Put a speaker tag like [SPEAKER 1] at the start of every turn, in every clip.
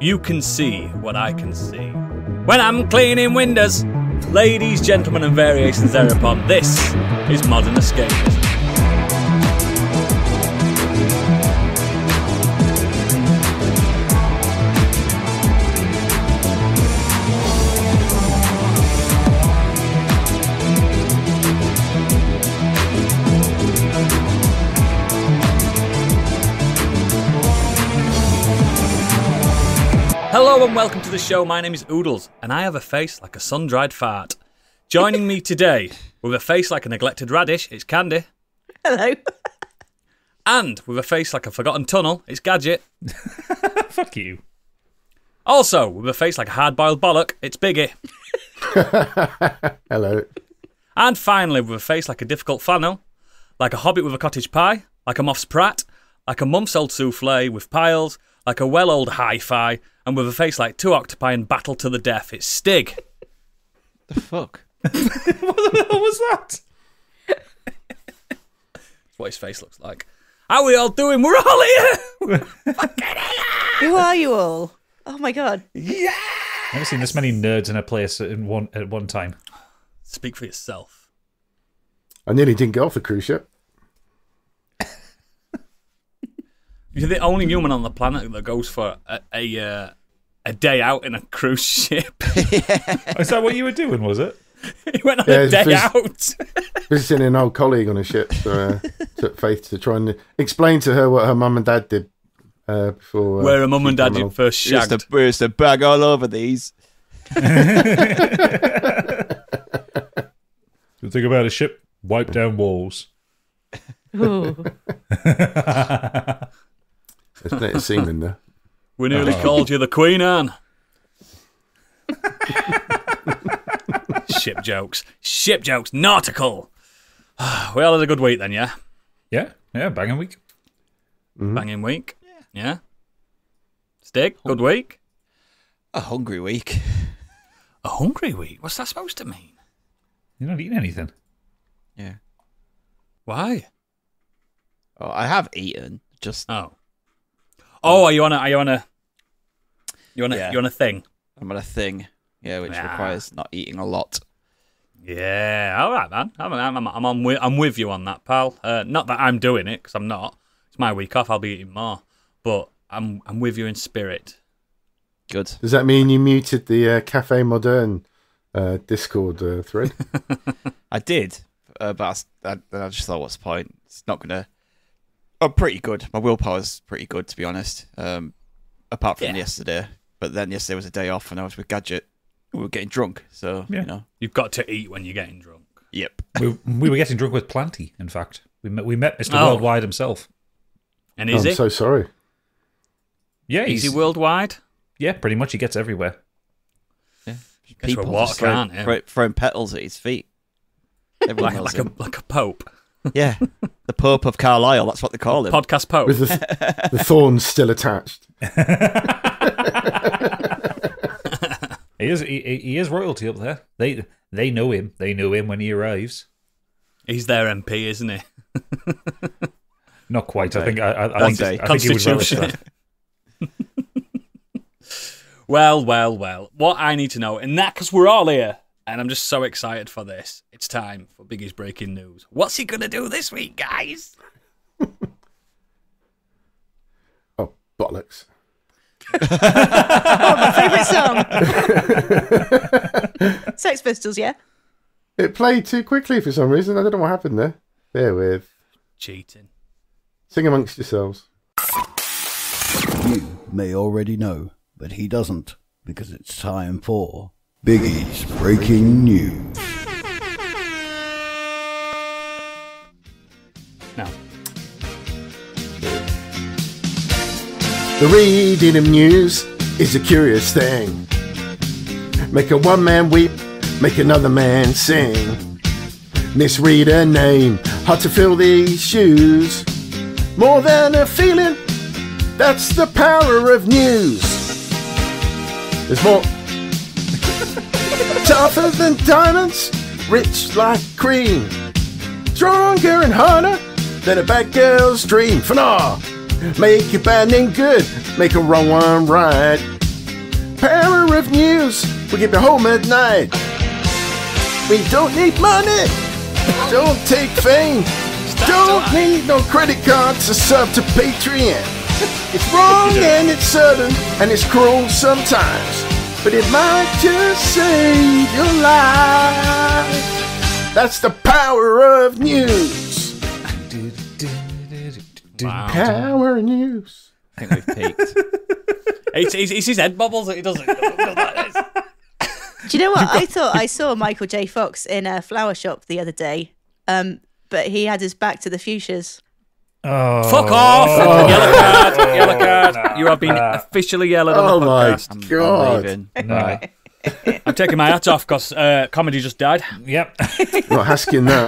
[SPEAKER 1] you can see what I can see. When I'm cleaning windows, ladies, gentlemen, and variations thereupon, this is Modern Escapism. Hello and welcome to the show. My name is Oodles, and I have a face like a sun-dried fart. Joining me today, with a face like a neglected radish, it's Candy.
[SPEAKER 2] Hello.
[SPEAKER 1] And with a face like a forgotten tunnel, it's Gadget.
[SPEAKER 3] Fuck you.
[SPEAKER 1] Also, with a face like a hard-boiled bollock, it's Biggie.
[SPEAKER 4] Hello.
[SPEAKER 1] And finally, with a face like a difficult funnel, like a hobbit with a cottage pie, like a moth's prat, like a month's-old souffle with piles, like a well-old hi-fi, and with a face like two octopi in battle to the death, it's Stig.
[SPEAKER 5] The fuck?
[SPEAKER 3] What the hell was that?
[SPEAKER 1] That's what his face looks like. How are we all doing? We're all here!
[SPEAKER 2] Who are you all? Oh my god.
[SPEAKER 3] Yeah! I've never seen this many nerds in a place at one time.
[SPEAKER 1] Speak for yourself.
[SPEAKER 4] I nearly didn't get off the cruise ship.
[SPEAKER 1] You're the only human on the planet that goes for a day out in a cruise ship.
[SPEAKER 3] Is that what you were doing, was it?
[SPEAKER 1] He went on a day out.
[SPEAKER 4] Visiting an old colleague on a ship, so took Faith to try and explain to her what her mum and dad did before.
[SPEAKER 1] Where her mum and dad did first shagged.
[SPEAKER 5] We used to bag all over these.
[SPEAKER 3] The thing about a ship, wipe down walls.
[SPEAKER 2] Ooh.
[SPEAKER 4] There's plenty of semen there.
[SPEAKER 1] We nearly called you the Queen Anne. Ship jokes. Ship jokes. Nautical. We all had a good week then, yeah?
[SPEAKER 3] Yeah, banging week.
[SPEAKER 4] Mm-hmm.
[SPEAKER 1] Banging week. Yeah. Stig, good week.
[SPEAKER 5] A hungry week.
[SPEAKER 1] A hungry week? What's that supposed to mean?
[SPEAKER 3] You're not eating anything.
[SPEAKER 5] Yeah.
[SPEAKER 1] Why?
[SPEAKER 5] Oh, I have eaten. Just
[SPEAKER 1] Oh, are you on a thing?
[SPEAKER 5] I'm on a thing. Yeah, which requires not eating a lot.
[SPEAKER 1] Yeah, all right, man. I'm with you on that, pal. Not that I'm doing it, because I'm not. It's my week off. I'll be eating more, but I'm with you in spirit.
[SPEAKER 5] Good.
[SPEAKER 4] Does that mean you muted the Cafe Moderne Discord thread?
[SPEAKER 5] I did, but I just thought, what's the point? It's not gonna. I'm pretty good. My willpower's pretty good, to be honest. Apart from yesterday, but then yesterday was a day off, and I was with Gadget. We were getting drunk, so you know.
[SPEAKER 1] You've got to eat when you're getting drunk.
[SPEAKER 5] Yep.
[SPEAKER 3] We were getting drunk with Planty, in fact. We met Mr. Worldwide himself.
[SPEAKER 1] And is
[SPEAKER 4] I'm
[SPEAKER 1] he?
[SPEAKER 4] so sorry.
[SPEAKER 3] Yeah,
[SPEAKER 1] Is he worldwide?
[SPEAKER 3] Yeah, pretty much. He gets everywhere.
[SPEAKER 5] Yeah.
[SPEAKER 1] People
[SPEAKER 5] just throwing petals at his feet. Everyone knows him.
[SPEAKER 1] like a pope.
[SPEAKER 5] Yeah, the Pope of Carlisle. That's what they call him.
[SPEAKER 1] Podcast pope.
[SPEAKER 4] With the thorns still attached.
[SPEAKER 3] He is royalty up there. They know him. They know him when he arrives.
[SPEAKER 1] He's their MP, isn't he?
[SPEAKER 3] Not quite.
[SPEAKER 5] Okay.
[SPEAKER 3] I think he would relish that.
[SPEAKER 1] Well. What I need to know, and that because we're all here, and I'm just so excited for this. It's time for Biggie's breaking news. What's he gonna do this week, guys?
[SPEAKER 4] Oh, bollocks.
[SPEAKER 2] Oh, my favourite song. Sex Pistols, yeah?
[SPEAKER 4] It played too quickly for some reason. I don't know what happened there. Bear with.
[SPEAKER 1] Cheating.
[SPEAKER 4] Sing amongst yourselves.
[SPEAKER 6] You may already know, but he doesn't, because it's time for Biggie's Breaking News.
[SPEAKER 1] No.
[SPEAKER 4] The reading of news is a curious thing. Make a one man weep, make another man sing. Misread a name, hard to fill these shoes. More than a feeling, that's the power of news. There's more. Tougher than diamonds, rich like cream. Stronger and harder than a bad girl's dream. For now, make a bad name good, make a wrong one right. power of news. We keep you home at night. We don't need money. Don't take fame. Don't need no credit card to sub to Patreon. It's wrong and it's sudden and it's cruel sometimes, but it might just save your life. That's the power of news.
[SPEAKER 1] Wow.
[SPEAKER 4] Power of news.
[SPEAKER 5] I think we've peaked.
[SPEAKER 1] It's his head bubbles that he doesn't.
[SPEAKER 2] Do you know what? I thought I saw Michael J. Fox in a flower shop the other day, but he had his back to the fuchsias.
[SPEAKER 3] Oh.
[SPEAKER 1] Fuck off! Yellow card. Yellow card. You have been officially yelled at
[SPEAKER 4] Oh
[SPEAKER 1] on the
[SPEAKER 4] my
[SPEAKER 1] podcast.
[SPEAKER 5] I'm
[SPEAKER 4] God.
[SPEAKER 5] leaving.
[SPEAKER 3] No.
[SPEAKER 5] Bye.
[SPEAKER 1] I'm taking my hat off because comedy just died.
[SPEAKER 3] Yep.
[SPEAKER 4] Not asking that.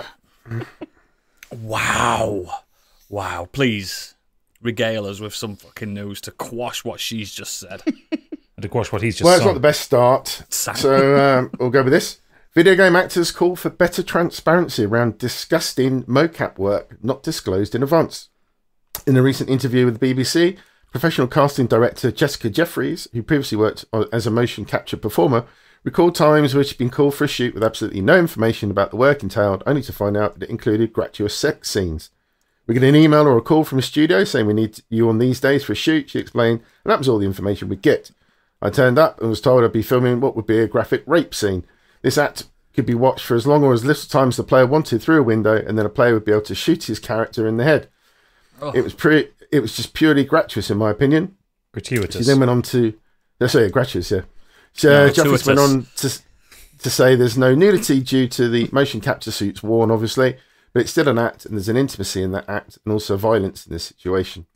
[SPEAKER 1] Wow. Please regale us with some fucking news to quash what she's just said.
[SPEAKER 3] And to quash what he's just
[SPEAKER 4] Well, it's
[SPEAKER 3] sung.
[SPEAKER 4] not the best start.
[SPEAKER 1] Sam.
[SPEAKER 4] So we'll go with this. Video game actors call for better transparency around disgusting mocap work not disclosed in advance. In a recent interview with the BBC, professional casting director Jessica Jeffries, who previously worked as a motion capture performer, recalled times where she'd been called for a shoot with absolutely no information about the work entailed, only to find out that it included gratuitous sex scenes. We get an email or a call from a studio saying we need you on these days for a shoot, she explained, and that was all the information we'd get. I turned up and was told I'd be filming what would be a graphic rape scene. This act could be watched for as long or as little time as the player wanted through a window, and then a player would be able to shoot his character in the head.
[SPEAKER 1] Oh.
[SPEAKER 4] It was just purely gratuitous, in my opinion.
[SPEAKER 3] Gratuitous.
[SPEAKER 4] She then went on to, gratuitous, yeah. So Jeffries went on to say there's no nudity due to the motion capture suits worn, obviously, but it's still an act, and there's an intimacy in that act, and also violence in this situation.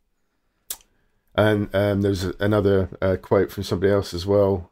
[SPEAKER 4] And there was another quote from somebody else as well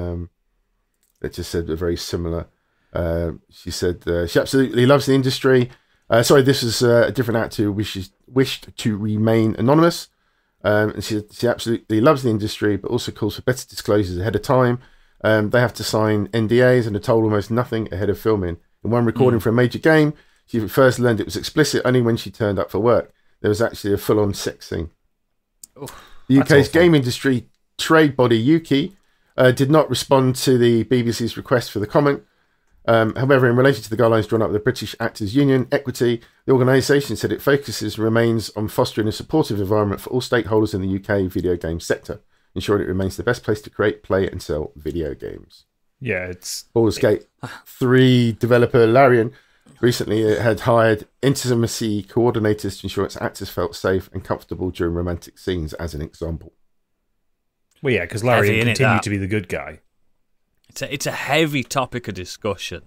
[SPEAKER 4] that just said a very similar. She said she absolutely loves the industry. This is a different actor who wished to remain anonymous. And she absolutely loves the industry, but also calls for better disclosures ahead of time. They have to sign NDAs and are told almost nothing ahead of filming. In one recording for a major game, she first learned it was explicit only when she turned up for work. There was actually a full-on sex scene. The UK's game industry trade body, UKI, did not respond to the BBC's request for the comment. However, in relation to the guidelines drawn up by the British Actors Union, Equity, the organisation said it focuses and remains on fostering a supportive environment for all stakeholders in the UK video game sector, ensuring it remains the best place to create, play and sell video games.
[SPEAKER 3] Yeah, it's...
[SPEAKER 4] Baldur's Gate 3 developer Larian recently had hired intimacy coordinators to ensure its actors felt safe and comfortable during romantic scenes, as an example.
[SPEAKER 3] Well, yeah, because Larry
[SPEAKER 1] Heavy, innit,
[SPEAKER 3] continued
[SPEAKER 1] that?
[SPEAKER 3] to be the good guy.
[SPEAKER 1] It's a heavy topic of discussion.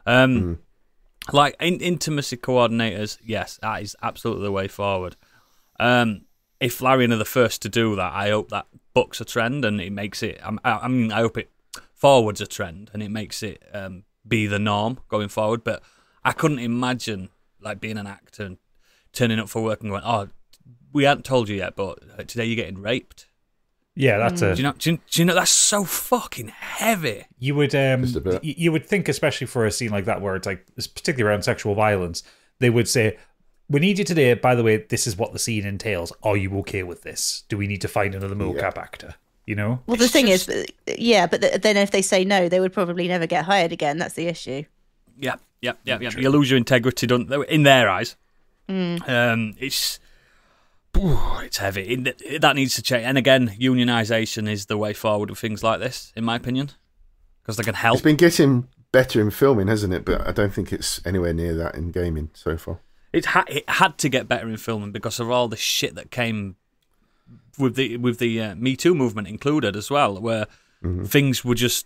[SPEAKER 1] Like intimacy coordinators, yes, that is absolutely the way forward. If Larian are the first to do that, I hope that bucks a trend and it makes it. I hope it forwards a trend and it makes it be the norm going forward. But I couldn't imagine like being an actor and turning up for work and going, "Oh, we hadn't told you yet, but today you're getting raped."
[SPEAKER 3] Yeah, that's a...
[SPEAKER 1] Do you know that's so fucking heavy.
[SPEAKER 3] You would
[SPEAKER 4] Just a bit.
[SPEAKER 3] you would think, especially for a scene like that where it's like, particularly around sexual violence, they would say, "We need you today. By the way, this is what the scene entails. Are you okay with this? Do we need to find another mocap actor?" You know.
[SPEAKER 2] Well, the thing is, then if they say no, they would probably never get hired again. That's the issue.
[SPEAKER 1] Yeah. You lose your integrity, don't in their eyes. It's heavy. That needs to change. And again, unionisation is the way forward with things like this, in my opinion, because they can help.
[SPEAKER 4] It's been getting better in filming, hasn't it? But I don't think it's anywhere near that in gaming so far.
[SPEAKER 1] It had to get better in filming because of all the shit that came with the Me Too movement included as well, where things were just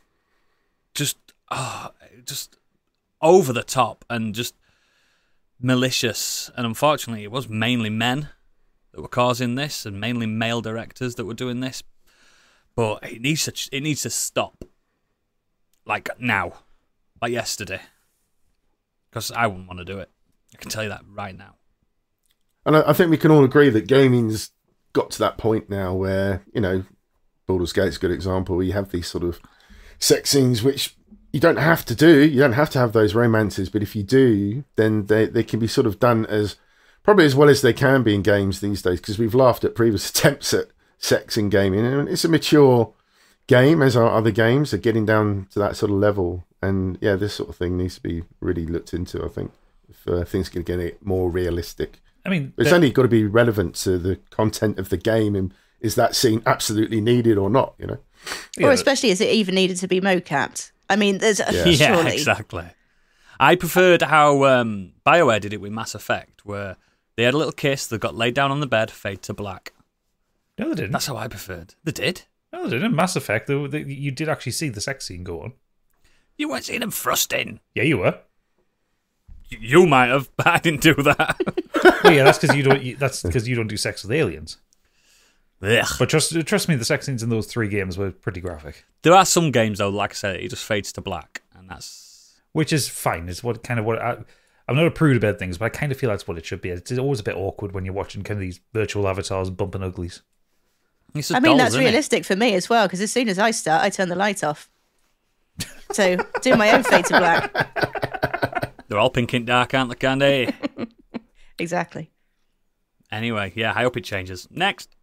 [SPEAKER 1] over the top and just malicious. And unfortunately, it was mainly men that were causing this, and mainly male directors that were doing this. But it needs to stop, like now, like yesterday, because I wouldn't want to do it. I can tell you that right now.
[SPEAKER 4] And I think we can all agree that gaming's got to that point now where, you know, Baldur's Gate's a good example, where you have these sort of sex scenes which you don't have to do. You don't have to have those romances, but if you do, then they can be sort of done as probably as well as they can be in games these days, because we've laughed at previous attempts at sex in gaming, and it's a mature game as our other games are getting down to that sort of level. And yeah, this sort of thing needs to be really looked into, I think, if things can get more realistic.
[SPEAKER 3] I mean,
[SPEAKER 4] It's only got to be relevant to the content of the game, and is that scene absolutely needed or not, you know?
[SPEAKER 2] Or especially, is it even needed to be mocapped? I mean, there's
[SPEAKER 1] Yeah,
[SPEAKER 2] surely.
[SPEAKER 1] exactly. I preferred how BioWare did it with Mass Effect, where they had a little kiss that got laid down on the bed, fade to black.
[SPEAKER 3] No, they didn't.
[SPEAKER 1] That's how I preferred. They did.
[SPEAKER 3] No, they didn't. Mass Effect, you did actually see the sex scene go on.
[SPEAKER 1] You weren't seeing them thrusting.
[SPEAKER 3] Yeah, you were.
[SPEAKER 1] You might have, but I didn't do that.
[SPEAKER 3] Well, yeah, that's because you don't. That's because you don't do sex with aliens.
[SPEAKER 1] Ugh.
[SPEAKER 3] But trust me, the sex scenes in those 3 games were pretty graphic.
[SPEAKER 1] There are some games, though, like I said, it just fades to black, and that's...
[SPEAKER 3] Which is fine. It's what I'm not a prude about things, but I kind of feel that's what it should be. It's always a bit awkward when you're watching kind of these virtual avatars bumping uglies.
[SPEAKER 1] It's
[SPEAKER 2] I
[SPEAKER 1] just
[SPEAKER 2] mean,
[SPEAKER 1] dolls,
[SPEAKER 2] that's
[SPEAKER 1] isn't it?
[SPEAKER 2] realistic for me as well, because as soon as I start, I turn the light off. So, do my own fade to black.
[SPEAKER 1] They're all pink and dark, aren't they, Candy?
[SPEAKER 2] Exactly.
[SPEAKER 1] Anyway, yeah, I hope it changes. Next.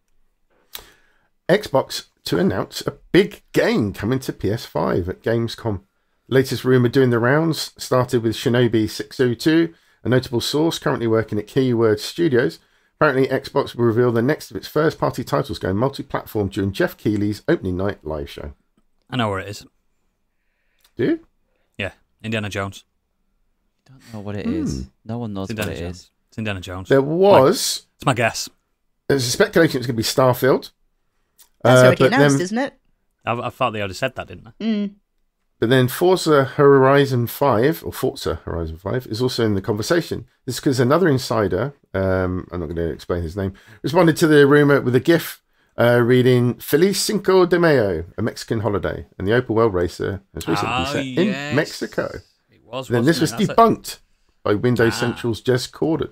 [SPEAKER 4] Xbox to announce a big game coming to PS5 at Gamescom. Latest rumour doing the rounds started with Shinobi 602, a notable source currently working at Keyword Studios. Apparently, Xbox will reveal the next of its first-party titles going multi-platform during Jeff Keighley's opening night live show.
[SPEAKER 1] I know where it is.
[SPEAKER 4] Do you?
[SPEAKER 1] Yeah, Indiana Jones.
[SPEAKER 5] Don't know what it is. No one knows
[SPEAKER 1] It's
[SPEAKER 5] what
[SPEAKER 1] Indiana
[SPEAKER 5] it
[SPEAKER 1] Jones.
[SPEAKER 5] is.
[SPEAKER 1] It's Indiana Jones.
[SPEAKER 4] There was...
[SPEAKER 1] It's my guess.
[SPEAKER 4] There's a speculation it's going to be Starfield.
[SPEAKER 2] That's already
[SPEAKER 4] but
[SPEAKER 2] announced,
[SPEAKER 4] then-
[SPEAKER 2] isn't it?
[SPEAKER 1] I thought they already said that, didn't they?
[SPEAKER 4] But then Forza Horizon 5, or Forza Horizon 5, is also in the conversation. This is because another insider, I'm not going to explain his name, responded to the rumour with a GIF reading Feliz Cinco de Mayo, a Mexican holiday. And the open world racer has recently been set in Mexico.
[SPEAKER 1] It was,
[SPEAKER 4] Then this was
[SPEAKER 1] wasn't it?
[SPEAKER 4] debunked by Windows Central's Jez Corden.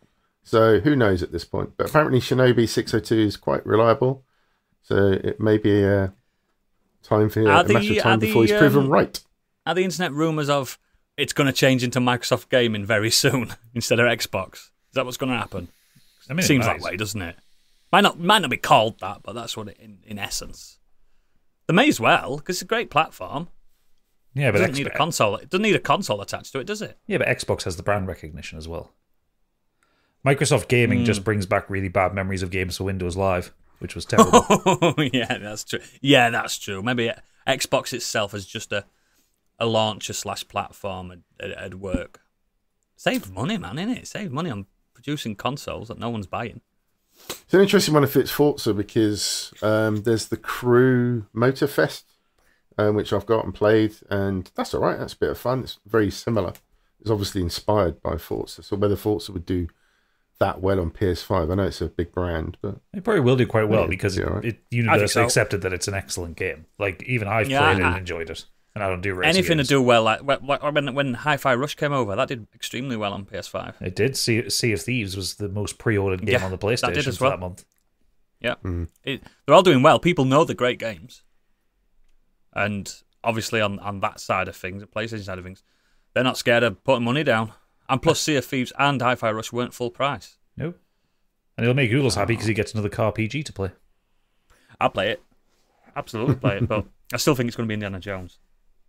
[SPEAKER 4] So who knows at this point? But apparently Shinobi 602 is quite reliable. So it may be a time for a matter of time before he's proven right.
[SPEAKER 1] Are the internet rumours of it's going to change into Microsoft Gaming very soon instead of Xbox? Is that what's going to happen?
[SPEAKER 3] I mean, it
[SPEAKER 1] Seems
[SPEAKER 3] might.
[SPEAKER 1] that way, doesn't it? Might not be called that, but that's what it in essence. They may as well, because it's a great platform.
[SPEAKER 3] Yeah,
[SPEAKER 1] It
[SPEAKER 3] but
[SPEAKER 1] doesn't need a console. It doesn't need a console attached to it, does it?
[SPEAKER 3] Yeah, but Xbox has the brand recognition as well. Microsoft Gaming just brings back really bad memories of games for Windows Live, which was terrible.
[SPEAKER 1] Yeah, that's true. Yeah, that's true. Maybe Xbox itself is just a launcher / platform at work. Save money, man, innit? Save money on producing consoles that no one's buying.
[SPEAKER 4] It's an interesting one if it's Forza because there's the Crew Motorfest, which I've got and played, and that's all right. That's a bit of fun. It's very similar. It's obviously inspired by Forza, so whether Forza would do that well on PS5, I know it's a big brand, but
[SPEAKER 3] It probably will do quite well
[SPEAKER 4] Yeah,
[SPEAKER 3] because
[SPEAKER 4] yeah, right.
[SPEAKER 3] it universally
[SPEAKER 1] so.
[SPEAKER 3] accepted that it's an excellent game. Like, even I've
[SPEAKER 1] Yeah,
[SPEAKER 3] played it and
[SPEAKER 1] I-
[SPEAKER 3] enjoyed it. And I don't do racing
[SPEAKER 1] Anything
[SPEAKER 3] games.
[SPEAKER 1] to do well, like when Hi-Fi Rush came over, that did extremely well on PS5.
[SPEAKER 3] It did. Sea of Thieves was the most pre-ordered game
[SPEAKER 1] Yeah,
[SPEAKER 3] on the
[SPEAKER 1] that
[SPEAKER 3] PlayStation
[SPEAKER 1] did as
[SPEAKER 3] for
[SPEAKER 1] well.
[SPEAKER 3] that month.
[SPEAKER 1] Yeah, they're all doing well. People know they're great games, and obviously on that side of things, the PlayStation side of things, they're not scared of putting money down. And plus, Sea of Thieves and Hi-Fi Rush weren't full price.
[SPEAKER 3] Nope. And it'll make Oodles happy because he gets another car PG to play.
[SPEAKER 1] I'll play it, absolutely play it, but I still think it's going to be Indiana Jones.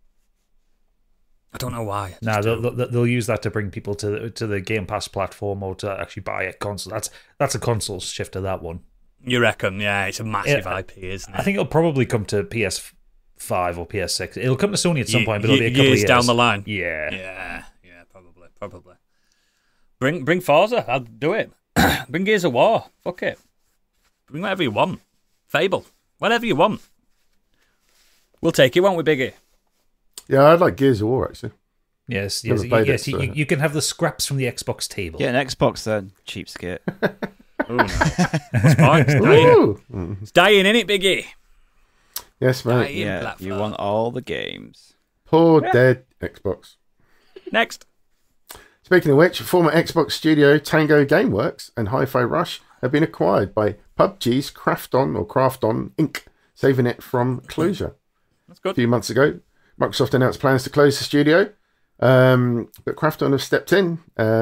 [SPEAKER 1] I don't know why. I
[SPEAKER 3] Nah,
[SPEAKER 1] just do.
[SPEAKER 3] they'll use that to bring people to the Game Pass platform or to actually buy a console. That's a console shift to that one.
[SPEAKER 1] You reckon? Yeah, it's a massive
[SPEAKER 3] Yeah,
[SPEAKER 1] IP, isn't it?
[SPEAKER 3] I think it'll probably come to PS5 or PS6. It'll come to Sony at some point, but it'll be a couple
[SPEAKER 1] years
[SPEAKER 3] of years
[SPEAKER 1] down the line.
[SPEAKER 3] Yeah.
[SPEAKER 1] Yeah, probably. Bring Forza. I'll do it. Bring Gears of War. Fuck it. Bring whatever you want. Fable. Whatever you want. We'll take it, won't we, Biggie?
[SPEAKER 4] yeah, I'd like Gears of War actually.
[SPEAKER 3] Yes.
[SPEAKER 4] Never played it, so-
[SPEAKER 3] You can have the scraps from the Xbox table.
[SPEAKER 5] Get an Xbox then, cheapskate.
[SPEAKER 1] Oh, no. What's the point? It's dying.
[SPEAKER 4] Ooh.
[SPEAKER 1] It's dying, innit, Biggie?
[SPEAKER 4] Yes, mate.
[SPEAKER 1] Dying
[SPEAKER 5] Yeah,
[SPEAKER 1] platform.
[SPEAKER 5] you want all the games.
[SPEAKER 4] Poor dead Xbox.
[SPEAKER 1] Next.
[SPEAKER 4] Speaking of which, former Xbox studio Tango Gameworks and Hi-Fi Rush have been acquired by PUBG's Krafton Inc., saving it from closure.
[SPEAKER 1] That's
[SPEAKER 4] A
[SPEAKER 1] good.
[SPEAKER 4] few months ago, Microsoft announced plans to close the studio, but Krafton have stepped in,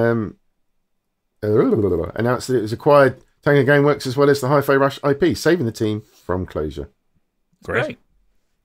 [SPEAKER 4] announced that it was acquired Tango Gameworks as well as the Hi-Fi Rush IP, saving the team from closure.
[SPEAKER 3] Great.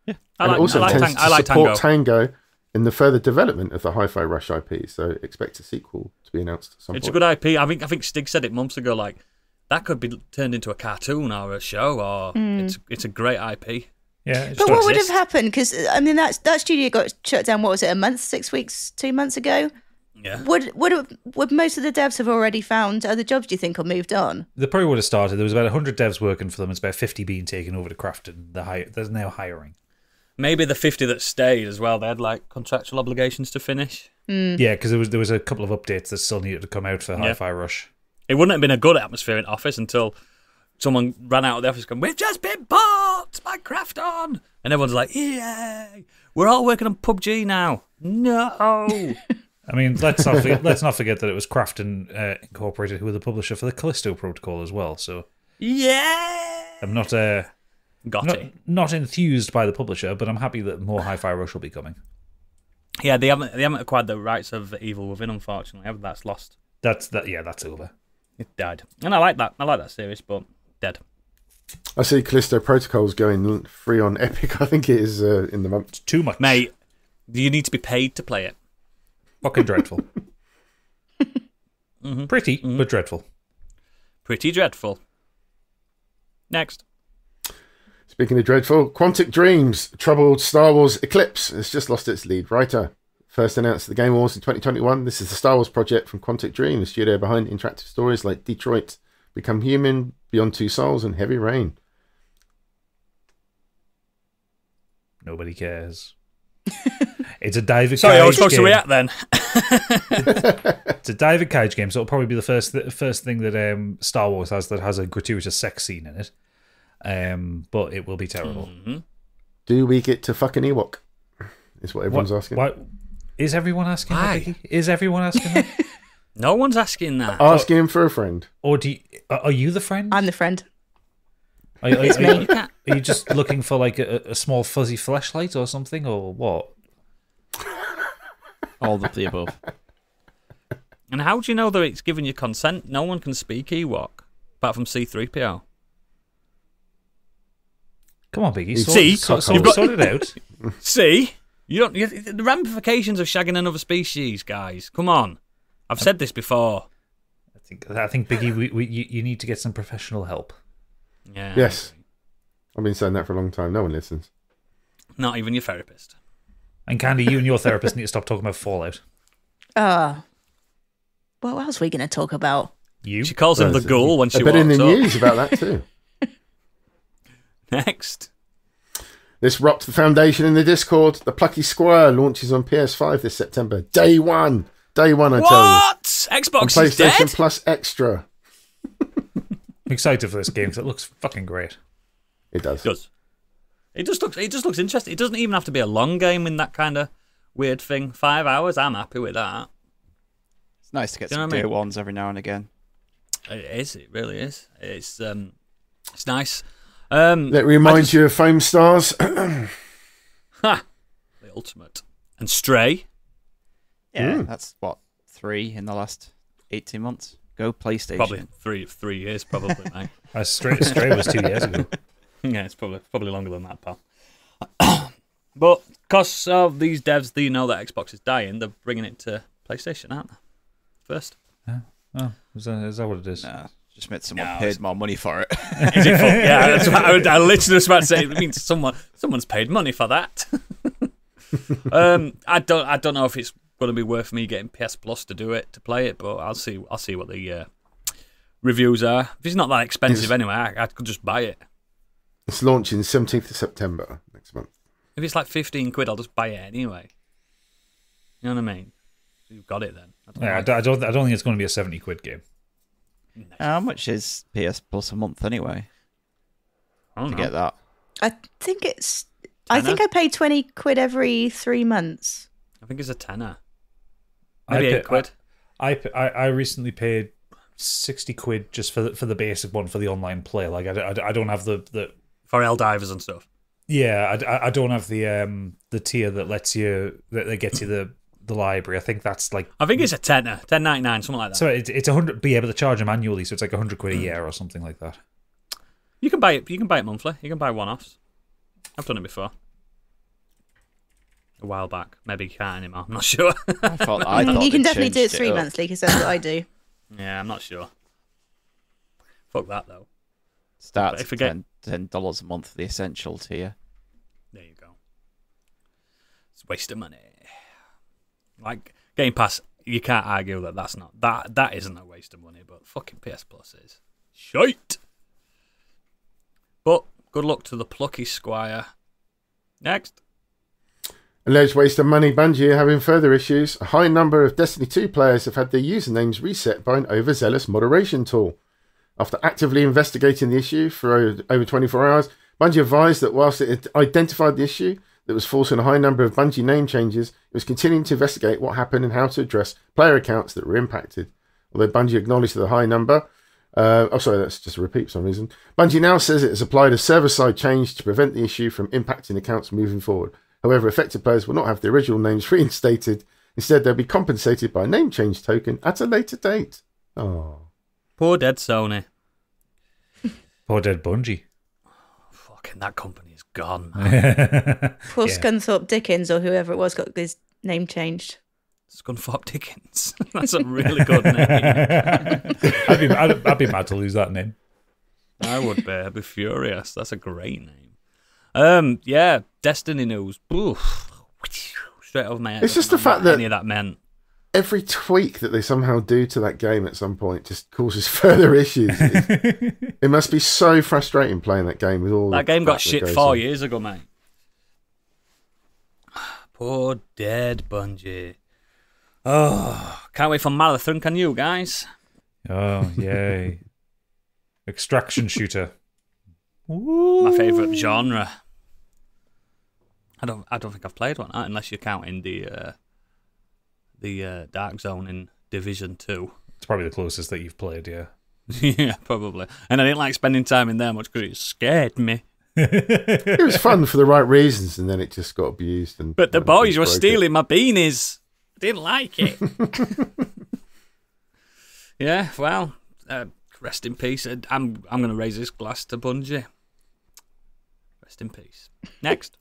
[SPEAKER 4] And it also
[SPEAKER 1] I
[SPEAKER 4] tends to
[SPEAKER 1] like
[SPEAKER 4] support
[SPEAKER 1] Tango.
[SPEAKER 4] Tango in the further development of the Hi-Fi Rush IP. So expect a sequel to be announced at some
[SPEAKER 1] It's a
[SPEAKER 4] point.
[SPEAKER 1] good IP. I think Stig said it months ago. Like that could be turned into a cartoon or a show, or it's a great IP.
[SPEAKER 3] Yeah, it's
[SPEAKER 2] But
[SPEAKER 3] not-
[SPEAKER 2] what would have happened? Because I mean, that studio got shut down. What was it? A month, 6 weeks, 2 months ago.
[SPEAKER 1] Yeah.
[SPEAKER 2] Would most of the devs have already found other jobs? Do you think, or moved on?
[SPEAKER 3] They probably would have started. There was about 100 devs working for them. It's about 50 being taken over to Crafton. There's now hiring.
[SPEAKER 1] Maybe the 50 that stayed as well. They had like contractual obligations to finish.
[SPEAKER 3] Yeah, because there was a couple of updates that still needed to come out for Hi-Fi Rush.
[SPEAKER 1] It wouldn't have been a good atmosphere in office until someone ran out of the office going, "We've just been bought by Krafton!" And everyone's like, "Yay! We're all working on PUBG now." No.
[SPEAKER 3] I mean, let's not forget that it was Crafton Incorporated who were the publisher for the Callisto Protocol as well. So
[SPEAKER 1] Yeah.
[SPEAKER 3] I'm not not enthused by the publisher, but I'm happy that more Hi-Fi Rush will be coming.
[SPEAKER 1] Yeah, they haven't acquired the rights of Evil Within, unfortunately. That's lost.
[SPEAKER 3] That's over.
[SPEAKER 1] It died. And I like that. I like that series, but dead.
[SPEAKER 4] I see Callisto Protocol's going free on Epic. I think it is in the month.
[SPEAKER 3] It's too much.
[SPEAKER 1] Mate, you need to be paid to play it.
[SPEAKER 3] Fucking dreadful. Pretty, but dreadful.
[SPEAKER 1] Pretty dreadful. Next.
[SPEAKER 4] Speaking of dreadful, Quantic Dreams, troubled Star Wars Eclipse has just lost its lead writer. First announced at the Game Awards in 2021, this is the Star Wars project from Quantic Dream, the studio behind interactive stories like Detroit, Become Human, Beyond Two Souls, and Heavy Rain.
[SPEAKER 3] Nobody cares. It's a David
[SPEAKER 1] Sorry, I
[SPEAKER 3] Cage
[SPEAKER 1] was supposed to
[SPEAKER 3] game.
[SPEAKER 1] react then.
[SPEAKER 3] It's a David Cage game, so it'll probably be the first thing that Star Wars has that has a gratuitous sex scene in it. But it will be terrible.
[SPEAKER 4] Do we get to fuck an Ewok? Is what everyone's asking.
[SPEAKER 3] What is everyone asking?
[SPEAKER 1] Why?
[SPEAKER 3] That, Vicky? Is everyone asking that?
[SPEAKER 1] No one's asking that.
[SPEAKER 4] Asking for a friend.
[SPEAKER 3] Or are you the friend?
[SPEAKER 2] I'm the friend.
[SPEAKER 3] Are you just looking for like a small fuzzy fleshlight or something, or what?
[SPEAKER 5] All of the above.
[SPEAKER 1] And how do you know that it's giving you consent? No one can speak Ewok, apart from C-3PO.
[SPEAKER 3] Come on, Biggie.
[SPEAKER 1] See?
[SPEAKER 3] Sort it out.
[SPEAKER 1] See? The ramifications of shagging another species, guys. Come on. I've said this before.
[SPEAKER 3] I think Biggie, you need to get some professional help.
[SPEAKER 1] Yeah.
[SPEAKER 4] Yes. I've been saying that for a long time. No one listens.
[SPEAKER 1] Not even your therapist.
[SPEAKER 3] And Candy, you and your therapist need to stop talking about Fallout.
[SPEAKER 2] What else are we going to talk about?
[SPEAKER 3] You?
[SPEAKER 1] She calls him the ghoul when she
[SPEAKER 4] I've been
[SPEAKER 1] walks
[SPEAKER 4] in the
[SPEAKER 1] up.
[SPEAKER 4] news about that too.
[SPEAKER 1] Next.
[SPEAKER 4] This rocked the foundation in the Discord. The Plucky Squire launches on PS5 this September. Day one. Day one, I tell you.
[SPEAKER 1] What?
[SPEAKER 4] On
[SPEAKER 1] Xbox is
[SPEAKER 4] PlayStation
[SPEAKER 1] dead?
[SPEAKER 4] Plus Extra.
[SPEAKER 3] I'm excited for this game because it looks fucking great.
[SPEAKER 4] It does.
[SPEAKER 1] It just looks interesting. It doesn't even have to be a long game in that kind of weird thing. 5 hours, I'm happy with that.
[SPEAKER 5] It's nice to get
[SPEAKER 1] Do you know
[SPEAKER 5] some
[SPEAKER 1] what I
[SPEAKER 5] day
[SPEAKER 1] mean?
[SPEAKER 5] ones every now and again.
[SPEAKER 1] It is. It really is. It's nice.
[SPEAKER 4] That reminds you of Foam Stars.
[SPEAKER 1] The ultimate. And Stray.
[SPEAKER 5] Yeah, that's what, 3 in the last 18 months. Go PlayStation.
[SPEAKER 1] Probably 3 years, probably, mate.
[SPEAKER 3] Stray was 2 years ago.
[SPEAKER 1] Yeah, it's probably longer than that, pal. But because of these devs, they know that Xbox is dying, they're bringing it to PlayStation, aren't they? First.
[SPEAKER 3] Oh, is that what it is?
[SPEAKER 5] Nah, just meant someone
[SPEAKER 1] No,
[SPEAKER 5] paid more money for it.
[SPEAKER 1] Is it yeah, that's what I literally was about to say. It means someone's paid money for that. I don't know if it's going to be worth me getting PS Plus to play it, but I'll see what the reviews are. If it's not that expensive anyway, I could just buy it.
[SPEAKER 4] It's launching 17th of September next month.
[SPEAKER 1] If it's like 15 quid, I'll just buy it anyway. You know what I mean? So you've got it then.
[SPEAKER 3] I don't think it's going to be a 70 quid game.
[SPEAKER 5] How much is PS Plus a month anyway?
[SPEAKER 1] I don't
[SPEAKER 5] To
[SPEAKER 1] know.
[SPEAKER 5] get that.
[SPEAKER 2] I think it's. I think I pay 20 quid every 3 months.
[SPEAKER 1] I think it's a tenner.
[SPEAKER 3] I
[SPEAKER 1] Maybe
[SPEAKER 3] pay-
[SPEAKER 1] 8 quid.
[SPEAKER 3] I recently paid 60 quid just for the basic one for the online play. Like I don't have the
[SPEAKER 1] For Helldivers and stuff.
[SPEAKER 3] yeah I don't have the tier that lets you that gets you the library. I think that's like
[SPEAKER 1] I think it's a tenner. $10.99, something like that.
[SPEAKER 3] so it's 100. Be able to charge them annually, so it's like 100 quid a year or something like that.
[SPEAKER 1] You can buy it monthly. You can buy one-offs. I've done it before. a while back. Maybe you can't anymore. I'm not sure.
[SPEAKER 5] I thought
[SPEAKER 2] You can
[SPEAKER 5] they
[SPEAKER 2] definitely do it
[SPEAKER 5] changed
[SPEAKER 2] 3
[SPEAKER 5] up.
[SPEAKER 2] monthly because that's what I do.
[SPEAKER 1] Yeah, I'm not sure. Fuck that though.
[SPEAKER 5] Starts
[SPEAKER 1] If we
[SPEAKER 5] at
[SPEAKER 1] get-
[SPEAKER 5] $10 a month for the essential tier.
[SPEAKER 1] There you go. It's a waste of money. Like Game Pass, you can't argue that that's not that isn't a waste of money, but fucking PS Plus is shite. But good luck to the plucky squire. Next.
[SPEAKER 4] Alleged waste of money. Bungie are having further issues. A high number of Destiny 2 players have had their usernames reset by an overzealous moderation tool. After actively investigating the issue for over 24 hours, Bungie advised that whilst it had identified the issue that was forcing a high number of Bungie name changes, it was continuing to investigate what happened and how to address player accounts that were impacted. Although Bungie acknowledged the high number, that's just a repeat for some reason. Bungie now says it has applied a server-side change to prevent the issue from impacting accounts moving forward. However, affected players will not have their original names reinstated. Instead, they'll be compensated by a name change token at a later date. Oh,
[SPEAKER 1] Poor dead Sony.
[SPEAKER 3] Poor dead Bungie.
[SPEAKER 1] Fucking that company is gone. Man.
[SPEAKER 2] Poor
[SPEAKER 3] Yeah.
[SPEAKER 2] Scunthorpe Dickens or whoever it was got his name changed.
[SPEAKER 1] Scunthorpe Dickens. That's a really good name.
[SPEAKER 3] I'd be mad to lose that name.
[SPEAKER 1] I would be. I'd be furious. That's a great name. Yeah, Destiny news. Oof. Straight over my head.
[SPEAKER 4] It's just
[SPEAKER 1] I
[SPEAKER 4] the
[SPEAKER 1] don't know
[SPEAKER 4] fact
[SPEAKER 1] what
[SPEAKER 4] that-
[SPEAKER 1] any of that meant.
[SPEAKER 4] every tweak that they somehow do to that game at some point just causes further issues. It must be so frustrating playing that game with all
[SPEAKER 1] That
[SPEAKER 4] the
[SPEAKER 1] game got
[SPEAKER 4] crap that
[SPEAKER 1] shit
[SPEAKER 4] goes
[SPEAKER 1] 4
[SPEAKER 4] on.
[SPEAKER 1] years ago, mate. Poor dead Bungie. Oh, can't wait for Marathon, can you guys?
[SPEAKER 3] Oh, yay. Extraction shooter.
[SPEAKER 1] My favourite genre. I don't think I've played one unless you're counting the Dark Zone in Division 2.
[SPEAKER 3] It's probably the closest that you've played, yeah.
[SPEAKER 1] Yeah, probably. And I didn't like spending time in there much because it scared me.
[SPEAKER 4] It was fun for the right reasons, and then it just got abused.
[SPEAKER 1] But the boys were
[SPEAKER 4] broke it.
[SPEAKER 1] stealing my beanies. I didn't like it. Yeah, well, rest in peace. I'm going to raise this glass to Bungie. Rest in peace. Next.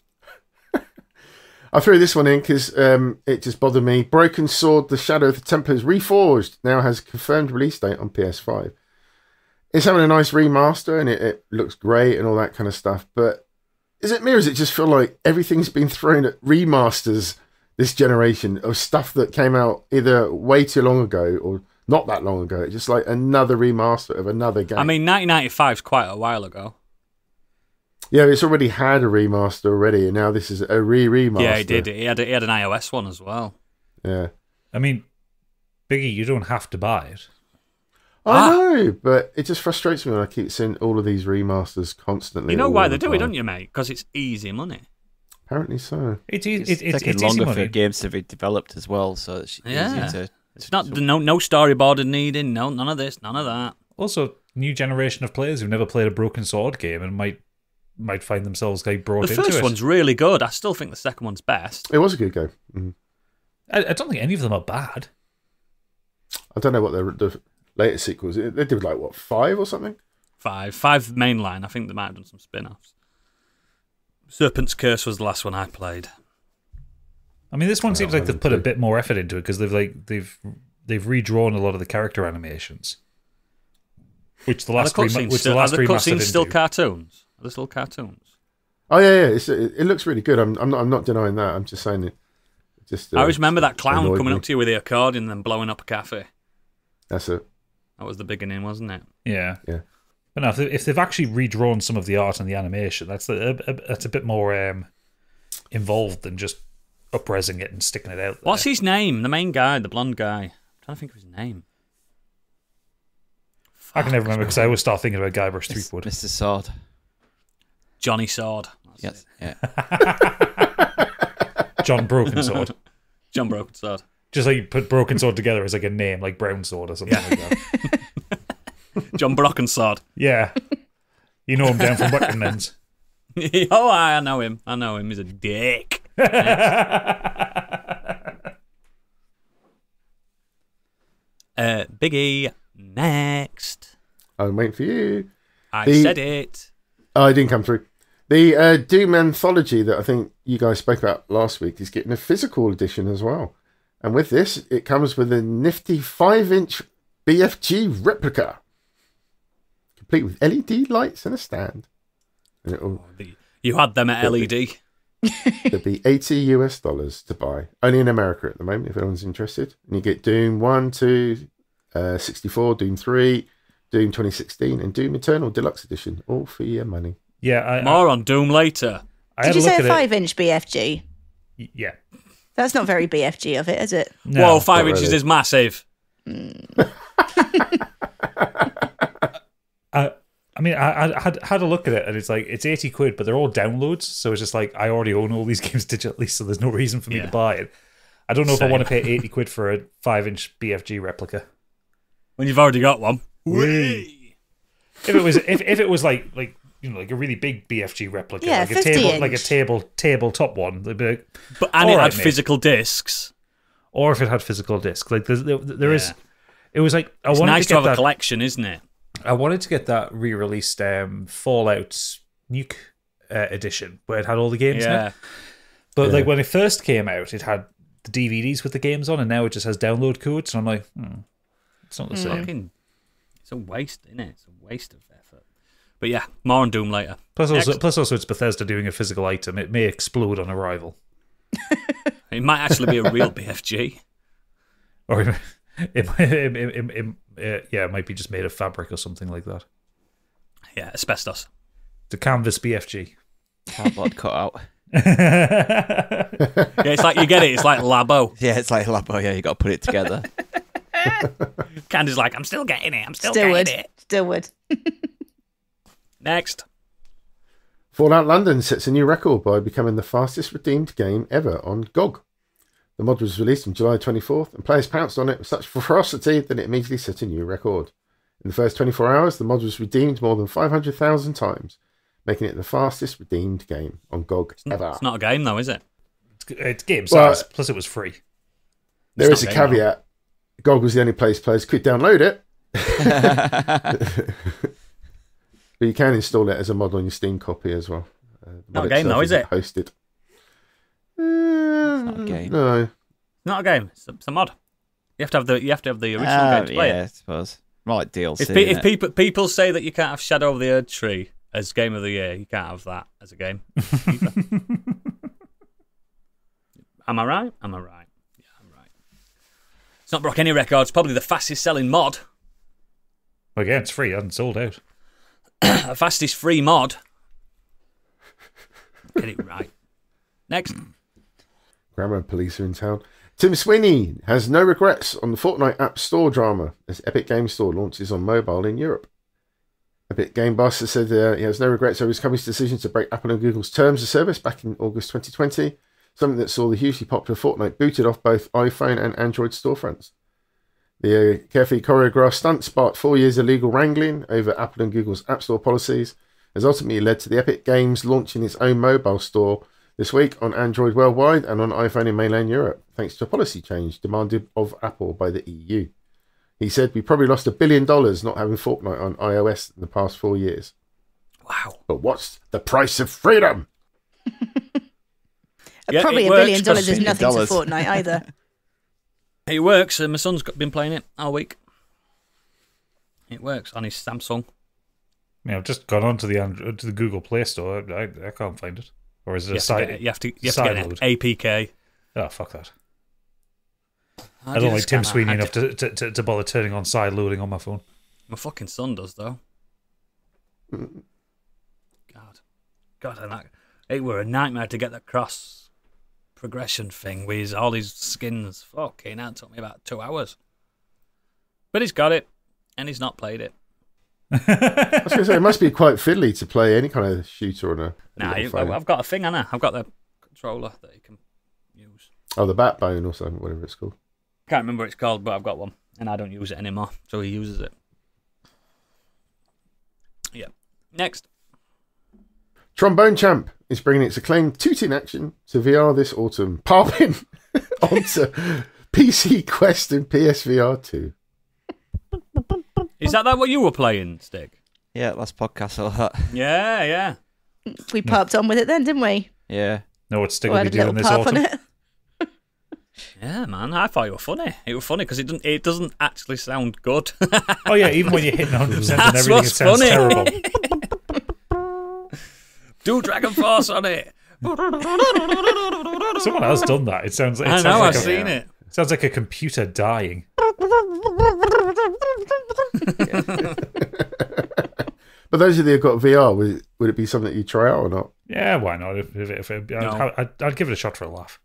[SPEAKER 4] I threw this one in because it just bothered me. Broken Sword, The Shadow of the Templars Reforged now has a confirmed release date on PS5. It's having a nice remaster and it looks great and all that kind of stuff. But is it me or does it just feel like everything's been thrown at remasters this generation of stuff that came out either way too long ago or not that long ago? It's just like another remaster of another game.
[SPEAKER 1] I mean, 1995 is quite a while ago.
[SPEAKER 4] Yeah, it's already had a remaster already, and now this is a remaster.
[SPEAKER 1] Yeah, he did. He had an iOS one as well.
[SPEAKER 4] Yeah.
[SPEAKER 3] I mean, Biggie, you don't have to buy it.
[SPEAKER 4] I know, but it just frustrates me when I keep seeing all of these remasters constantly.
[SPEAKER 1] You know
[SPEAKER 4] all
[SPEAKER 1] why
[SPEAKER 4] the
[SPEAKER 1] they do it,
[SPEAKER 4] time.
[SPEAKER 1] don't you, mate? Because it's easy money.
[SPEAKER 4] Apparently so.
[SPEAKER 5] It's
[SPEAKER 3] It's
[SPEAKER 5] taking
[SPEAKER 3] easy
[SPEAKER 5] longer
[SPEAKER 3] money.
[SPEAKER 5] for games to be developed as well, so it's
[SPEAKER 1] Yeah.
[SPEAKER 5] easier to.
[SPEAKER 1] It's not no storyboard needing, no none of this, none of that.
[SPEAKER 3] Also, new generation of players who've never played a Broken Sword game and might find themselves like brought
[SPEAKER 1] The
[SPEAKER 3] into
[SPEAKER 1] first
[SPEAKER 3] it.
[SPEAKER 1] one's really good. I still think the second one's best.
[SPEAKER 4] It was a good game. Mhm.
[SPEAKER 3] I don't think any of them are bad.
[SPEAKER 4] I don't know what the latest sequels. They did like what 5 or something.
[SPEAKER 1] Five mainline. I think they might have done some spin-offs. Serpent's Curse was the last one I played.
[SPEAKER 3] I mean, this one seems like
[SPEAKER 4] I
[SPEAKER 3] they've
[SPEAKER 4] did
[SPEAKER 3] put a
[SPEAKER 4] too.
[SPEAKER 3] bit more effort into it because they've redrawn a lot of the character animations, which the last
[SPEAKER 1] Are the
[SPEAKER 3] remaster
[SPEAKER 1] cutscenes
[SPEAKER 3] didn't
[SPEAKER 1] still
[SPEAKER 3] do.
[SPEAKER 1] cartoons? Are they still cartoons?
[SPEAKER 4] Oh yeah. It looks really good. I'm not denying that. I'm just saying it. Just
[SPEAKER 1] I always remember that clown
[SPEAKER 4] annoyed
[SPEAKER 1] coming
[SPEAKER 4] me.
[SPEAKER 1] up to you with the accordion and then blowing up a cafe.
[SPEAKER 4] That's it.
[SPEAKER 1] That was the beginning, wasn't it?
[SPEAKER 3] Yeah.
[SPEAKER 4] Yeah.
[SPEAKER 3] But no, if they've actually redrawn some of the art and the animation, that's a bit more involved than just upresing it and sticking it out there.
[SPEAKER 1] What's his name? The main guy, the blonde guy. I'm trying to think of his name.
[SPEAKER 3] I can never remember because I always start thinking about Guybrush Threepwood.
[SPEAKER 5] Mr. Sword.
[SPEAKER 1] Johnny Sword. That's
[SPEAKER 5] Yes.
[SPEAKER 1] it.
[SPEAKER 5] Yeah.
[SPEAKER 3] John Broken Sword.
[SPEAKER 1] John Broken Sword.
[SPEAKER 3] Just like you put Broken Sword together as like a name, like Brown Sword or something like that.
[SPEAKER 1] John Broken Sword.
[SPEAKER 3] Yeah. You know him down from Buckinghams.
[SPEAKER 1] Oh, I know him. I know him. He's a dick. Biggie, next.
[SPEAKER 4] I'm waiting for you.
[SPEAKER 1] I
[SPEAKER 4] The-
[SPEAKER 1] said it.
[SPEAKER 4] Oh, it didn't come through. The Doom Anthology that I think you guys spoke about last week is getting a physical edition as well. And with this, it comes with a nifty 5-inch BFG replica, complete with LED lights and a stand. And
[SPEAKER 1] You had them at LED.
[SPEAKER 4] it'll be $80 to buy. Only in America at the moment, if anyone's interested. And you get Doom 1, 2, 64, Doom 3, Doom 2016, and Doom Eternal Deluxe Edition, all for your money.
[SPEAKER 3] Yeah,
[SPEAKER 1] More on Doom later.
[SPEAKER 2] Did you say a 5-inch BFG?
[SPEAKER 3] Yeah.
[SPEAKER 2] That's not very BFG of it, is it?
[SPEAKER 3] No,
[SPEAKER 1] Whoa, 5 inches
[SPEAKER 4] really.
[SPEAKER 1] is massive.
[SPEAKER 3] I mean, I had a look at it, and it's like it's £80, but they're all downloads. So it's just like I already own all these games digitally, so there's no reason for me to buy it. I don't know if I want to pay £80 for a 5-inch BFG replica.
[SPEAKER 1] When you've already got one.
[SPEAKER 3] Whee! If it was like you know, like a really big BFG replica,
[SPEAKER 2] Yeah,
[SPEAKER 3] like a
[SPEAKER 2] 50
[SPEAKER 3] table,
[SPEAKER 2] inch.
[SPEAKER 3] like a tabletop one, they'd be like,
[SPEAKER 1] But it
[SPEAKER 3] "All
[SPEAKER 1] had
[SPEAKER 3] right, mate."
[SPEAKER 1] physical discs.
[SPEAKER 3] Or if it had physical disc, like there is. It was like I
[SPEAKER 1] It's
[SPEAKER 3] wanted
[SPEAKER 1] nice
[SPEAKER 3] to
[SPEAKER 1] to
[SPEAKER 3] get
[SPEAKER 1] have
[SPEAKER 3] that.
[SPEAKER 1] a collection, isn't it?
[SPEAKER 3] I wanted to get that re-released Fallout Nuke edition where it had all the games in
[SPEAKER 1] Yeah.
[SPEAKER 3] it. But like when it first came out, it had the DVDs with the games on, and now it just has download codes. And I'm like, it's not the same.
[SPEAKER 1] Fucking, it's a waste, isn't it? It's a waste of effort. But yeah, more on Doom later.
[SPEAKER 3] Plus also, it's Bethesda doing a physical item. It may explode on arrival,
[SPEAKER 1] It might actually be a real BFG.
[SPEAKER 3] or it might be just made of fabric or something like that.
[SPEAKER 1] Yeah, asbestos.
[SPEAKER 3] The canvas BFG.
[SPEAKER 5] Cardboard cutout.
[SPEAKER 1] Yeah, it's like you get it. It's like Labo.
[SPEAKER 5] Yeah, it's like Labo. Yeah, you got to put it together.
[SPEAKER 1] Candy's like, I'm still getting it. I'm still
[SPEAKER 2] Still would.
[SPEAKER 1] getting it.
[SPEAKER 2] Still would.
[SPEAKER 1] Next.
[SPEAKER 4] Fallout London sets a new record by becoming the fastest redeemed game ever on GOG. The mod was released on July 24th, and players pounced on it with such ferocity that it immediately set a new record. In the first 24 hours, the mod was redeemed more than 500,000 times, making it the fastest redeemed game on GOG ever.
[SPEAKER 1] It's not a game, though, is it?
[SPEAKER 3] It's game
[SPEAKER 4] Well,
[SPEAKER 3] size. Plus, it was free.
[SPEAKER 4] There
[SPEAKER 1] It's
[SPEAKER 4] is a
[SPEAKER 1] not a game,
[SPEAKER 4] caveat. GOG was the only place players could download it. But you can install it as a mod on your Steam copy as well. The
[SPEAKER 1] Not
[SPEAKER 4] mod
[SPEAKER 1] a game, though,
[SPEAKER 4] itself
[SPEAKER 1] is
[SPEAKER 4] isn't
[SPEAKER 1] it?
[SPEAKER 4] Hosted.
[SPEAKER 5] Not a game.
[SPEAKER 4] No.
[SPEAKER 1] Not a game. It's a mod. You have to have the original game to play
[SPEAKER 5] yeah,
[SPEAKER 1] it.
[SPEAKER 5] I suppose. More like DLC.
[SPEAKER 1] If
[SPEAKER 5] innit?
[SPEAKER 1] people say that you can't have Shadow of the Erd Tree as Game of the Year, you can't have that as a game. Am I right? Am I right? Yeah, I'm right. It's not broke any records. Probably the fastest selling mod.
[SPEAKER 3] Well, again, it's free. It hasn't sold out.
[SPEAKER 1] The fastest free mod. Get it right. Next.
[SPEAKER 4] Grammar police are in town. Tim Sweeney has no regrets on the Fortnite App Store drama as Epic Games Store launches on mobile in Europe. Epic Game Boss has said he has no regrets over his company's decision to break Apple and Google's terms of service back in August 2020, something that saw the hugely popular Fortnite booted off both iPhone and Android storefronts. The carefully choreographed stunt sparked 4 years of legal wrangling over Apple and Google's App Store policies, has ultimately led to the Epic Games launching its own mobile store this week on Android worldwide and on iPhone in mainland Europe, thanks to a policy change demanded of Apple by the EU. He said, "We probably lost $1 billion not having Fortnite on iOS in the past 4 years.
[SPEAKER 1] Wow.
[SPEAKER 4] But what's the price of freedom?"
[SPEAKER 1] Yeah,
[SPEAKER 2] Probably
[SPEAKER 1] it
[SPEAKER 2] $1 billion
[SPEAKER 1] works,
[SPEAKER 2] is nothing to
[SPEAKER 5] dollars.
[SPEAKER 2] Fortnite either.
[SPEAKER 1] It works. My son's been playing it all week. It works on his Samsung.
[SPEAKER 3] Yeah, I've just gone on to the Google Play Store. I can't find it. Or is it a side?
[SPEAKER 1] You have to get an APK.
[SPEAKER 3] Oh, fuck that. I don't like Tim Sweeney enough to bother turning on side loading on my phone.
[SPEAKER 1] My fucking son does, though. God, it were a nightmare to get that cross progression thing with all his skins. Fucking hell, it took me about 2 hours. But he's got it, and he's not played it.
[SPEAKER 4] I was going to say, it must be quite fiddly to play any kind of shooter on a
[SPEAKER 1] Nah,
[SPEAKER 4] little phone.
[SPEAKER 1] I've got a thing, Anna. I've got the controller that you can use.
[SPEAKER 4] Oh, the Backbone or something, whatever it's called.
[SPEAKER 1] Can't remember what it's called, but I've got one, and I don't use it anymore, so he uses it. Yeah. Next.
[SPEAKER 4] Trombone Champ is bringing its acclaimed tooting action to VR this autumn, popping onto PC Quest and PSVR 2.
[SPEAKER 1] Is that what you were playing, Stick?
[SPEAKER 5] Yeah, last podcast, all that.
[SPEAKER 1] Yeah.
[SPEAKER 2] We parked on with it then, didn't we?
[SPEAKER 5] Yeah.
[SPEAKER 3] Know what Stig
[SPEAKER 2] Or
[SPEAKER 3] will
[SPEAKER 2] had
[SPEAKER 3] be
[SPEAKER 2] a
[SPEAKER 3] doing
[SPEAKER 2] little
[SPEAKER 3] this
[SPEAKER 2] park on
[SPEAKER 3] autumn?
[SPEAKER 2] it.
[SPEAKER 1] Yeah, man, I thought you were funny. It was funny because it doesn't actually sound good.
[SPEAKER 3] Oh yeah, even when you're hitting 100% and
[SPEAKER 1] That's
[SPEAKER 3] everything, it
[SPEAKER 1] what's
[SPEAKER 3] sounds
[SPEAKER 1] funny.
[SPEAKER 3] terrible.
[SPEAKER 1] Do Dragon Force on it.
[SPEAKER 3] Someone has done that. It sounds. It
[SPEAKER 1] I
[SPEAKER 3] sounds
[SPEAKER 1] know,
[SPEAKER 3] like
[SPEAKER 1] I've seen it.
[SPEAKER 3] Sounds like a computer dying.
[SPEAKER 4] But those of you who've got VR, would it be something you try out or not?
[SPEAKER 3] Yeah, why not?
[SPEAKER 1] No.
[SPEAKER 3] I'd give it a shot for a laugh.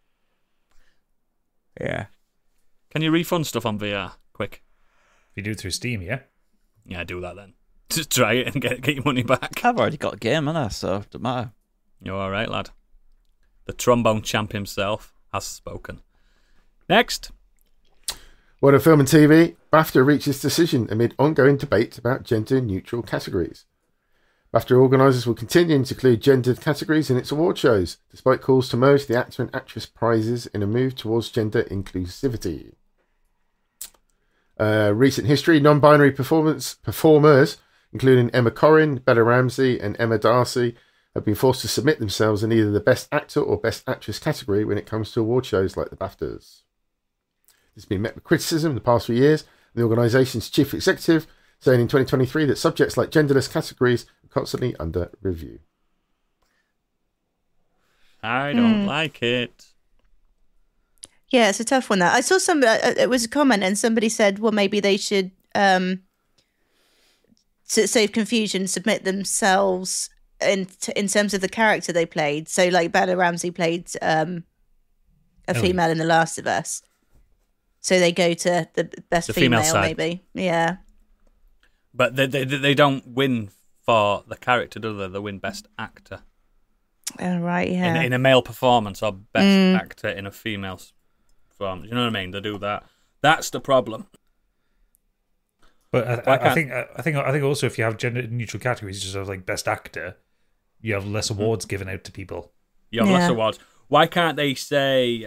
[SPEAKER 5] Yeah.
[SPEAKER 1] Can you refund stuff on VR? Quick.
[SPEAKER 3] If you do it through Steam, yeah.
[SPEAKER 1] Yeah, do that then. Just try it and get your money back.
[SPEAKER 5] I've already got a game, haven't I? So it doesn't matter.
[SPEAKER 1] You're all right, lad. The trombone champ himself has spoken. Next.
[SPEAKER 4] What a film and TV, BAFTA reaches decision amid ongoing debate about gender-neutral categories. BAFTA organisers will continue to include gendered categories in its award shows, despite calls to merge the actor and actress prizes in a move towards gender inclusivity. Recent history, non-binary performers, including Emma Corrin, Bella Ramsey and Emma Darcy, have been forced to submit themselves in either the Best Actor or Best Actress category when it comes to award shows like the BAFTAs. This has been met with criticism in the past few years, and the organisation's chief executive saying in 2023 that subjects like genderless categories are constantly under review.
[SPEAKER 1] I don't like it.
[SPEAKER 2] Yeah, it's a tough one. That I saw it was a comment, and somebody said, well, maybe they should, to save confusion, submit themselves in terms of the character they played. So, like Bella Ramsey played a female in The Last of Us. So they go to the best
[SPEAKER 1] The female
[SPEAKER 2] female,
[SPEAKER 1] side.
[SPEAKER 2] maybe. Yeah.
[SPEAKER 1] But they don't win for the character, do they? They win best actor.
[SPEAKER 2] Oh, right, yeah.
[SPEAKER 1] In a male performance or best actor in a female performance. You know what I mean? They do that. That's the problem.
[SPEAKER 3] But I think also if you have gender neutral categories, just have like best actor, you have less awards given out to people.
[SPEAKER 1] You have less awards. Why can't they say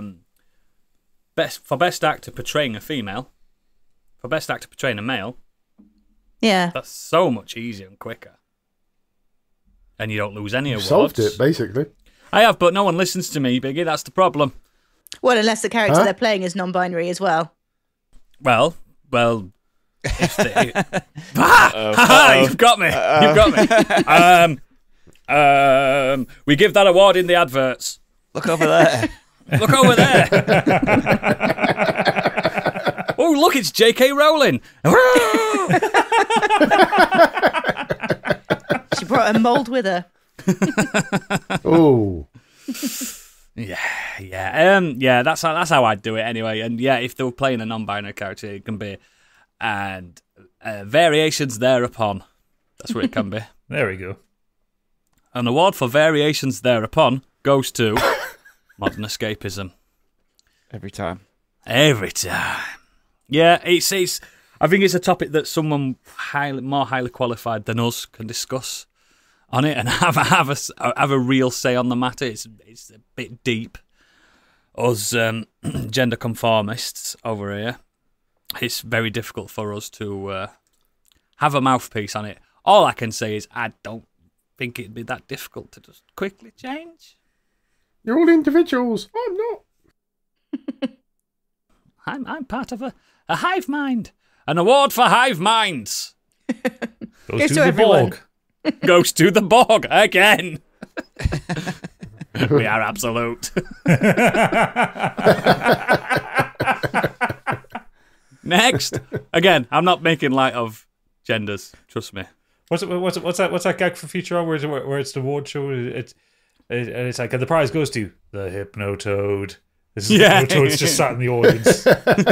[SPEAKER 1] best actor portraying a female, for best actor portraying a male?
[SPEAKER 2] Yeah.
[SPEAKER 1] That's so much easier and quicker. And you don't lose any awards.
[SPEAKER 4] Solved it, basically.
[SPEAKER 1] I have, but no one listens to me, Biggie. That's the problem.
[SPEAKER 2] Well, unless the character they're playing is non-binary as well.
[SPEAKER 1] Well. If they... You've got me. You've got me. We give that award in the adverts.
[SPEAKER 5] Look over there.
[SPEAKER 1] Look over there. Oh, look, it's J.K. Rowling.
[SPEAKER 2] She brought a mould with her.
[SPEAKER 4] Oh.
[SPEAKER 1] Yeah. That's how I'd do it anyway. And yeah, if they were playing a non-binary character, it can be, and variations thereupon. That's what it can be.
[SPEAKER 3] There we go.
[SPEAKER 1] An award for variations thereupon goes to Modern Escapism.
[SPEAKER 5] Every time.
[SPEAKER 1] Yeah, it's. I think it's a topic that someone more highly qualified than us can discuss on it and have a real say on the matter. It's a bit deep. Us gender conformists over here, it's very difficult for us to have a mouthpiece on it. All I can say is I don't think it'd be that difficult to just quickly change.
[SPEAKER 4] You're all individuals. I'm not.
[SPEAKER 1] I'm part of a hive mind. An award for hive minds
[SPEAKER 3] Goes to
[SPEAKER 2] to
[SPEAKER 3] the
[SPEAKER 2] everyone.
[SPEAKER 3] Borg.
[SPEAKER 1] goes to the Borg again. We are absolute. Next. Again, I'm not making light of genders. Trust me.
[SPEAKER 3] What's that gag for Futurama where it's the award show? It's like the prize goes to the Hypnotoad. This is
[SPEAKER 1] Yeah.
[SPEAKER 3] the Hypnotoad's just sat in the audience.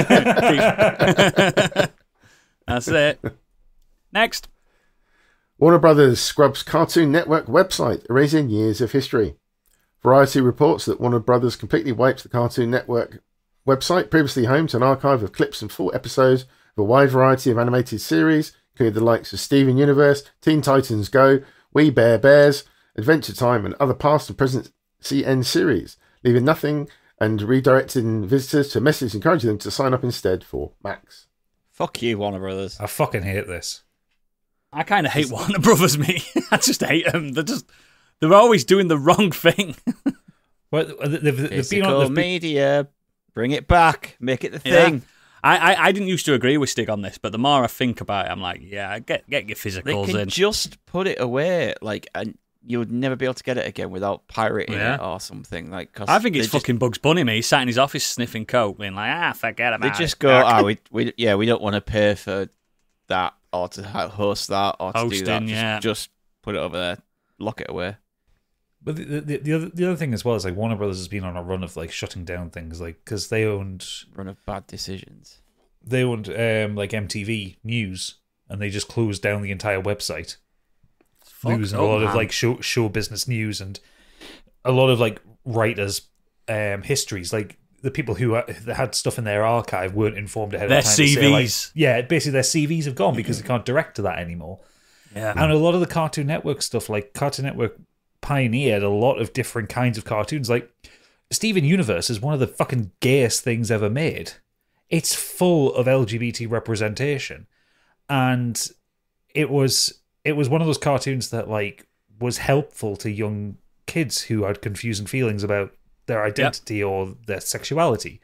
[SPEAKER 1] That's it. Next.
[SPEAKER 4] Warner Brothers scrubs Cartoon Network website, erasing years of history. Variety reports that Warner Brothers completely wiped the Cartoon Network website, previously home to an archive of clips and full episodes of a wide variety of animated series, including the likes of Steven Universe, Teen Titans Go, We Bare Bears, Adventure Time, and other past and present CN series, leaving nothing and redirecting visitors to a message encouraging them to sign up instead for Max.
[SPEAKER 5] Fuck you, Warner Brothers.
[SPEAKER 3] I fucking hate this.
[SPEAKER 1] I kind of hate Warner Brothers, me. I just hate them. They're always doing the wrong thing.
[SPEAKER 3] Well, they've been
[SPEAKER 5] Physical
[SPEAKER 3] on.
[SPEAKER 5] media, bring it back, make it the thing.
[SPEAKER 1] I didn't used to agree with Stig on this, but the more I think about it, I'm like, yeah, get your
[SPEAKER 5] They
[SPEAKER 1] physicals
[SPEAKER 5] can
[SPEAKER 1] in.
[SPEAKER 5] just put it away, and you would never be able to get it again without pirating it or something. Like, 'cause
[SPEAKER 1] I think it's
[SPEAKER 5] they just-
[SPEAKER 1] fucking Bugs Bunny. Me, he sat in his office sniffing coke, being like, forget about
[SPEAKER 5] They
[SPEAKER 1] it.
[SPEAKER 5] just go, we don't want to pay for that or to host that or to do that.
[SPEAKER 1] Hosting,
[SPEAKER 5] Just put it over there, lock it away.
[SPEAKER 3] But the other thing as well is like Warner Brothers has been on a run of like shutting down things, like because they owned
[SPEAKER 5] Run of bad decisions.
[SPEAKER 3] like MTV News, and they just closed down the entire website, losing a lot of like show business news and a lot of like writers' histories. Like the people who had stuff in their archive weren't informed ahead
[SPEAKER 1] Their
[SPEAKER 3] of time. to say, like,
[SPEAKER 1] CVs.
[SPEAKER 3] basically their CVs have gone because they can't direct to that anymore.
[SPEAKER 1] Yeah.
[SPEAKER 3] And a lot of the Cartoon Network stuff, like Cartoon Network pioneered a lot of different kinds of cartoons. Like Steven Universe is one of the fucking gayest things ever made. It's full of LGBT representation, and it was one of those cartoons that like was helpful to young kids who had confusing feelings about their identity or their sexuality.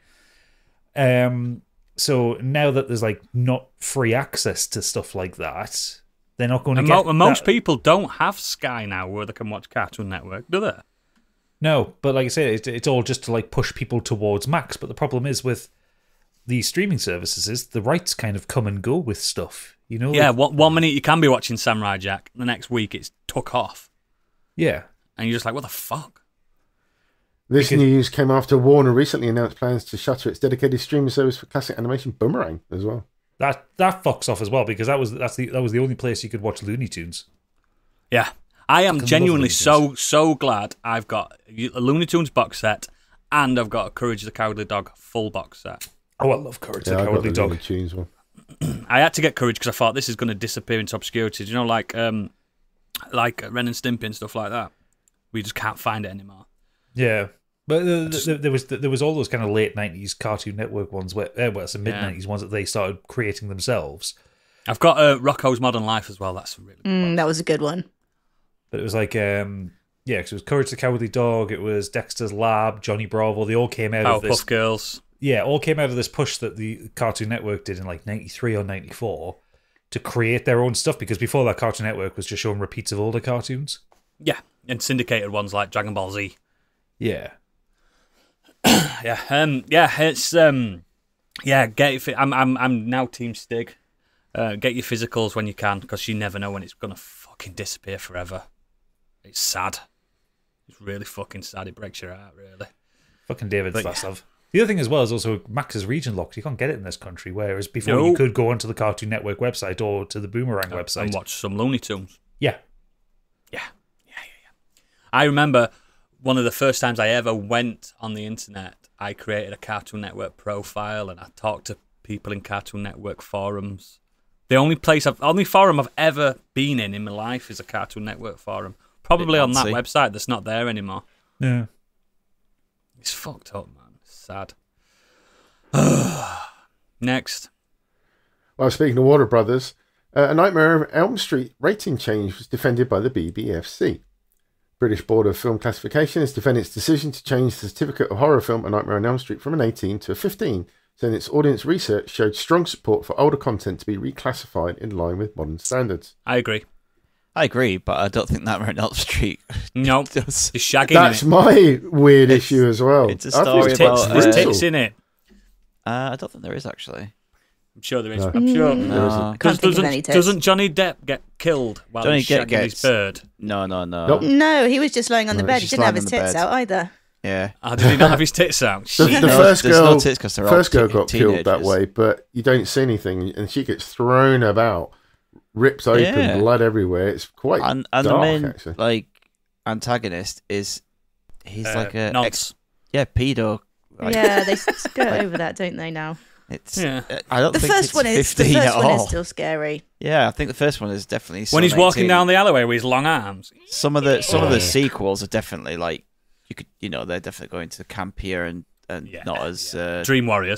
[SPEAKER 3] So now that there's like not free access to stuff like that, they're not going to get.
[SPEAKER 1] Most people don't have Sky now where they can watch Cartoon Network, do they?
[SPEAKER 3] No, but like I say, it's all just to like push people towards Max. But the problem is with these streaming services is the rights kind of come and go with stuff. You know?
[SPEAKER 1] Yeah,
[SPEAKER 3] like,
[SPEAKER 1] 1 minute you can be watching Samurai Jack, the next week it's took off.
[SPEAKER 3] yeah.
[SPEAKER 1] And you're just like, what the fuck?
[SPEAKER 4] This news came after Warner recently announced plans to shutter its dedicated streaming service for classic animation Boomerang as well.
[SPEAKER 3] That fucks off as well because that was the only place you could watch Looney Tunes.
[SPEAKER 1] Yeah. I am
[SPEAKER 3] Fucking
[SPEAKER 1] genuinely
[SPEAKER 3] love Looney
[SPEAKER 1] so glad I've got a Looney Tunes box set and I've got a Courage the Cowardly Dog full box set.
[SPEAKER 3] Oh, I love Courage the
[SPEAKER 4] I got
[SPEAKER 3] Cowardly
[SPEAKER 4] the
[SPEAKER 3] Dog.
[SPEAKER 4] Looney Tunes one.
[SPEAKER 1] I had to get Courage because I thought this is going to disappear into obscurity. Do you know, like Ren and Stimpy and stuff like that? We just can't find it anymore.
[SPEAKER 3] Yeah, but there was all those kind of late 90s Cartoon Network ones where it's the mid 90s ones that they started creating themselves.
[SPEAKER 1] I've got Rocko's Modern Life as well. That's really good.
[SPEAKER 2] That was a good one.
[SPEAKER 3] But it was like because it was Courage the Cowardly Dog, it was Dexter's Lab, Johnny Bravo. They all came out of this.
[SPEAKER 1] Powerpuff Girls.
[SPEAKER 3] Yeah, all came out of this push that the Cartoon Network did in like 93 or 94 to create their own stuff, because before that Cartoon Network was just showing repeats of older cartoons.
[SPEAKER 1] Yeah, and syndicated ones like Dragon Ball Z.
[SPEAKER 3] Yeah.
[SPEAKER 1] It's get it. I'm now Team Stig. Get your physicals when you can, because you never know when it's gonna fucking disappear forever. It's sad. It's really fucking sad. It breaks your heart, really.
[SPEAKER 3] Fucking David Zaslav. The other thing as well is also Max is region locked. You can't get it in this country, whereas before you could go onto the Cartoon Network website or to the Boomerang website
[SPEAKER 1] and watch some Looney Tunes.
[SPEAKER 3] Yeah.
[SPEAKER 1] I remember one of the first times I ever went on the internet, I created a Cartoon Network profile and I talked to people in Cartoon Network forums. The only forum I've ever been in my life is a Cartoon Network forum. Probably on that website that's not there anymore.
[SPEAKER 3] Yeah.
[SPEAKER 1] It's fucked up, man. It's sad. Next.
[SPEAKER 4] Well, speaking of Warner Brothers, A Nightmare on Elm Street rating change was defended by the BBFC. British Board of Film Classification has defended its decision to change the certificate of horror film A Nightmare on Elm Street from an 18 to a 15, saying its audience research showed strong support for older content to be reclassified in line with modern standards.
[SPEAKER 1] I agree,
[SPEAKER 5] but I don't think Nightmare on Elm Street.
[SPEAKER 1] No,
[SPEAKER 5] does.
[SPEAKER 1] It's shagging.
[SPEAKER 4] That's my weird issue as well.
[SPEAKER 5] It's a story about
[SPEAKER 1] There's tits in it.
[SPEAKER 5] I don't think there is, actually.
[SPEAKER 1] I'm sure there is.
[SPEAKER 4] No.
[SPEAKER 1] I'm sure.
[SPEAKER 5] No.
[SPEAKER 2] I can't think of any tits.
[SPEAKER 1] Doesn't Johnny Depp get killed while
[SPEAKER 5] Johnny
[SPEAKER 1] he's
[SPEAKER 5] Depp
[SPEAKER 1] shagging his bird?
[SPEAKER 5] No.
[SPEAKER 4] Nope.
[SPEAKER 2] No, he was just lying on the
[SPEAKER 4] No,
[SPEAKER 2] bed.
[SPEAKER 5] he's
[SPEAKER 2] He
[SPEAKER 5] just
[SPEAKER 2] didn't have
[SPEAKER 5] lying
[SPEAKER 2] his
[SPEAKER 5] on the
[SPEAKER 2] tits
[SPEAKER 5] bed.
[SPEAKER 2] out either.
[SPEAKER 5] Yeah.
[SPEAKER 1] Oh, did he not have his tits out?
[SPEAKER 4] The
[SPEAKER 1] Shit.
[SPEAKER 4] first
[SPEAKER 5] there's no
[SPEAKER 4] girl,
[SPEAKER 5] tits 'cause they're all
[SPEAKER 4] first girl got killed that
[SPEAKER 5] teenagers.
[SPEAKER 4] way, but you don't see anything, and she gets thrown about, ripped open,
[SPEAKER 5] Yeah.
[SPEAKER 4] blood everywhere. It's quite
[SPEAKER 5] And
[SPEAKER 4] dark,
[SPEAKER 5] the main
[SPEAKER 4] actually.
[SPEAKER 5] antagonist is he's like a
[SPEAKER 1] nonce.
[SPEAKER 5] pedo. Like,
[SPEAKER 2] Yeah, they skirt over that, don't they? Now
[SPEAKER 5] It's
[SPEAKER 1] Yeah.
[SPEAKER 5] I don't
[SPEAKER 2] the
[SPEAKER 5] think
[SPEAKER 2] first
[SPEAKER 5] it's
[SPEAKER 2] one is
[SPEAKER 5] 15 at all.
[SPEAKER 2] still scary.
[SPEAKER 5] Yeah, I think the first one is definitely
[SPEAKER 1] When he's
[SPEAKER 5] still
[SPEAKER 1] walking
[SPEAKER 5] 18.
[SPEAKER 1] down the alleyway with his long arms.
[SPEAKER 5] Some of the sequels are definitely like they're definitely going to campier and not as
[SPEAKER 1] Dream Warriors.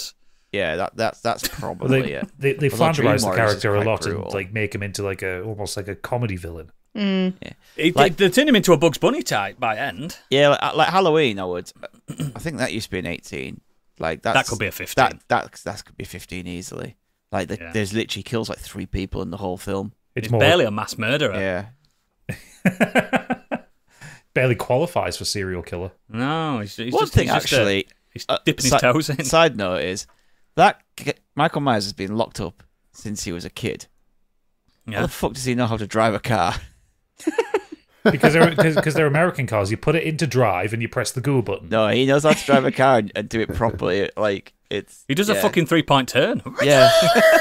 [SPEAKER 5] Yeah, that's probably it.
[SPEAKER 3] They
[SPEAKER 5] Although Dream
[SPEAKER 3] flanderize the
[SPEAKER 5] Warriors
[SPEAKER 3] character
[SPEAKER 5] is
[SPEAKER 3] a
[SPEAKER 5] quite
[SPEAKER 3] lot
[SPEAKER 5] brutal.
[SPEAKER 3] and like make him into like almost like a comedy villain.
[SPEAKER 1] They turned him into a Bugs Bunny type by end.
[SPEAKER 5] Yeah, like Halloween. I think that used to be an 18. Like
[SPEAKER 1] That could be a 15.
[SPEAKER 5] That could be 15 easily. Like there's literally kills like 3 people in the whole film.
[SPEAKER 1] He's barely a mass murderer.
[SPEAKER 5] Yeah.
[SPEAKER 3] Barely qualifies for serial killer.
[SPEAKER 1] No, he's
[SPEAKER 5] One
[SPEAKER 1] just,
[SPEAKER 5] thing
[SPEAKER 1] he's just
[SPEAKER 5] actually,
[SPEAKER 1] he's dipping his toes in.
[SPEAKER 5] Side note is that Michael Myers has been locked up since he was a kid. How
[SPEAKER 1] Yeah.
[SPEAKER 5] the fuck does he know how to drive a car?
[SPEAKER 3] Because they're American cars. You put it into drive and you press the go button.
[SPEAKER 5] No, he knows how to drive a car and do it properly. Like it's
[SPEAKER 1] He does a fucking 3-point turn.
[SPEAKER 5] yeah.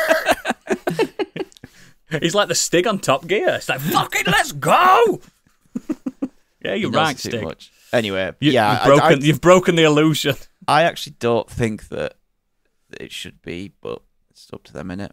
[SPEAKER 1] He's like the Stig on Top Gear. It's like, fucking let's go! Yeah,
[SPEAKER 5] He
[SPEAKER 1] you're
[SPEAKER 5] knows
[SPEAKER 1] right,
[SPEAKER 5] too
[SPEAKER 1] Stig.
[SPEAKER 5] much. Anyway,
[SPEAKER 1] You've broken the illusion.
[SPEAKER 5] I actually don't think that it should be, but it's up to them, innit?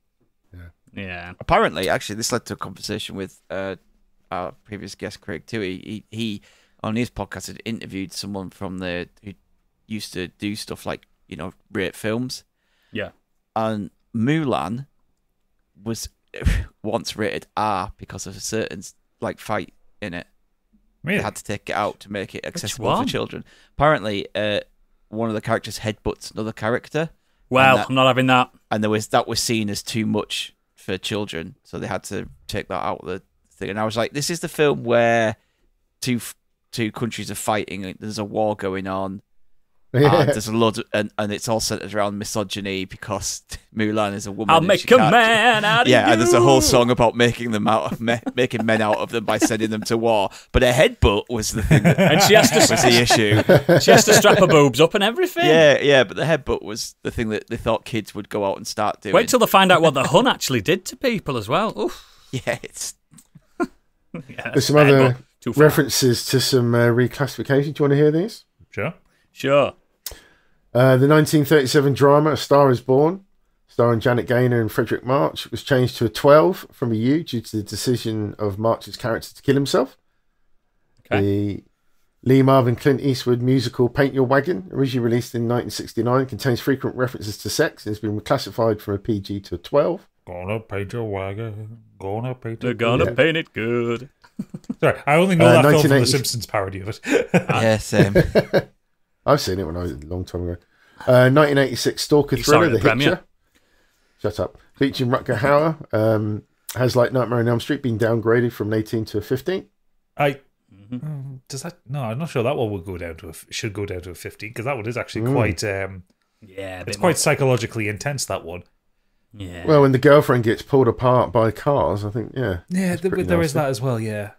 [SPEAKER 1] Yeah.
[SPEAKER 5] Apparently, actually, this led to a conversation with our previous guest, Craig, too. He on his podcast had interviewed someone from who used to do stuff like, rate films.
[SPEAKER 1] Yeah.
[SPEAKER 5] And Mulan was once rated R because of a certain fight in it.
[SPEAKER 3] Really?
[SPEAKER 5] They had to take it out to make it accessible
[SPEAKER 1] one?
[SPEAKER 5] for children. Apparently, one of the characters headbutts another character.
[SPEAKER 1] Well, I'm not having that.
[SPEAKER 5] And that was seen as too much for children, so they had to take that out of the thing. And I was like, this is the film where two countries are fighting. There's a war going on.
[SPEAKER 4] Yeah.
[SPEAKER 5] And there's a lot, and it's all centered around misogyny because Mulan is a woman.
[SPEAKER 1] I'll
[SPEAKER 5] and
[SPEAKER 1] make
[SPEAKER 5] she
[SPEAKER 1] a
[SPEAKER 5] can't-
[SPEAKER 1] man out of you.
[SPEAKER 5] Yeah, and there's a whole song about making them making men out of them by sending them to war. But a headbutt was the thing that
[SPEAKER 1] And she has
[SPEAKER 5] was
[SPEAKER 1] to
[SPEAKER 5] the issue.
[SPEAKER 1] she has to strap her boobs up and everything.
[SPEAKER 5] Yeah, but the headbutt was the thing that they thought kids would go out and start doing.
[SPEAKER 1] Wait till they find out what the Hun actually did to people as well. Oof.
[SPEAKER 5] Yeah, it's
[SPEAKER 1] Yeah,
[SPEAKER 4] There's some
[SPEAKER 1] bad,
[SPEAKER 4] other
[SPEAKER 1] but too far.
[SPEAKER 4] references to some reclassification. Do you want to hear these?
[SPEAKER 3] Sure.
[SPEAKER 1] Sure.
[SPEAKER 4] The 1937 drama A Star Is Born, starring Janet Gaynor and Frederick March, was changed to a 12 from a U due to the decision of March's character to kill himself.
[SPEAKER 1] Okay.
[SPEAKER 4] The Lee Marvin Clint Eastwood musical Paint Your Wagon, originally released in 1969, contains frequent references to sex and has been reclassified from a PG to a 12.
[SPEAKER 3] Gonna paint your wagon. Gonna paint
[SPEAKER 1] They're
[SPEAKER 3] it.
[SPEAKER 1] gonna paint it good.
[SPEAKER 3] Sorry, I only know that film from the
[SPEAKER 4] 1980
[SPEAKER 3] Simpsons parody of it.
[SPEAKER 5] yeah, same.
[SPEAKER 4] I've seen it when I was a long time ago. 1986 stalker
[SPEAKER 1] You saw it
[SPEAKER 4] thriller,
[SPEAKER 1] at
[SPEAKER 4] The
[SPEAKER 1] the premiere.
[SPEAKER 4] Hitcher. Shut up. Featuring Rutger Hauer. Has, like Nightmare on Elm Street, been downgraded from an 18 to a 15?
[SPEAKER 3] Does that? No, I'm not sure that one would go down to should go down to a 15 because that one is actually quite.
[SPEAKER 1] Yeah, a
[SPEAKER 3] It's
[SPEAKER 1] bit
[SPEAKER 3] quite psychologically intense. That one.
[SPEAKER 1] more. Yeah.
[SPEAKER 4] Well, when the girlfriend gets pulled apart by cars, I think, yeah.
[SPEAKER 3] Yeah,
[SPEAKER 4] that's pretty
[SPEAKER 3] there is
[SPEAKER 4] nasty.
[SPEAKER 3] that as well. Yeah.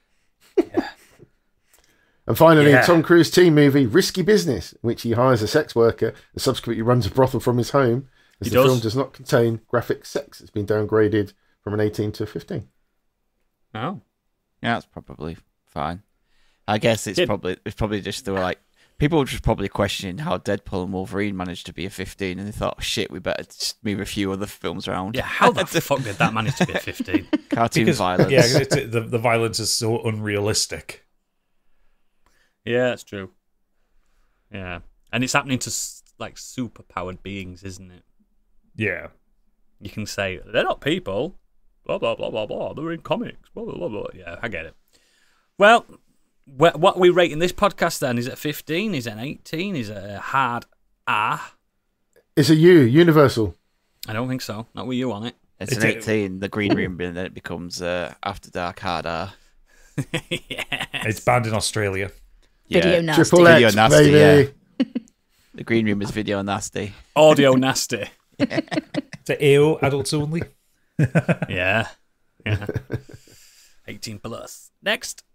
[SPEAKER 4] And finally,
[SPEAKER 3] Yeah.
[SPEAKER 4] Tom Cruise teen movie Risky Business, in which he hires a sex worker and subsequently runs a brothel from his home. As
[SPEAKER 1] He
[SPEAKER 4] the
[SPEAKER 1] does.
[SPEAKER 4] film does not contain graphic sex, it's been downgraded from an 18 to a 15.
[SPEAKER 1] Oh.
[SPEAKER 5] Yeah, that's probably fine. I guess it's
[SPEAKER 1] Did-
[SPEAKER 5] probably just they were like people were just probably questioning how Deadpool and Wolverine managed to be a 15, and they thought, oh, shit, we better just move a few other films around.
[SPEAKER 1] Yeah, how the fuck did that manage to be a 15?
[SPEAKER 5] Cartoon violence.
[SPEAKER 3] Yeah, the violence is so unrealistic.
[SPEAKER 1] Yeah, that's true. Yeah. And it's happening to, super powered beings, isn't it?
[SPEAKER 3] Yeah.
[SPEAKER 1] You can say, they're not people. Blah, blah, blah, blah, blah. They're in comics. Blah, blah, blah, blah. Yeah, I get it. Well, what are we rating this podcast then? Is it a 15? Is it an 18? Is it a hard R?
[SPEAKER 4] It's a U, Universal.
[SPEAKER 1] I don't think so. Not with you on it.
[SPEAKER 5] It's an 18, the green room, and then it becomes After Dark Hard R.
[SPEAKER 1] Yeah.
[SPEAKER 3] It's banned in Australia.
[SPEAKER 2] Video nasty.
[SPEAKER 4] Triple
[SPEAKER 5] Video
[SPEAKER 4] X,
[SPEAKER 5] nasty,
[SPEAKER 4] baby.
[SPEAKER 5] The green room is video nasty.
[SPEAKER 1] Audio nasty.
[SPEAKER 3] It's a AO, adults only.
[SPEAKER 1] Yeah. Yeah. 18 plus. Next.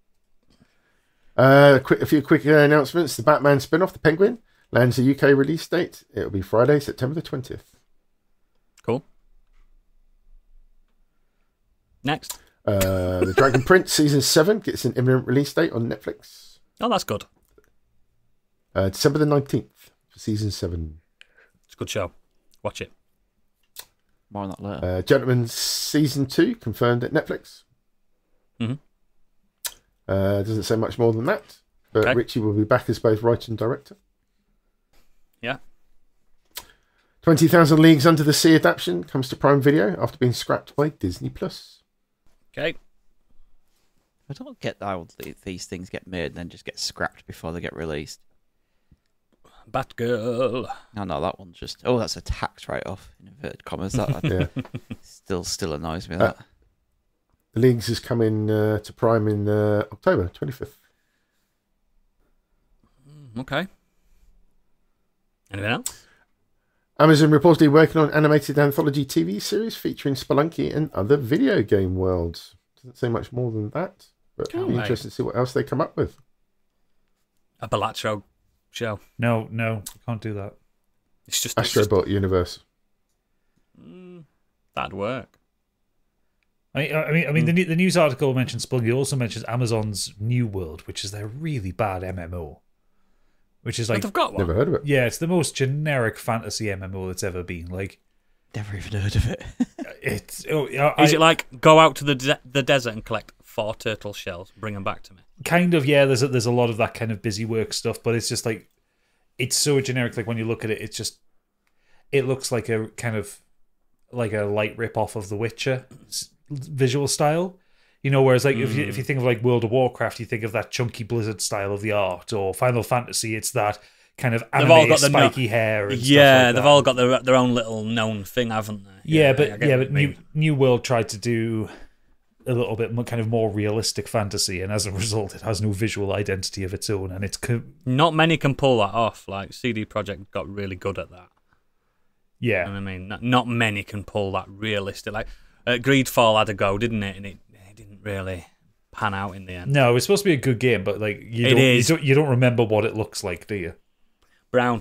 [SPEAKER 4] A few quick announcements. The Batman spin-off, The Penguin, lands a UK release date. It'll be Friday, September the 20th.
[SPEAKER 1] Cool. Next.
[SPEAKER 4] The Dragon Prince Season 7 gets an imminent release date on Netflix.
[SPEAKER 1] Oh, that's good.
[SPEAKER 4] December the 19th for Season 7.
[SPEAKER 1] It's a good show. Watch it.
[SPEAKER 5] More on that later.
[SPEAKER 4] Gentleman Season 2 confirmed at Netflix.
[SPEAKER 1] Mhm.
[SPEAKER 4] Doesn't say much more than that. But
[SPEAKER 1] Okay.
[SPEAKER 4] Richie will be back as both writer and director.
[SPEAKER 1] Yeah.
[SPEAKER 4] 20,000 Leagues Under the Sea adaptation comes to Prime Video after being scrapped by Disney+.
[SPEAKER 1] Okay.
[SPEAKER 5] I don't get how these things get made and then just get scrapped before they get released.
[SPEAKER 1] Batgirl.
[SPEAKER 5] No, that one's just... Oh, that's a tax write-off, in inverted commas. That
[SPEAKER 4] Yeah.
[SPEAKER 5] still annoys me, that.
[SPEAKER 4] The Leagues is coming to Prime in October 25th.
[SPEAKER 1] Okay. Anything else?
[SPEAKER 4] Amazon reportedly working on animated anthology TV series featuring Spelunky and other video game worlds. Doesn't say much more than that, but it'll be interesting to see what else they come up with.
[SPEAKER 1] A Balatro show.
[SPEAKER 3] No, can't do that.
[SPEAKER 1] It's just
[SPEAKER 4] Astrobot Universe.
[SPEAKER 1] That'd work.
[SPEAKER 3] I mean, the news article mentions Spelunky. Also mentions Amazon's New World, which is their really bad MMO. Which is like,
[SPEAKER 1] But they've got one.
[SPEAKER 4] Never heard of it.
[SPEAKER 3] yeah, it's the most generic fantasy MMO that's ever been. Like,
[SPEAKER 5] Never even heard of it.
[SPEAKER 3] it's
[SPEAKER 1] Is it like go out to the desert and collect 4 turtle shells, bring them back to me?
[SPEAKER 3] kind of, yeah. There's a lot of that kind of busy work stuff, but it's just like, it's so generic. Like when you look at it, it looks like a kind of like a light rip off of The Witcher visual style. You know, whereas like if you think of like World of Warcraft, you think of that chunky Blizzard style of the art, or Final Fantasy, it's that kind of
[SPEAKER 1] They've all
[SPEAKER 3] anime
[SPEAKER 1] got the
[SPEAKER 3] spiky hair. And
[SPEAKER 1] Yeah,
[SPEAKER 3] stuff like
[SPEAKER 1] they've
[SPEAKER 3] that.
[SPEAKER 1] all got their own little known thing, haven't they?
[SPEAKER 3] Yeah,
[SPEAKER 1] I
[SPEAKER 3] but
[SPEAKER 1] get what you mean.
[SPEAKER 3] New World tried to do a little bit more, kind of more realistic fantasy, and as a result, it has no visual identity of its own, and it's
[SPEAKER 1] Not many can pull that off. Like CD Projekt got really good at that.
[SPEAKER 3] yeah.
[SPEAKER 1] You know what I mean, not many can pull that realistic. Like Greedfall had a go, didn't it? And it didn't really pan out in the end.
[SPEAKER 3] No, it's supposed to be a good game, but like you don't remember what it looks like, do you?
[SPEAKER 1] Brown.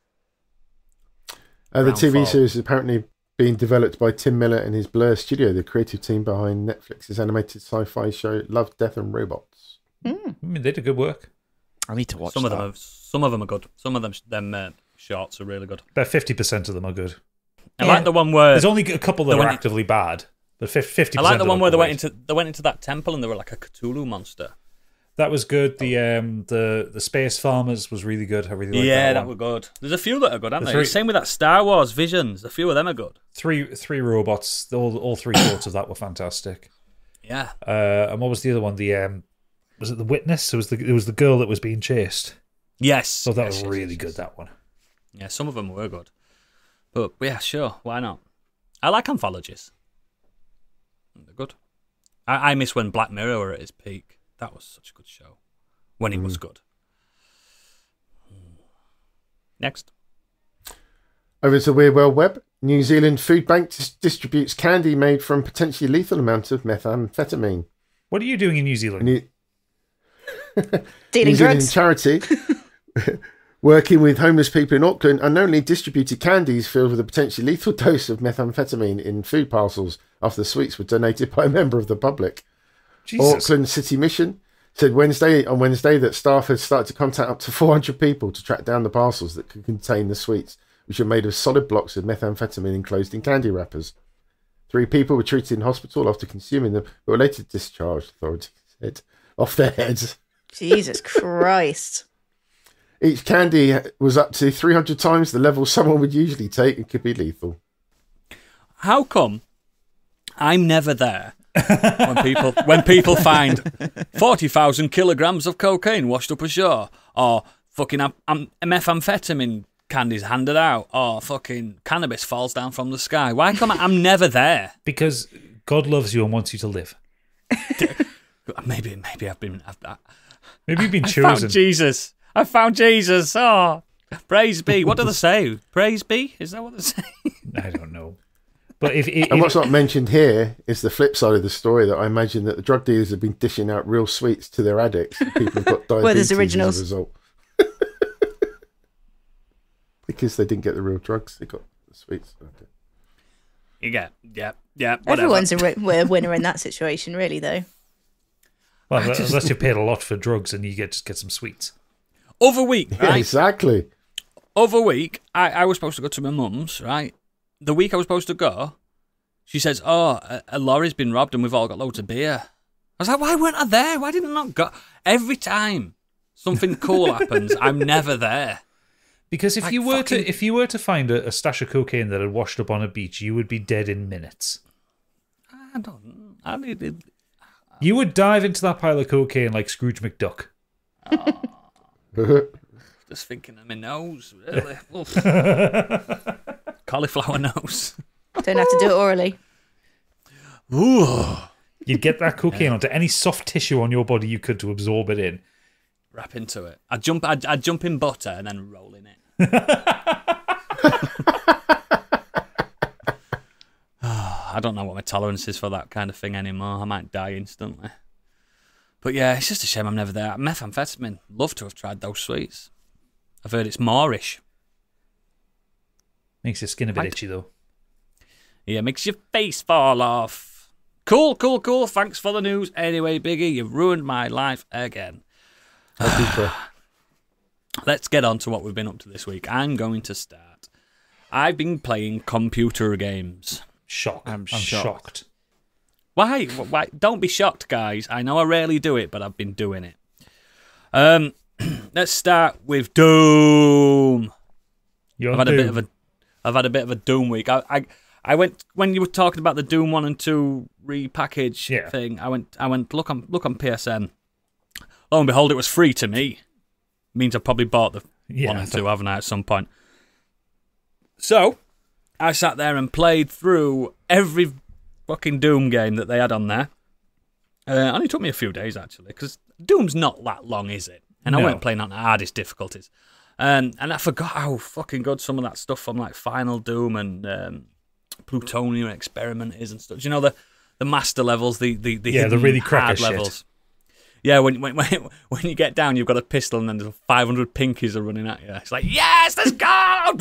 [SPEAKER 4] The TV
[SPEAKER 1] Brownfall.
[SPEAKER 4] series is apparently being developed by Tim Miller and his Blur Studio, the creative team behind Netflix's animated sci-fi show Love, Death and Robots.
[SPEAKER 3] I mean, they did good work.
[SPEAKER 5] I need to watch
[SPEAKER 1] Some
[SPEAKER 5] that.
[SPEAKER 1] of them are good. Some of them shorts are really good.
[SPEAKER 3] About 50% of them are good.
[SPEAKER 1] I like the one where
[SPEAKER 3] There's only a couple that
[SPEAKER 1] the
[SPEAKER 3] are
[SPEAKER 1] one-
[SPEAKER 3] actively bad, but 50%.
[SPEAKER 1] I like the
[SPEAKER 3] of
[SPEAKER 1] one
[SPEAKER 3] them
[SPEAKER 1] where
[SPEAKER 3] are
[SPEAKER 1] they
[SPEAKER 3] great.
[SPEAKER 1] went into that temple and they were like a Cthulhu monster.
[SPEAKER 3] That was good. The Space Farmers was really good. I really liked
[SPEAKER 1] Yeah,
[SPEAKER 3] that
[SPEAKER 1] that
[SPEAKER 3] one.
[SPEAKER 1] were good. There's a few that are good, aren't
[SPEAKER 3] The
[SPEAKER 1] there?
[SPEAKER 3] three-
[SPEAKER 1] Same with that Star Wars Visions. A few of them are good.
[SPEAKER 3] Three robots. All three sorts of that were fantastic.
[SPEAKER 1] Yeah.
[SPEAKER 3] And what was the other one? Was it The Witness? It was the girl that was being chased.
[SPEAKER 1] Yes.
[SPEAKER 3] So that
[SPEAKER 1] Yes,
[SPEAKER 3] was
[SPEAKER 1] yes,
[SPEAKER 3] really
[SPEAKER 1] yes,
[SPEAKER 3] good.
[SPEAKER 1] yes.
[SPEAKER 3] That one.
[SPEAKER 1] Yeah, some of them were good. But yeah, sure. Why not? I like anthologies. They're good. I miss when Black Mirror were at its peak. That was such a good show. When it was good. Next.
[SPEAKER 4] Over to the Weird World Web, New Zealand Food Bank distributes candy made from potentially lethal amounts of methamphetamine.
[SPEAKER 3] What are you doing in New Zealand?
[SPEAKER 4] New
[SPEAKER 2] Dealing
[SPEAKER 4] Zealand
[SPEAKER 2] drugs.
[SPEAKER 4] charity working with homeless people in Auckland unknowingly distributed candies filled with a potentially lethal dose of methamphetamine in food parcels after the sweets were donated by a member of the public.
[SPEAKER 3] Jesus.
[SPEAKER 4] Auckland City Mission said on Wednesday that staff had started to contact up to 400 people to track down the parcels that could contain the sweets, which are made of solid blocks of methamphetamine enclosed in candy wrappers. 3 people were treated in hospital after consuming them, but were later discharged, authorities said, off their heads.
[SPEAKER 2] Jesus Christ.
[SPEAKER 4] Each candy was up to 300 times the level someone would usually take and could be lethal.
[SPEAKER 1] How come I'm never there when people find 40,000 kilograms of cocaine washed up ashore, or fucking methamphetamine candies handed out, or fucking cannabis falls down from the sky? Why come I'm never there?
[SPEAKER 3] Because God loves you and wants you to live.
[SPEAKER 1] Maybe I've been.
[SPEAKER 3] Maybe you've been
[SPEAKER 1] I
[SPEAKER 3] chosen.
[SPEAKER 1] found Jesus. I found Jesus. Oh, praise be. What do they say? Praise be? Is that what they say?
[SPEAKER 3] I don't know. But if
[SPEAKER 4] And what's not mentioned here is the flip side of the story, that I imagine that the drug dealers have been dishing out real sweets to their addicts. And people have got diabetes
[SPEAKER 2] Well, there's
[SPEAKER 4] as
[SPEAKER 2] originals.
[SPEAKER 4] a result. Because they didn't get the real drugs, they got the sweets.
[SPEAKER 1] You get, yeah, whatever.
[SPEAKER 2] Everyone's a winner in that situation, really, though.
[SPEAKER 3] well, unless you paid a lot for drugs and you just get some sweets.
[SPEAKER 1] Other week,
[SPEAKER 4] Yeah,
[SPEAKER 1] right?
[SPEAKER 4] exactly.
[SPEAKER 1] Other week, I was supposed to go to my mum's, right? The week I was supposed to go, she says, "Oh, a lorry's been robbed and we've all got loads of beer." I was like, "Why weren't I there? Why didn't I not go?" Every time something cool happens, I'm never there.
[SPEAKER 3] Because if
[SPEAKER 1] Like
[SPEAKER 3] you were to find a stash of cocaine that had washed up on a beach, you would be dead in minutes. You would dive into that pile of cocaine like Scrooge McDuck.
[SPEAKER 1] Just thinking of my nose, really. Cauliflower nose.
[SPEAKER 2] Don't have to do it orally.
[SPEAKER 1] Ooh.
[SPEAKER 3] You'd get that cocaine onto any soft tissue on your body you could to absorb it in.
[SPEAKER 1] Wrap into it. I'd jump in butter and then roll in it. I don't know what my tolerance is for that kind of thing anymore. I might die instantly. But yeah, it's just a shame I'm never there. Methamphetamine. Love to have tried those sweets. I've heard it's Moorish.
[SPEAKER 3] Makes your skin a bit itchy, though.
[SPEAKER 1] Yeah, makes your face fall off. Cool. Thanks for the news. Anyway, Biggie, you've ruined my life again. Let's get on to what we've been up to this week. I'm going to start. I've been playing computer games.
[SPEAKER 3] I'm shocked.
[SPEAKER 1] Why? Don't be shocked, guys. I know I rarely do it, but I've been doing it. Let's start with Doom. I've had a bit of a Doom week. I went when you were talking about the Doom 1 and 2 repackage thing. I went look on PSN. Lo and behold, it was free to me. Means I probably bought the 1 and 2, haven't I, at some point? So I sat there and played through every fucking Doom game that they had on there. Only took me a few days, actually, because Doom's not that long, is it? And I weren't playing on the hardest difficulties. And I forgot how fucking good some of that stuff from like Final Doom and Plutonium Experiment is and stuff. Do you know the master levels, the
[SPEAKER 3] really cracker
[SPEAKER 1] hard levels? Shit. Yeah, when you get down, you've got a pistol and then there's 500 pinkies are running at you. It's like, yes, let's go!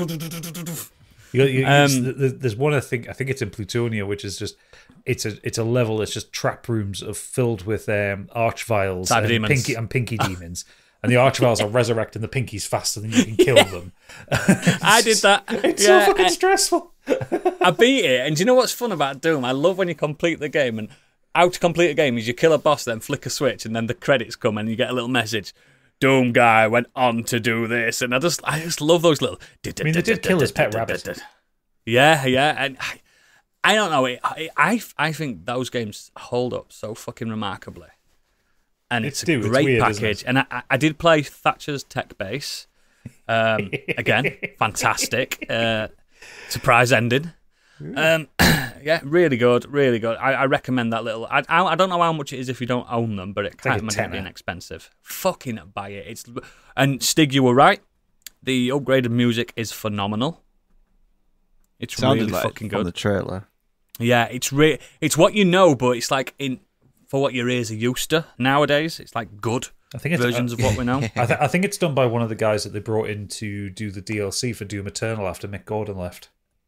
[SPEAKER 3] There's one I think it's in Plutonia, which is just it's a level that's just trap rooms filled with archviles and pinky demons, and the archviles are resurrecting the pinkies faster than you can kill them.
[SPEAKER 1] I did that.
[SPEAKER 3] It's so fucking stressful.
[SPEAKER 1] I beat it, and do you know what's fun about Doom? I love when you complete the game, and how to complete a game is you kill a boss, then flick a switch, and then the credits come, and you get a little message. Doom guy went on to do this, and I just love those little.
[SPEAKER 3] I mean, they did kill his pet rabbit.
[SPEAKER 1] Yeah, and I don't know. I think those games hold up so fucking remarkably, and it's a great weird, package. And I did play Thatcher's Tech Base. Again, fantastic. Surprise ending. Yeah, really good. I recommend that little. I don't know how much it is if you don't own them, but it can't imagine being expensive. Fucking buy it. And Stig, you were right. The upgraded music is phenomenal. It's really fucking good.
[SPEAKER 5] On the trailer.
[SPEAKER 1] Yeah, it's what you know, but it's like for what your ears are used to nowadays. It's like good versions of what we know.
[SPEAKER 3] I think it's done by one of the guys that they brought in to do the DLC for Doom Eternal after Mick Gordon left.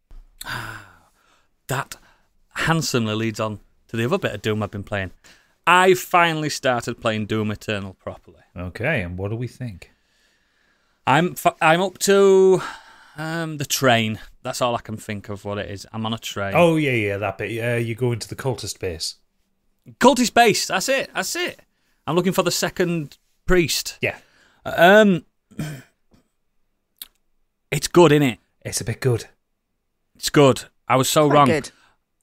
[SPEAKER 1] That handsomely leads on to the other bit of Doom I've been playing. I finally started playing Doom Eternal properly.
[SPEAKER 3] Okay, and what do we think?
[SPEAKER 1] I'm up to the train. That's all I can think of what it is. I'm on a train.
[SPEAKER 3] Oh, yeah, that bit. You go into the cultist base.
[SPEAKER 1] Cultist base, that's it. I'm looking for the second priest.
[SPEAKER 3] Yeah.
[SPEAKER 1] It's good, innit?
[SPEAKER 3] It's a bit good.
[SPEAKER 1] It's good. I was so wrong.
[SPEAKER 2] Good.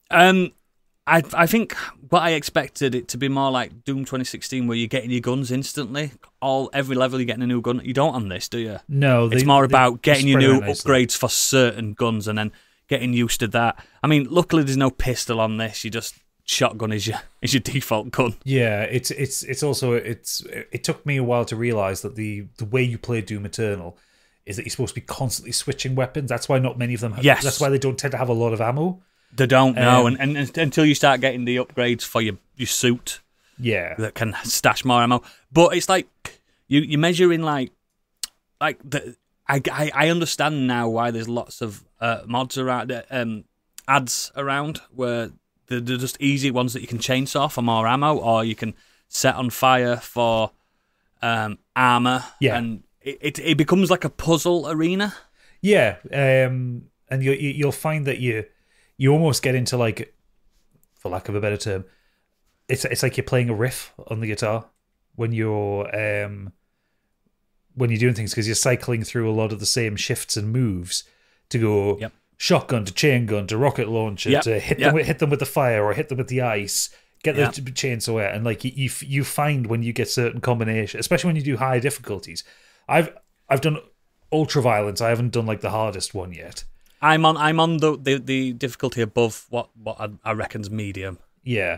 [SPEAKER 1] I think what I expected it to be more like Doom 2016, where you're getting your guns instantly. Every level you're getting a new gun. You don't on this, do you?
[SPEAKER 3] No.
[SPEAKER 1] It's more about getting your new upgrades for certain guns and then getting used to that. I mean, luckily there's no pistol on this. You just shotgun is your default gun.
[SPEAKER 3] Yeah, it's also it took me a while to realise that the way you play Doom Eternal is that you're supposed to be constantly switching weapons. That's why not many of them. That's why they don't tend to have a lot of ammo.
[SPEAKER 1] They don't know, and until you start getting the upgrades for your suit, that can stash more ammo. But it's like you measure in like the. I understand now why there's lots of mods around, ads around where they're just easy ones that you can chainsaw for more ammo, or you can set on fire for armor. Yeah, and it becomes like a puzzle arena.
[SPEAKER 3] Yeah, and you'll find that you almost get into, like, for lack of a better term, it's like you're playing a riff on the guitar when you're when you're doing things because you're cycling through a lot of the same shifts and moves to go
[SPEAKER 1] Yep.
[SPEAKER 3] shotgun to chain gun to rocket launcher
[SPEAKER 1] Yep.
[SPEAKER 3] to hit them with the fire or hit them with the ice, get the chainsaw out, and like you find when you get certain combinations, especially when you do high difficulties. I've done ultra violence. I haven't done like the hardest one yet.
[SPEAKER 1] I'm on the difficulty above what I reckon's medium.
[SPEAKER 3] Yeah.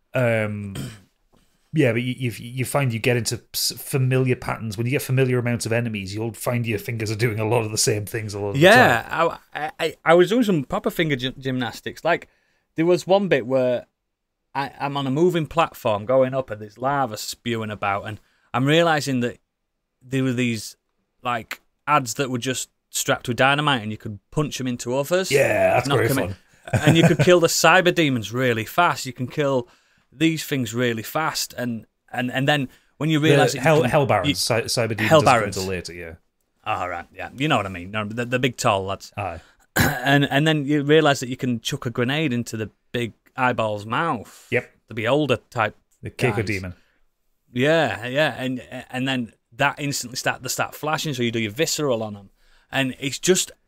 [SPEAKER 3] Yeah, but you find you get into familiar patterns. When you get familiar amounts of enemies, you'll find your fingers are doing a lot of the same things a lot of the time.
[SPEAKER 1] Yeah, I was doing some proper finger gymnastics. Like, there was one bit where I'm on a moving platform going up and there's lava spewing about, and I'm realising that there were these, like, ads that were just strapped with dynamite and you could punch them into others.
[SPEAKER 3] Yeah, that's
[SPEAKER 1] knock
[SPEAKER 3] very
[SPEAKER 1] 'em
[SPEAKER 3] fun.
[SPEAKER 1] in. And you could kill the cyber demons really fast. You can kill these things really fast, and then when you realise
[SPEAKER 3] The Hell Barons, Cyber Demon
[SPEAKER 1] Hell
[SPEAKER 3] doesn't come
[SPEAKER 1] Barons.
[SPEAKER 3] until later, yeah.
[SPEAKER 1] All right, yeah, you know what I mean. No, the big tall lads.
[SPEAKER 3] Aye.
[SPEAKER 1] And then you realise that you can chuck a grenade into the big eyeball's mouth.
[SPEAKER 3] Yep.
[SPEAKER 1] The beholder type.
[SPEAKER 3] The Keiko
[SPEAKER 1] guys.
[SPEAKER 3] Demon.
[SPEAKER 1] Yeah, and then that instantly start flashing, so you do your visceral on them, and it's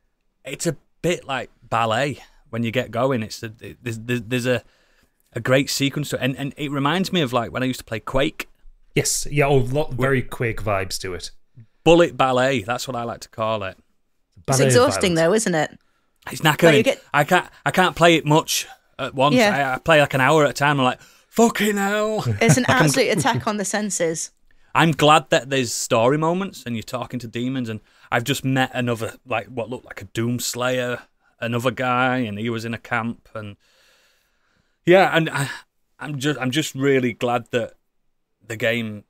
[SPEAKER 1] a bit like ballet when you get going. There's a great sequence to it, and it reminds me of like when I used to play Quake.
[SPEAKER 3] Yes, yeah, very Quake vibes to it.
[SPEAKER 1] Bullet ballet, that's what I like to call it.
[SPEAKER 2] It's
[SPEAKER 3] Ballet
[SPEAKER 2] exhausting,
[SPEAKER 3] violence.
[SPEAKER 2] though, isn't it?
[SPEAKER 1] It's knackering.
[SPEAKER 2] Like
[SPEAKER 1] I can't play it much at once.
[SPEAKER 2] Yeah.
[SPEAKER 1] I play like an hour at a time. I'm like, fucking hell.
[SPEAKER 2] It's an absolute attack on the senses.
[SPEAKER 1] I'm glad that there's story moments and you're talking to demons, and I've just met another, like, what looked like a Doomslayer, another guy, and he was in a camp, and yeah, and I'm just really glad that the game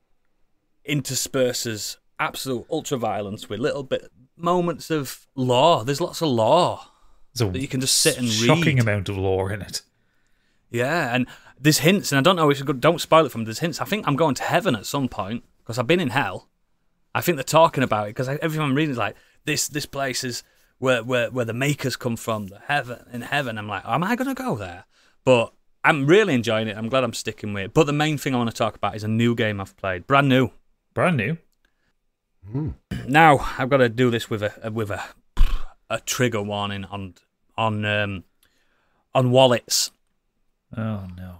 [SPEAKER 1] intersperses absolute ultra violence with little bit moments of lore. There's lots of lore
[SPEAKER 3] There's a
[SPEAKER 1] that you can just sit and
[SPEAKER 3] shocking
[SPEAKER 1] read.
[SPEAKER 3] amount of lore in it.
[SPEAKER 1] Yeah, and there's hints, and I don't know if it's good. Don't spoil it for me. There's hints. I think I'm going to heaven at some point because I've been in hell. I think they're talking about it because everything I'm reading is like this place is where the makers come from, the heaven. I'm like, am I going to go there? But I'm really enjoying it. I'm glad I'm sticking with it. But the main thing I want to talk about is a new game I've played, brand new.
[SPEAKER 3] Brand new.
[SPEAKER 1] Now I've got to do this with a trigger warning on wallets.
[SPEAKER 3] Oh no.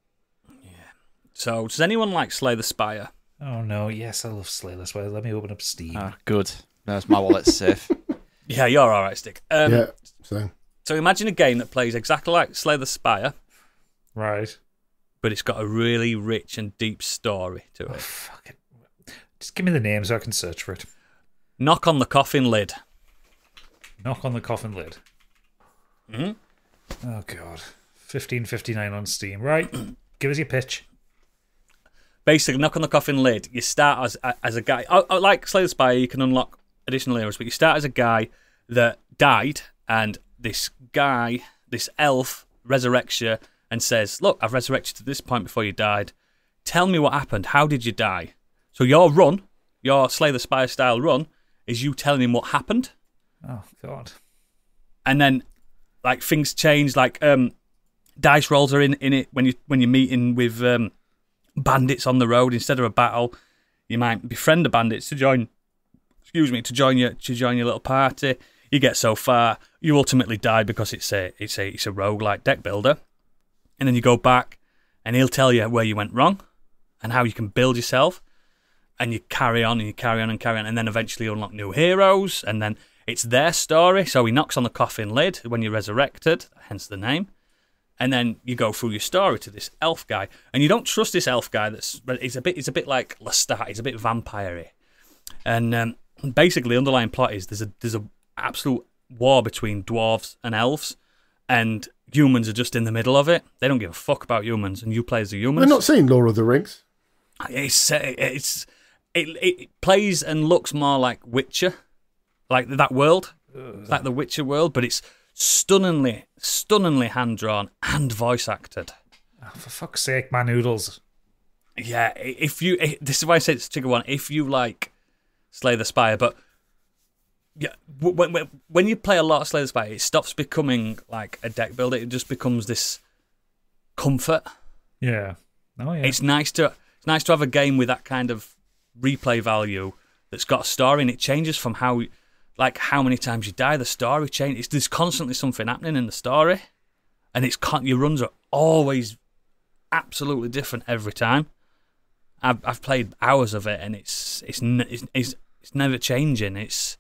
[SPEAKER 1] So does anyone like Slay the Spire?
[SPEAKER 3] Oh no. Yes, I love Slay the Spire. Let me open up Steam.
[SPEAKER 5] Ah, good. There's my wallet's safe.
[SPEAKER 1] Yeah, you're all right, Stick.
[SPEAKER 4] Yeah. So
[SPEAKER 1] So imagine a game that plays exactly like Slay the Spire,
[SPEAKER 3] Right.
[SPEAKER 1] but it's got a really rich and deep story to it.
[SPEAKER 3] Fuck it. Just give me the name so I can search for it.
[SPEAKER 1] Knock on the Coffin Lid.
[SPEAKER 3] Knock on the Coffin Lid.
[SPEAKER 1] Mhm.
[SPEAKER 3] Oh god. 15.59 on Steam. Right. Give us your pitch.
[SPEAKER 1] Basically, Knock on the Coffin Lid, you start as a guy. Like Slay the Spire, you can unlock additional areas, but you start as a guy that died, and this elf, resurrects you and says, look, I've resurrected to this point before you died. Tell me what happened. How did you die? So your Slay the Spire style run, is you telling him what happened.
[SPEAKER 3] Oh god.
[SPEAKER 1] And then, like, things change. Like, dice rolls are in it when you're meeting with bandits on the road. Instead of a battle, you might befriend the bandits to join your little party. You get so far, you ultimately die because it's a roguelike deck builder. And then you go back, and he'll tell you where you went wrong and how you can build yourself. And you carry on and you carry on and carry on, and then eventually you unlock new heroes, and then it's their story. So he knocks on the coffin lid when you're resurrected, hence the name. And then you go through your story to this elf guy, and you don't trust this elf guy. He's a bit like Lestat. He's a bit vampire-y. And basically, the underlying plot is there's a absolute war between dwarves and elves, and humans are just in the middle of it. They don't give a fuck about humans, and you play as the humans.
[SPEAKER 4] we're not seeing Lord of the Rings.
[SPEAKER 1] It plays and looks more like Witcher, like that world, like the Witcher world, but it's stunningly hand drawn and voice acted.
[SPEAKER 3] Oh, for fuck's sake, man noodles.
[SPEAKER 1] Yeah, this is why I say it's trigger one. If you like Slay the Spire, but yeah, when you play a lot of Slay the Spire, it stops becoming like a deck builder. It just becomes this comfort.
[SPEAKER 3] Yeah. Oh yeah.
[SPEAKER 1] It's nice to have a game with that kind of replay value that's got a story, and it changes from how many times you die. The story changes. There's constantly something happening in the story, and your runs are always absolutely different every time. I've played hours of it, and it's never changing. It's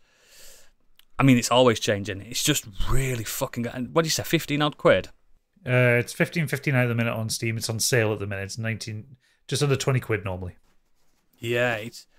[SPEAKER 1] always changing. It's just really fucking good. What do you say, 15 odd quid?
[SPEAKER 3] It's 15.59 at the minute on Steam. It's on sale at the minute. It's 19, just under 20 quid normally.
[SPEAKER 1] Yeah,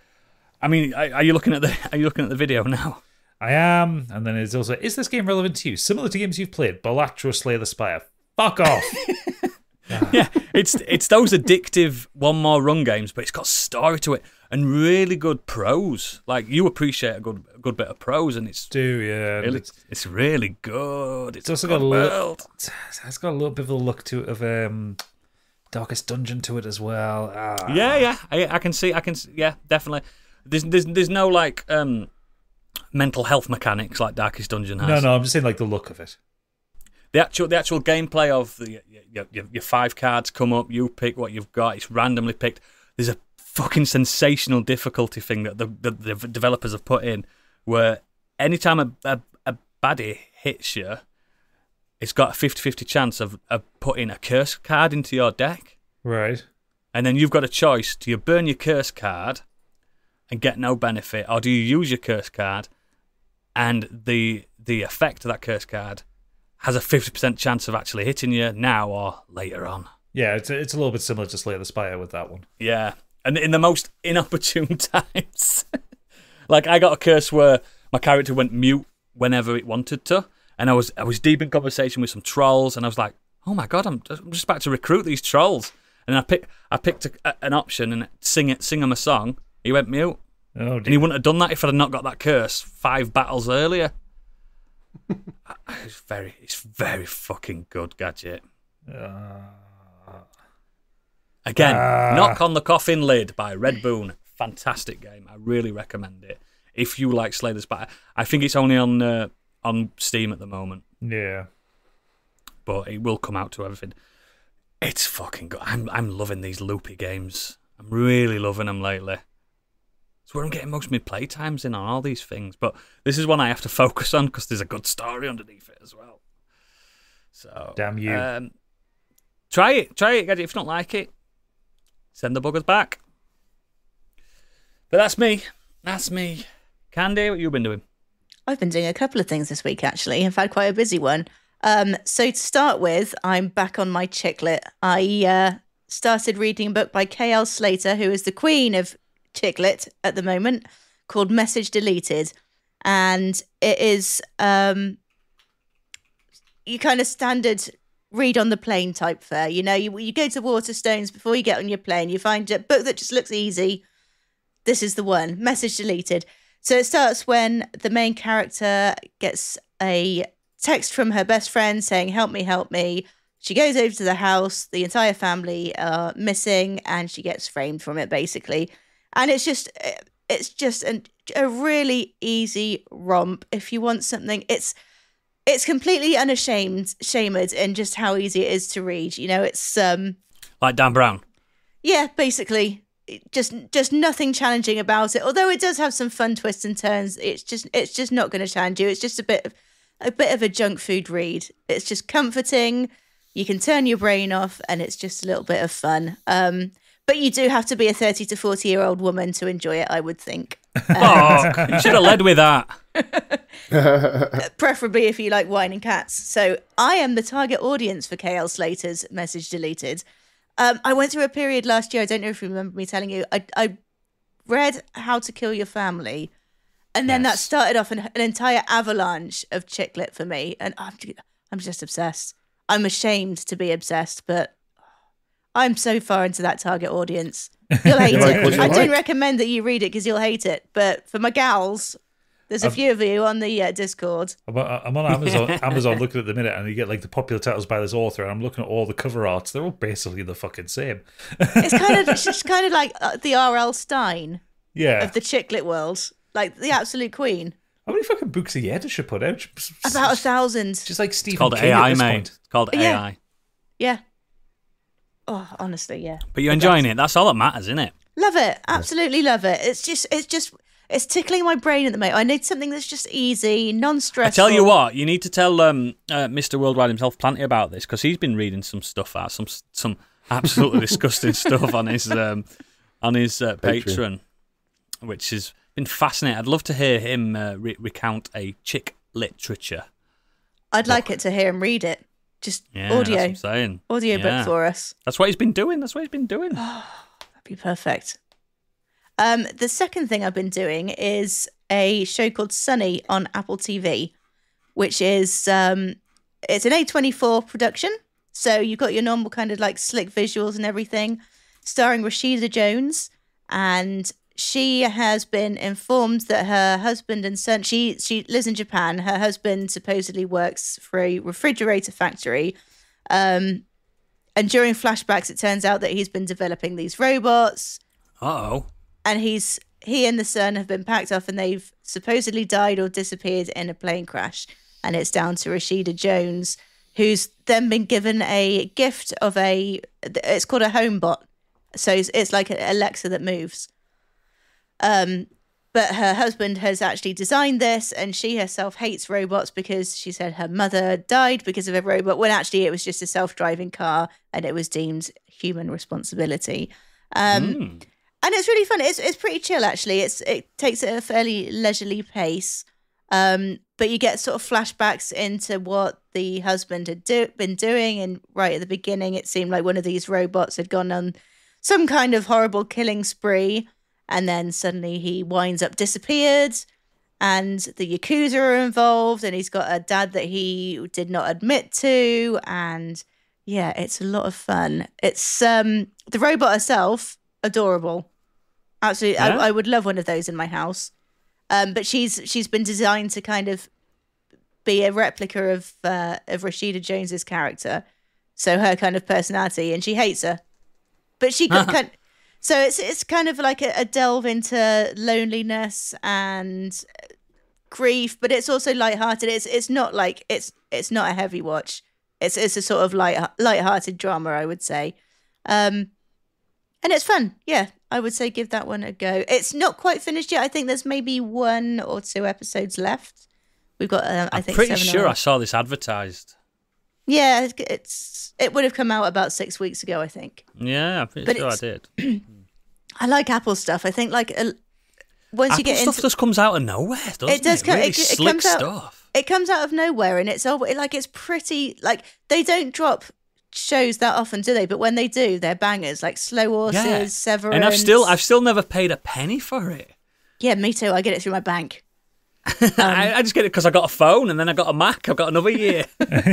[SPEAKER 1] are you looking at the video now?
[SPEAKER 3] I am, and then it's also, is this game relevant to you? Similar to games you've played, Balatro, Slay the Spire. Fuck off.
[SPEAKER 1] Yeah, it's those addictive one more run games, but it's got story to it and really good prose. Like, you appreciate a good bit of prose, and it's it's really good. It's also got a world.
[SPEAKER 3] It's got a little bit of a look to it of Darkest Dungeon to it as well.
[SPEAKER 1] Yeah, I can see. Yeah, definitely. There's no like mental health mechanics like Darkest Dungeon has.
[SPEAKER 3] No, I'm just saying like the look of it.
[SPEAKER 1] The actual gameplay of your 5 cards come up, you pick what you've got, it's randomly picked. There's a fucking sensational difficulty thing that the developers have put in, where anytime a baddie hits you, it's got a 50-50 chance of putting a curse card into your deck.
[SPEAKER 3] Right.
[SPEAKER 1] And then you've got a choice. Do you burn your curse card and get no benefit, or do you use your curse card and the effect of that curse card has a 50% chance of actually hitting you now or later on?
[SPEAKER 3] Yeah, it's a little bit similar to Slay the Spire with that one.
[SPEAKER 1] Yeah, and in the most inopportune times. Like, I got a curse where my character went mute whenever it wanted to, and I was deep in conversation with some trolls, and I was like, oh my god, I'm just about to recruit these trolls. And I picked an option and sing him a song. He went mute.
[SPEAKER 3] Oh, dear.
[SPEAKER 1] And he wouldn't have done that if I'd have not got that curse 5 battles earlier. It's very fucking good, Gadget. Again, Knock on the Coffin Lid by Red Boon. Fantastic game. I really recommend it. If you like Slay the Spire. I think it's only on Steam at the moment.
[SPEAKER 3] Yeah.
[SPEAKER 1] But it will come out to everything. It's fucking good. I'm loving these loopy games. I'm really loving them lately. It's where I'm getting most of my playtimes in on all these things. But this is one I have to focus on because there's a good story underneath it as well. So
[SPEAKER 3] damn you.
[SPEAKER 1] Try it, Gadget. If you don't like it, send the buggers back. But that's me. Candy, what you been doing?
[SPEAKER 2] I've been doing a couple of things this week, actually. I've had quite a busy one. So to start with, I'm back on my chicklet. I started reading a book by K.L. Slater, who is the queen of chicklet at the moment, called Message Deleted. And it is you kind of standard read on the plane type fare. You know, you go to Waterstones before you get on your plane. You find a book that just looks easy. This is the one, Message Deleted. So it starts when the main character gets a text from her best friend saying, help me. She goes over to the house. The entire family are missing and she gets framed from it, basically. And it's just a really easy romp. If you want something, it's completely shamed in just how easy it is to read. You know, it's
[SPEAKER 1] like Dan Brown.
[SPEAKER 2] Yeah, basically. Just nothing challenging about it. Although it does have some fun twists and turns, it's just not going to challenge you. It's just a bit of a junk food read. It's just comforting. You can turn your brain off, and it's just a little bit of fun. But you do have to be a 30 to 40-year-old woman to enjoy it, I would think.
[SPEAKER 1] You should have led with that.
[SPEAKER 2] Preferably if you like wine and cats. So I am the target audience for KL Slater's Message Deleted. I went through a period last year, I don't know if you remember me telling you, I read How to Kill Your Family, and then that started off an entire avalanche of chicklet for me, and I'm just obsessed. I'm ashamed to be obsessed, but I'm so far into that target audience. You'll hate it. I don't recommend that you read it because you'll hate it, but for my gals, there's a few of you on the Discord.
[SPEAKER 3] I'm on Amazon looking at the minute, and you get like the popular titles by this author, and I'm looking at all the cover arts. They're all basically the fucking same.
[SPEAKER 2] It's just kind of like the R.L. Stein of the chicklet world, like the absolute queen.
[SPEAKER 3] How many fucking books a year does she put out?
[SPEAKER 2] About 1,000.
[SPEAKER 3] Just like Stephen
[SPEAKER 1] King. It's called AI, mate. It's called AI.
[SPEAKER 2] Yeah. Oh, honestly, yeah.
[SPEAKER 1] But you're enjoying it. That's all that matters, isn't it?
[SPEAKER 2] Love it. Absolutely love it. It's it's tickling my brain at the moment. I need something that's just easy, non-stressful.
[SPEAKER 1] I tell you what, you need to tell Mr. Worldwide himself plenty about this, because he's been reading some stuff out, some absolutely disgusting stuff on his Patreon, which has been fascinating. I'd love to hear him recount a chick literature.
[SPEAKER 2] I'd like it to hear him read it. Just
[SPEAKER 1] Yeah,
[SPEAKER 2] audio.
[SPEAKER 1] that's what I'm saying.
[SPEAKER 2] Audio
[SPEAKER 1] Yeah.
[SPEAKER 2] book for us.
[SPEAKER 1] That's what he's been doing.
[SPEAKER 2] That'd be perfect. The second thing I've been doing is a show called Sunny on Apple TV, which is it's an A24 production. So you've got your normal kind of like slick visuals and everything, starring Rashida Jones, and she has been informed that her husband and son, she lives in Japan. Her husband supposedly works for a refrigerator factory. And during flashbacks, it turns out that he's been developing these robots.
[SPEAKER 1] Uh-oh.
[SPEAKER 2] And he and the son have been packed off, and they've supposedly died or disappeared in a plane crash. And it's down to Rashida Jones, who's then been given a gift of it's called a HomeBot. So it's like an Alexa that moves. But her husband has actually designed this, and she herself hates robots because she said her mother died because of a robot, when actually it was just a self-driving car and it was deemed human responsibility. And it's really fun. It's pretty chill, actually. It takes it at a fairly leisurely pace. But you get sort of flashbacks into what the husband had been doing. And right at the beginning, it seemed like one of these robots had gone on some kind of horrible killing spree. And then suddenly he winds up disappeared. And the Yakuza are involved. And he's got a dad that he did not admit to. And yeah, it's a lot of fun. It's the robot herself, adorable. Absolutely,
[SPEAKER 1] Yeah?
[SPEAKER 2] I would love one of those in my house. But she's been designed to kind of be a replica of Rashida Jones's character, so her kind of personality, and she hates her. But she kind so it's kind of like a delve into loneliness and grief, but it's also lighthearted. It's not like it's not a heavy watch. It's a sort of lighthearted drama, I would say. And it's fun. Yeah, I would say give that one a go. It's not quite finished yet. I think there's maybe 1 or 2 episodes left. We've got, I think,
[SPEAKER 1] I'm pretty
[SPEAKER 2] 7
[SPEAKER 1] sure
[SPEAKER 2] or
[SPEAKER 1] I saw this advertised.
[SPEAKER 2] Yeah, it would have come out about 6 weeks ago, I think.
[SPEAKER 1] Yeah, I'm pretty
[SPEAKER 2] But
[SPEAKER 1] sure I
[SPEAKER 2] it's-
[SPEAKER 1] did.
[SPEAKER 2] I like Apple stuff. I think like once you
[SPEAKER 1] Apple
[SPEAKER 2] get
[SPEAKER 1] stuff
[SPEAKER 2] into
[SPEAKER 1] just comes out of nowhere, doesn't it?
[SPEAKER 2] It does come-
[SPEAKER 1] Really
[SPEAKER 2] it
[SPEAKER 1] slick
[SPEAKER 2] comes out-
[SPEAKER 1] stuff.
[SPEAKER 2] it comes out of nowhere, and it's it's pretty like they don't drop shows that often, do they? But when they do, they're bangers. Like Slow Horses,
[SPEAKER 1] Yeah.
[SPEAKER 2] Severance.
[SPEAKER 1] And I've still never paid a penny for it.
[SPEAKER 2] Yeah, me too. I get it through my bank.
[SPEAKER 1] I just get it because I got a phone and then I got a Mac. I've got another year.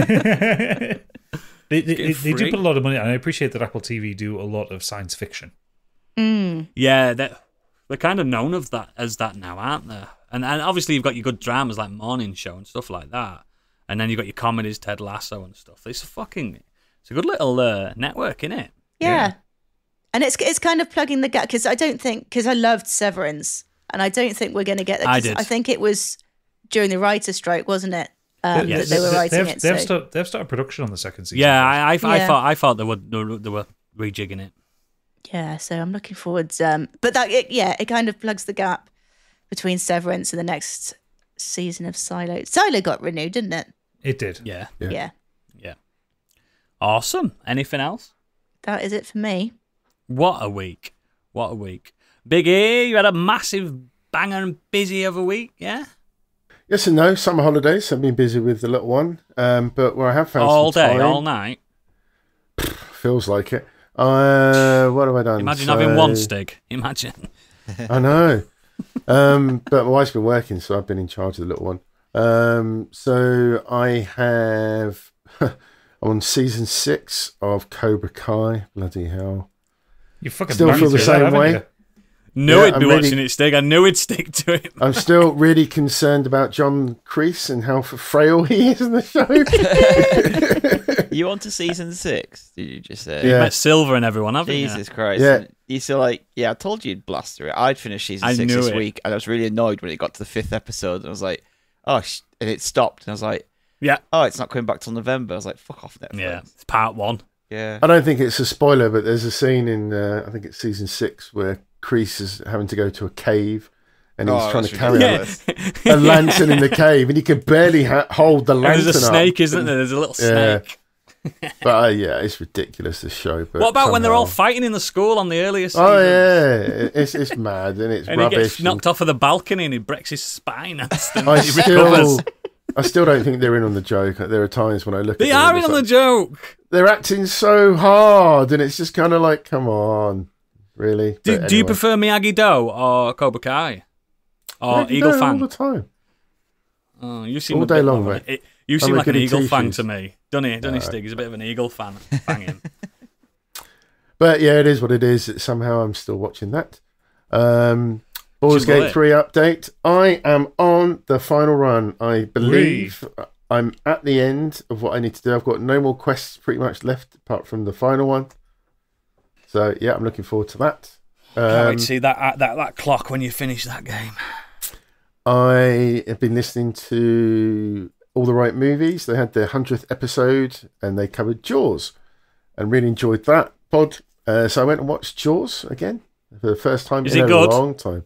[SPEAKER 3] They do
[SPEAKER 1] free.
[SPEAKER 3] put a lot of money, and I appreciate that Apple TV do a lot of science fiction.
[SPEAKER 1] Yeah, they're kind of known of that as that now, aren't they? And obviously you've got your good dramas like Morning Show and stuff like that, and then you've got your comedies, Ted Lasso and stuff. It's a good little network, isn't it?
[SPEAKER 2] Yeah. And it's kind of plugging the gap because I loved Severance, and I don't think we're going to get that.
[SPEAKER 1] I did.
[SPEAKER 2] I think it was during the writer's strike, wasn't it? That they were writing it.
[SPEAKER 3] They've
[SPEAKER 2] So.
[SPEAKER 3] started production on the second season.
[SPEAKER 1] Yeah, I
[SPEAKER 2] Yeah.
[SPEAKER 1] thought they were rejigging it.
[SPEAKER 2] Yeah, so I'm looking forward. But it kind of plugs the gap between Severance and the next season of Silo. Silo got renewed, didn't it?
[SPEAKER 3] It did.
[SPEAKER 1] Yeah.
[SPEAKER 2] Yeah.
[SPEAKER 1] Awesome. Anything else?
[SPEAKER 2] That is it for me.
[SPEAKER 1] What a week. Big E, you had a massive banger and busy of a week, yeah?
[SPEAKER 4] Yes and no. Summer holidays. I've been busy with the little one, but where I have found
[SPEAKER 1] All
[SPEAKER 4] some
[SPEAKER 1] day,
[SPEAKER 4] time,
[SPEAKER 1] all night.
[SPEAKER 4] feels like it. What have I done?
[SPEAKER 1] Imagine having one stick. Imagine.
[SPEAKER 4] I know. But my wife's been working, so I've been in charge of the little one. So I have. I'm on season 6 of Cobra Kai. Bloody hell!
[SPEAKER 3] You fucking
[SPEAKER 4] Still
[SPEAKER 3] banged
[SPEAKER 4] feel the
[SPEAKER 3] through that,
[SPEAKER 4] same
[SPEAKER 3] haven't
[SPEAKER 4] way?
[SPEAKER 3] you?
[SPEAKER 1] Knew
[SPEAKER 4] Yeah,
[SPEAKER 1] it'd be
[SPEAKER 4] I'm really-
[SPEAKER 1] watching it, Stig. I knew it'd stick to it.
[SPEAKER 4] I'm still really concerned about John Kreese and how frail he is in the show.
[SPEAKER 5] You on to season 6? Did you just say?
[SPEAKER 4] Yeah.
[SPEAKER 1] Met Silver and everyone, haven't you?
[SPEAKER 5] Jesus Christ.
[SPEAKER 4] Yeah.
[SPEAKER 5] And you still like, yeah, I told you you'd blast through it. I'd finished season
[SPEAKER 1] I
[SPEAKER 5] 6
[SPEAKER 1] knew
[SPEAKER 5] this
[SPEAKER 1] it.
[SPEAKER 5] week, and I was really annoyed when it got to the 5th episode. And I was like, oh, and it stopped. And I was like,
[SPEAKER 1] Yeah.
[SPEAKER 5] oh, it's not coming back till November. I was like, fuck off Netflix.
[SPEAKER 1] Yeah. It's part 1.
[SPEAKER 5] Yeah.
[SPEAKER 4] I don't think it's a spoiler, but there's a scene in I think it's season 6 where Kreese is having to go to a cave, and he's trying
[SPEAKER 5] that's
[SPEAKER 4] to carry
[SPEAKER 5] ridiculous.
[SPEAKER 4] a lantern in the cave, and he can barely hold the lantern.
[SPEAKER 1] There's a
[SPEAKER 4] up.
[SPEAKER 1] snake, isn't there? There's a little
[SPEAKER 4] Yeah.
[SPEAKER 1] snake.
[SPEAKER 4] But yeah, it's ridiculous, this show. But
[SPEAKER 1] What about when they're all
[SPEAKER 4] somehow-
[SPEAKER 1] fighting in the school on the earlier season?
[SPEAKER 4] Oh yeah, it's mad and it's
[SPEAKER 1] And he
[SPEAKER 4] rubbish.
[SPEAKER 1] gets knocked off of the balcony and he breaks his spine. And
[SPEAKER 4] I
[SPEAKER 1] he recovers.
[SPEAKER 4] still don't think they're in on the joke. There are times when I look
[SPEAKER 1] They
[SPEAKER 4] at them
[SPEAKER 1] are
[SPEAKER 4] and
[SPEAKER 1] in
[SPEAKER 4] it's
[SPEAKER 1] on the
[SPEAKER 4] like,
[SPEAKER 1] joke.
[SPEAKER 4] they're acting so hard, and it's just kind of like, come on, really?
[SPEAKER 1] Do
[SPEAKER 4] But
[SPEAKER 1] you
[SPEAKER 4] anyway.
[SPEAKER 1] prefer Miyagi-Do or Cobra Kai? Or
[SPEAKER 4] Yeah, you
[SPEAKER 1] Eagle
[SPEAKER 4] know,
[SPEAKER 1] Fang?
[SPEAKER 4] all the time.
[SPEAKER 1] Oh, you seem
[SPEAKER 4] all
[SPEAKER 1] a
[SPEAKER 4] day
[SPEAKER 1] bit
[SPEAKER 4] long,
[SPEAKER 1] more of
[SPEAKER 4] mate.
[SPEAKER 1] You
[SPEAKER 4] I'm
[SPEAKER 1] seem
[SPEAKER 4] a
[SPEAKER 1] like an
[SPEAKER 4] goody
[SPEAKER 1] Eagle Fang
[SPEAKER 4] two-shoes.
[SPEAKER 1] to me. Doesn't he, Stig? He's a bit of an Eagle fan. Fanging.
[SPEAKER 4] But yeah, it is what it is. Somehow I'm still watching that. Baldur's
[SPEAKER 1] Should
[SPEAKER 4] Gate
[SPEAKER 1] we?
[SPEAKER 4] 3 update. I am on the final run. I believe I'm at the end of what I need to do. I've got no more quests pretty much left apart from the final one. So yeah, I'm looking forward to that.
[SPEAKER 1] Can't wait to see that clock when you finish that game.
[SPEAKER 4] I have been listening to All the Right Movies. They had their 100th episode and they covered Jaws and really enjoyed that pod. So I went and watched Jaws again for the first time
[SPEAKER 1] Is
[SPEAKER 4] in
[SPEAKER 1] it
[SPEAKER 4] a
[SPEAKER 1] good?
[SPEAKER 4] long time.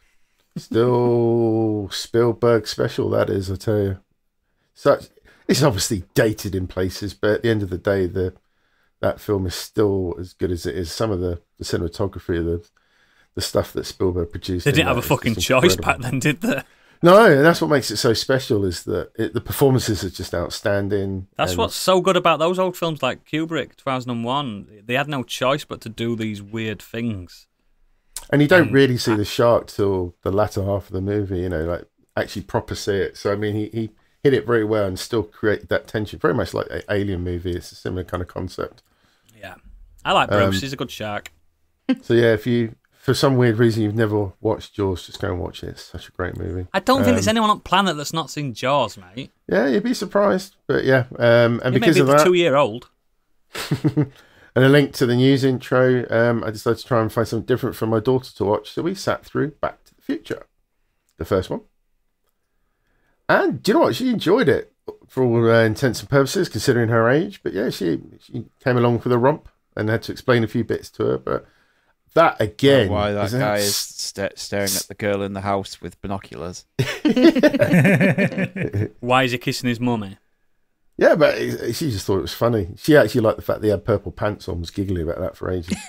[SPEAKER 4] Still Spielberg special, that is, I tell you. It's obviously dated in places, but at the end of the day, that film is still as good as it is. Some of the cinematography, the stuff that Spielberg produced.
[SPEAKER 1] They
[SPEAKER 4] in
[SPEAKER 1] didn't have
[SPEAKER 4] that
[SPEAKER 1] a
[SPEAKER 4] is
[SPEAKER 1] fucking
[SPEAKER 4] just
[SPEAKER 1] choice
[SPEAKER 4] incredible.
[SPEAKER 1] back then, did they?
[SPEAKER 4] No, and that's what makes it so special is that the performances are just outstanding.
[SPEAKER 1] That's
[SPEAKER 4] and-
[SPEAKER 1] what's so good about those old films like Kubrick, 2001. They had no choice but to do these weird things.
[SPEAKER 4] And you don't really see the shark till the latter half of the movie, like actually proper see it. So, I mean, he hit it very well and still created that tension, very much like an Alien movie. It's a similar kind of concept.
[SPEAKER 1] Yeah. I like Bruce. He's a good shark.
[SPEAKER 4] So, yeah, if you, for some weird reason, you've never watched Jaws, just go and watch it. It's such a great movie.
[SPEAKER 1] I don't think there's anyone on planet that's not seen Jaws, mate.
[SPEAKER 4] Yeah, you'd be surprised. But, yeah, and
[SPEAKER 1] You may
[SPEAKER 4] because
[SPEAKER 1] be
[SPEAKER 4] of
[SPEAKER 1] the
[SPEAKER 4] that,
[SPEAKER 1] 2-year-old.
[SPEAKER 4] and a link to the news intro, I decided to try and find something different for my daughter to watch. So we sat through Back to the Future, the first one. And do you know what? She enjoyed it for all intents and purposes, considering her age. But yeah, she came along for the romp and had to explain a few bits to her. But that again,
[SPEAKER 5] Why that
[SPEAKER 4] is
[SPEAKER 5] guy is staring at the girl in the house with binoculars.
[SPEAKER 1] Why is he kissing his mummy?
[SPEAKER 4] Yeah, but she just thought it was funny. She actually liked the fact that he had purple pants on, was giggling about that for ages.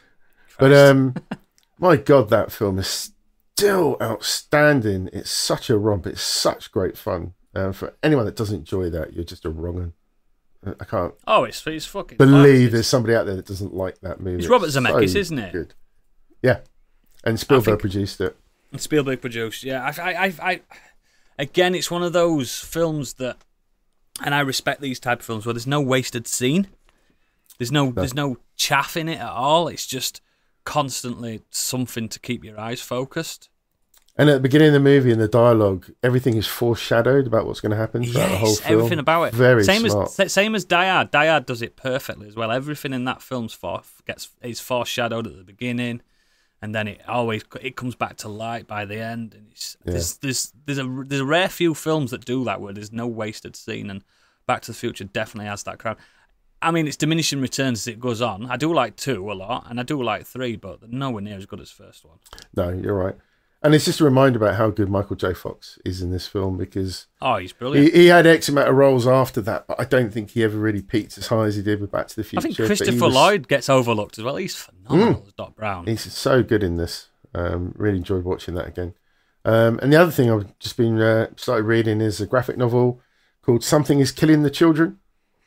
[SPEAKER 4] But my God, that film is still outstanding. It's such a romp. It's such great fun. For anyone that doesn't enjoy that, you're just a wrong one. I can't
[SPEAKER 1] Oh, it's fucking
[SPEAKER 4] believe
[SPEAKER 1] class.
[SPEAKER 4] there's somebody out there that doesn't like that movie.
[SPEAKER 1] It's Robert Zemeckis, isn't it?
[SPEAKER 4] Good. Yeah, and Spielberg
[SPEAKER 1] think-
[SPEAKER 4] produced it.
[SPEAKER 1] And Spielberg produced. Yeah, I again, it's one of those films that, and I respect these type of films where there's no wasted scene. There's no chaff in it at all. It's just constantly something to keep your eyes focused.
[SPEAKER 4] And at the beginning of the movie, in the dialogue, everything is foreshadowed about what's going to happen throughout the whole
[SPEAKER 1] Yes,
[SPEAKER 4] film.
[SPEAKER 1] everything about it.
[SPEAKER 4] Very
[SPEAKER 1] same
[SPEAKER 4] smart.
[SPEAKER 1] Same as Die Hard. Die Hard does it perfectly as well. Everything in that film's is foreshadowed at the beginning, and then it comes back to light by the end. And there's a rare few films that do that where there's no wasted scene, and Back to the Future definitely has that crown. I mean, it's diminishing returns as it goes on. I do like 2 a lot, and I do like 3, but they're nowhere near as good as first one.
[SPEAKER 4] No, you're right. And it's just a reminder about how good Michael J. Fox is in this film, because
[SPEAKER 1] Oh, he's brilliant.
[SPEAKER 4] he had X amount of roles after that, but I don't think he ever really peaked as high as he did with Back to the Future.
[SPEAKER 1] I think
[SPEAKER 4] But he
[SPEAKER 1] Christopher
[SPEAKER 4] was-
[SPEAKER 1] Lloyd gets overlooked as well. He's phenomenal as Doc Brown.
[SPEAKER 4] He's so good in this. Really enjoyed watching that again. And the other thing I've just been started reading is a graphic novel called Something is Killing the Children.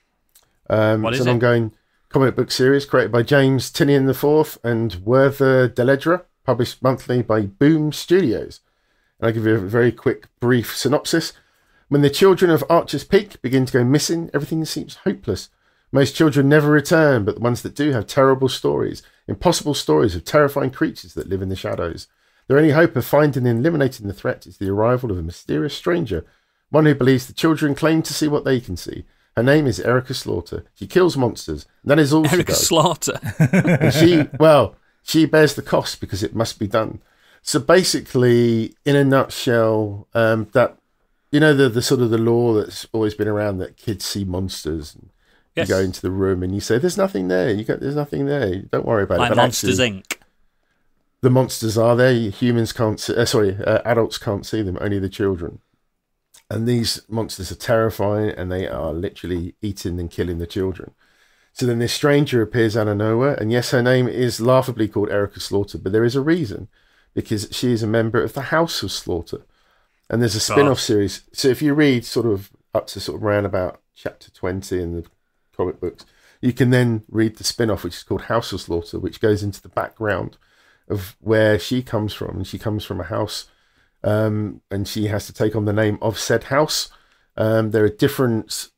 [SPEAKER 1] What
[SPEAKER 4] It's
[SPEAKER 1] is
[SPEAKER 4] an
[SPEAKER 1] it?
[SPEAKER 4] ongoing comic book series created by James Tinian IV and Werther Deledra, published monthly by Boom Studios. And I'll give you a very quick, brief synopsis. When the children of Archer's Peak begin to go missing, everything seems hopeless. Most children never return, but the ones that do have terrible stories, impossible stories of terrifying creatures that live in the shadows. Their only hope of finding and eliminating the threat is the arrival of a mysterious stranger, one who believes the children claim to see what they can see. Her name is Erica Slaughter. She kills monsters. And that is all she
[SPEAKER 1] Erica
[SPEAKER 4] does.
[SPEAKER 1] Slaughter.
[SPEAKER 4] And she bears the cost because it must be done. So basically, in a nutshell, that the sort of the law that's always been around that kids see monsters. And
[SPEAKER 1] Yes.
[SPEAKER 4] You go into the room and you say, "There's nothing there." There's nothing there. Don't worry about
[SPEAKER 1] Like
[SPEAKER 4] it. But
[SPEAKER 1] Monsters
[SPEAKER 4] actually,
[SPEAKER 1] Inc.
[SPEAKER 4] the monsters are there. Humans can't see, adults can't see them, only the children. And these monsters are terrifying, and they are literally eating and killing the children. So then this stranger appears out of nowhere, and yes, her name is laughably called Erica Slaughter, but there is a reason, because she is a member of the House of Slaughter. And there's a spin-off series. So if you read sort of up to sort of around about chapter 20 in the comic books, you can then read the spin-off, which is called House of Slaughter, which goes into the background of where she comes from. And she comes from a house, and she has to take on the name of said house. There are different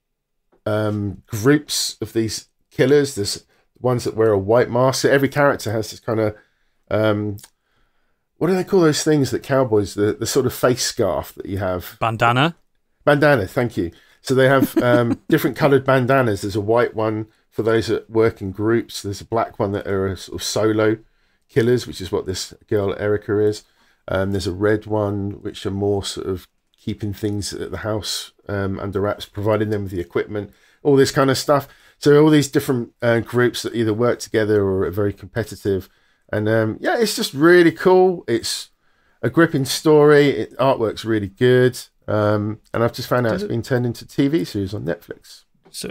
[SPEAKER 4] groups of these killers. There's ones that wear a white mask. So every character has this kind of what do they call those things that cowboys, the sort of face scarf that you have?
[SPEAKER 1] Bandana,
[SPEAKER 4] thank you. So they have different coloured bandanas. There's a white one for those that work in groups. There's a black one that are sort of solo killers, which is what this girl Erica is. There's a red one, which are more sort of keeping things at the house under wraps, providing them with the equipment, all this kind of stuff. So all these different groups that either work together or are very competitive. And yeah, it's just really cool. It's a gripping story. Artwork's really good. And I've just found out it's been turned into a TV series on Netflix.
[SPEAKER 3] So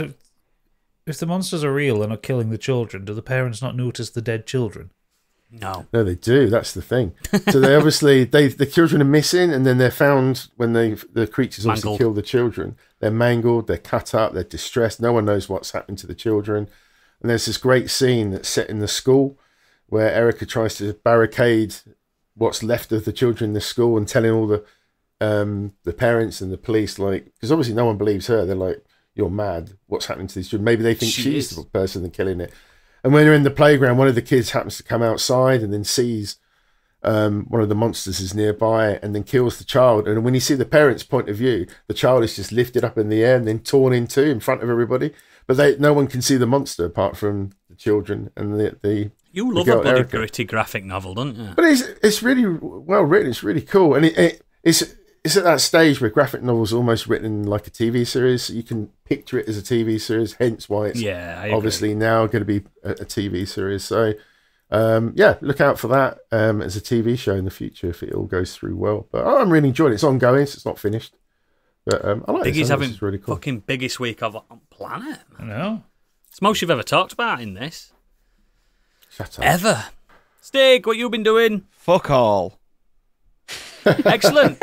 [SPEAKER 3] if the monsters are real and are killing the children, do the parents not notice the dead children?
[SPEAKER 1] no.
[SPEAKER 4] No, they do. That's the thing. So they obviously, the children are missing, and then they're found when the creatures obviously
[SPEAKER 1] Mangled.
[SPEAKER 4] kill the children. They're mangled, they're cut up, they're distressed. No one knows what's happened to the children. And there's this great scene that's set in the school where Erica tries to barricade what's left of the children in the school and telling all the parents and the police, like, because obviously no one believes her. They're like, you're mad. What's happening to these children? Maybe they think she's the person that's killing it. And when they're in the playground, one of the kids happens to come outside and then sees one of the monsters is nearby and then kills the child. And when you see the parents' point of view, the child is just lifted up in the air and then torn in two in front of everybody. But no one can see the monster apart from the children and the
[SPEAKER 1] You love
[SPEAKER 4] the
[SPEAKER 1] a
[SPEAKER 4] girl,
[SPEAKER 1] bloody
[SPEAKER 4] Erica.
[SPEAKER 1] gritty graphic novel, don't you?
[SPEAKER 4] But it's really well written. It's really cool, and it's at that stage where graphic novels are almost written like a TV series. So you can picture it as a TV series. Hence why it's
[SPEAKER 1] Yeah, I agree.
[SPEAKER 4] obviously now going to be a TV series. So yeah, look out for that as a TV show in the future if it all goes through well. But I'm really enjoying it. It's ongoing, so it's not finished. But I like it.
[SPEAKER 1] Biggie's having
[SPEAKER 4] It's really cool.
[SPEAKER 1] fucking biggest week of on planet.
[SPEAKER 3] I know.
[SPEAKER 1] It's most you've ever talked about in this.
[SPEAKER 4] Shut up.
[SPEAKER 1] Ever. Stig, what you been doing?
[SPEAKER 5] Fuck all.
[SPEAKER 1] Excellent.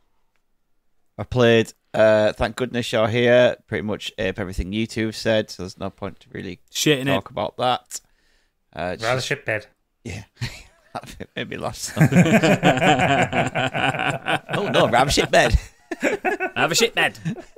[SPEAKER 5] I played Thank Goodness You're Here. Pretty much everything you two have said, so there's no point to really
[SPEAKER 1] Shit in it.
[SPEAKER 5] talk about that.
[SPEAKER 3] Rather shit bed.
[SPEAKER 5] Yeah. That made me laugh. Oh no, grab a shit bed.
[SPEAKER 1] Have a shit bed.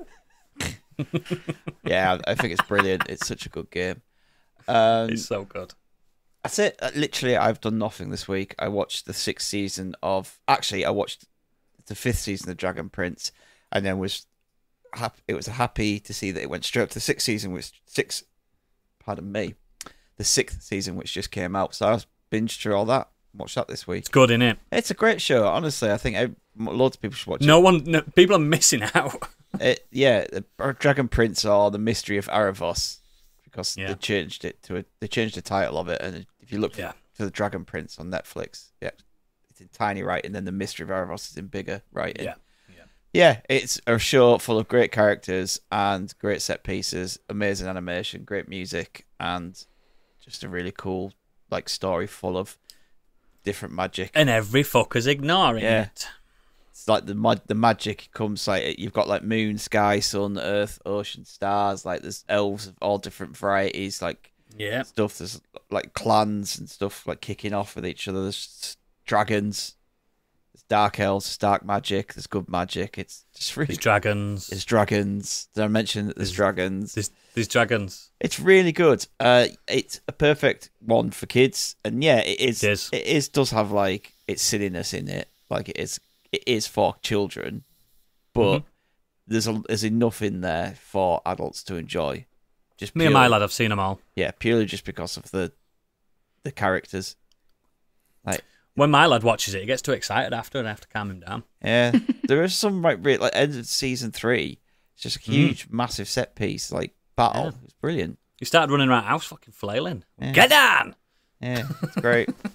[SPEAKER 5] Yeah, I think it's brilliant. It's such a good game.
[SPEAKER 1] It's so good.
[SPEAKER 5] That's it. Literally, I've done nothing this week. I watched the 6th season of... Actually, I watched the 5th season of Dragon Prince, and then was happy to see that it went straight up to the 6th season, pardon me, the 6th season, which just came out. So I binged through all that. Watched that this week.
[SPEAKER 1] It's good, innit?
[SPEAKER 5] It's a great show. Honestly, I think loads of people should watch it.
[SPEAKER 1] No, people are missing out.
[SPEAKER 5] Yeah, Dragon Prince or The Mystery of Erebos, because
[SPEAKER 1] Yeah.
[SPEAKER 5] they changed the title of it, and if you look
[SPEAKER 1] Yeah.
[SPEAKER 5] for the Dragon Prince on Netflix, yeah, it's in tiny writing, then The Mystery of Erebos is in bigger writing.
[SPEAKER 1] Yeah.
[SPEAKER 5] Yeah, it's a show full of great characters and great set pieces, amazing animation, great music, and just a really cool story full of different magic.
[SPEAKER 1] And every fucker's ignoring
[SPEAKER 5] Yeah.
[SPEAKER 1] it.
[SPEAKER 5] It's like the magic comes you've got moon, sky, sun, earth, ocean, stars. There's elves of all different varieties.
[SPEAKER 1] Yeah.
[SPEAKER 5] Stuff. There's clans and stuff kicking off with each other. There's dragons. There's dark elves. There's dark magic. There's good magic. It's just really.
[SPEAKER 1] There's dragons.
[SPEAKER 5] There's dragons. Did I mention that there's dragons?
[SPEAKER 1] There's dragons.
[SPEAKER 5] It's really good. It's a perfect one for kids, and yeah, it is.
[SPEAKER 1] It
[SPEAKER 5] does have its silliness in it. It is for children, but there's enough in there for adults to enjoy. Just
[SPEAKER 1] Me and my lad have seen them all.
[SPEAKER 5] yeah, purely just because of the characters.
[SPEAKER 1] When my lad watches it, he gets too excited after, and I have to calm him down.
[SPEAKER 5] Yeah, there is some end of season 3. It's just a huge, massive set piece battle.
[SPEAKER 1] Yeah.
[SPEAKER 5] It's brilliant.
[SPEAKER 1] He started running around the house fucking flailing.
[SPEAKER 5] Yeah.
[SPEAKER 1] Get down!
[SPEAKER 5] Yeah, it's great.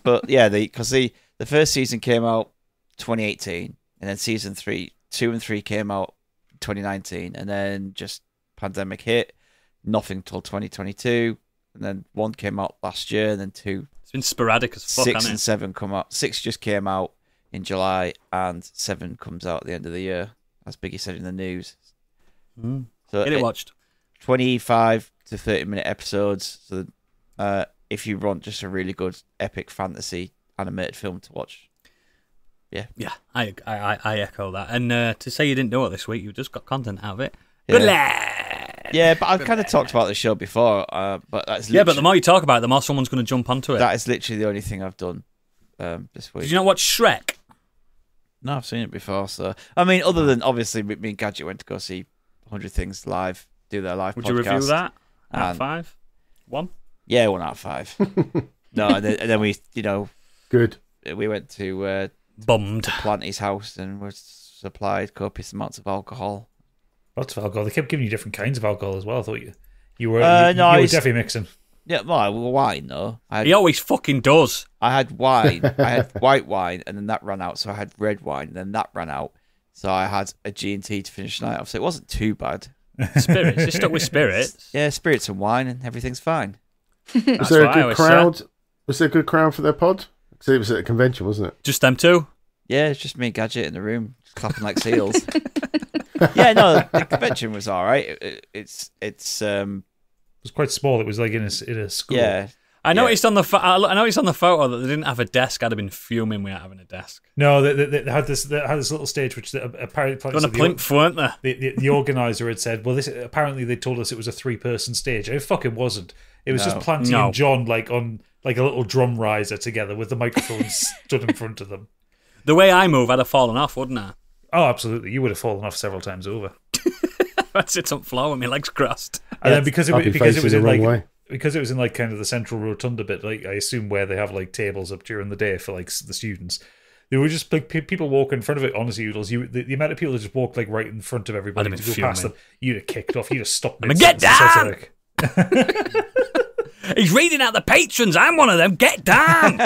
[SPEAKER 5] But yeah, because the first season came out 2018, and then season 2 and 3 came out 2019, and then just pandemic hit, nothing till 2022, and then 1 came out last year, and then 2.
[SPEAKER 1] It's been sporadic as fuck,
[SPEAKER 5] 6
[SPEAKER 1] hasn't
[SPEAKER 5] and
[SPEAKER 1] it?
[SPEAKER 5] 7 come out. 6 just came out in July, and 7 comes out at the end of the year, as Biggie said in the news. So
[SPEAKER 1] Get it watched.
[SPEAKER 5] 25 to 30-minute episodes. So if you want just a really good epic fantasy animated film to watch.
[SPEAKER 1] Yeah, I echo that. And to say you didn't do it this week, you just got content out of it. Good lad.
[SPEAKER 5] Yeah, but I've kind of talked about the show before. But that's
[SPEAKER 1] Yeah, but the more you talk about it, the more someone's going to jump onto it.
[SPEAKER 5] that is literally the only thing I've done this week.
[SPEAKER 1] Did you not watch Shrek?
[SPEAKER 5] No, I've seen it before. So I mean, other than obviously me and Gadget went to go see 100 Things live, do their live
[SPEAKER 1] Would
[SPEAKER 5] podcast.
[SPEAKER 1] you review that? Out of
[SPEAKER 5] And-
[SPEAKER 1] 5? 1?
[SPEAKER 5] Yeah, 1 out of 5. No, and then we,
[SPEAKER 4] Good.
[SPEAKER 5] we went to
[SPEAKER 1] Bummed.
[SPEAKER 5] Planty's house and was supplied copious amounts of alcohol.
[SPEAKER 3] Lots of alcohol. They kept giving you different kinds of alcohol as well. I thought you were
[SPEAKER 5] No,
[SPEAKER 3] you were
[SPEAKER 5] it's-
[SPEAKER 3] definitely mixing.
[SPEAKER 5] Yeah, well, wine though.
[SPEAKER 1] He always fucking does.
[SPEAKER 5] I had wine. I had white wine, and then that ran out. So I had red wine, and then that ran out. So I had a G&T to finish the night off. So it wasn't too bad.
[SPEAKER 1] Spirits. You're stuck with spirits.
[SPEAKER 5] Yeah, spirits and wine, and everything's fine.
[SPEAKER 4] Was
[SPEAKER 1] That's
[SPEAKER 4] there
[SPEAKER 1] what
[SPEAKER 4] a
[SPEAKER 1] I
[SPEAKER 4] good
[SPEAKER 1] always
[SPEAKER 4] crowd? Was there a good crowd for their pod? Because it was at a convention, wasn't it?
[SPEAKER 1] Just them two.
[SPEAKER 5] Yeah, it's just me and Gadget in the room, just clapping like seals. Yeah, no, the convention was all right. It's
[SPEAKER 3] It was quite small. It was like in a school.
[SPEAKER 5] yeah.
[SPEAKER 1] I noticed on the I noticed on the photo that they didn't have a desk. I'd have been fuming without having a desk.
[SPEAKER 3] No, they had this little stage which apparently
[SPEAKER 1] On a plinth, weren't they?
[SPEAKER 3] the organizer had said, well, this apparently they told us it was a 3-person stage. It fucking wasn't. It was just Planty
[SPEAKER 1] No.
[SPEAKER 3] and John on a little drum riser together with the microphone stood in front of them.
[SPEAKER 1] The way I move, I'd have fallen off, wouldn't I?
[SPEAKER 3] Oh, absolutely. You would have fallen off several times over.
[SPEAKER 1] I'd sit on the floor with my legs crossed.
[SPEAKER 3] And then because
[SPEAKER 4] I'd be
[SPEAKER 3] it
[SPEAKER 4] facing
[SPEAKER 3] was
[SPEAKER 4] the
[SPEAKER 3] in
[SPEAKER 4] wrong way.
[SPEAKER 3] because it was in like kind of the central rotunda bit, like I assume where they have like tables up during the day for like the students. There were just like people walk in front of it. Honestly, Oodles, the amount of people that just walked like right in front of everybody
[SPEAKER 1] I'd
[SPEAKER 3] to
[SPEAKER 1] have
[SPEAKER 3] go
[SPEAKER 1] been
[SPEAKER 3] past them,
[SPEAKER 1] fuming.
[SPEAKER 3] you'd have kicked off. You'd have stopped.
[SPEAKER 1] I mean, get
[SPEAKER 3] mid-sentence.
[SPEAKER 1] down!
[SPEAKER 3] It's like,
[SPEAKER 1] He's reading out the patrons. I'm one of them. Get down!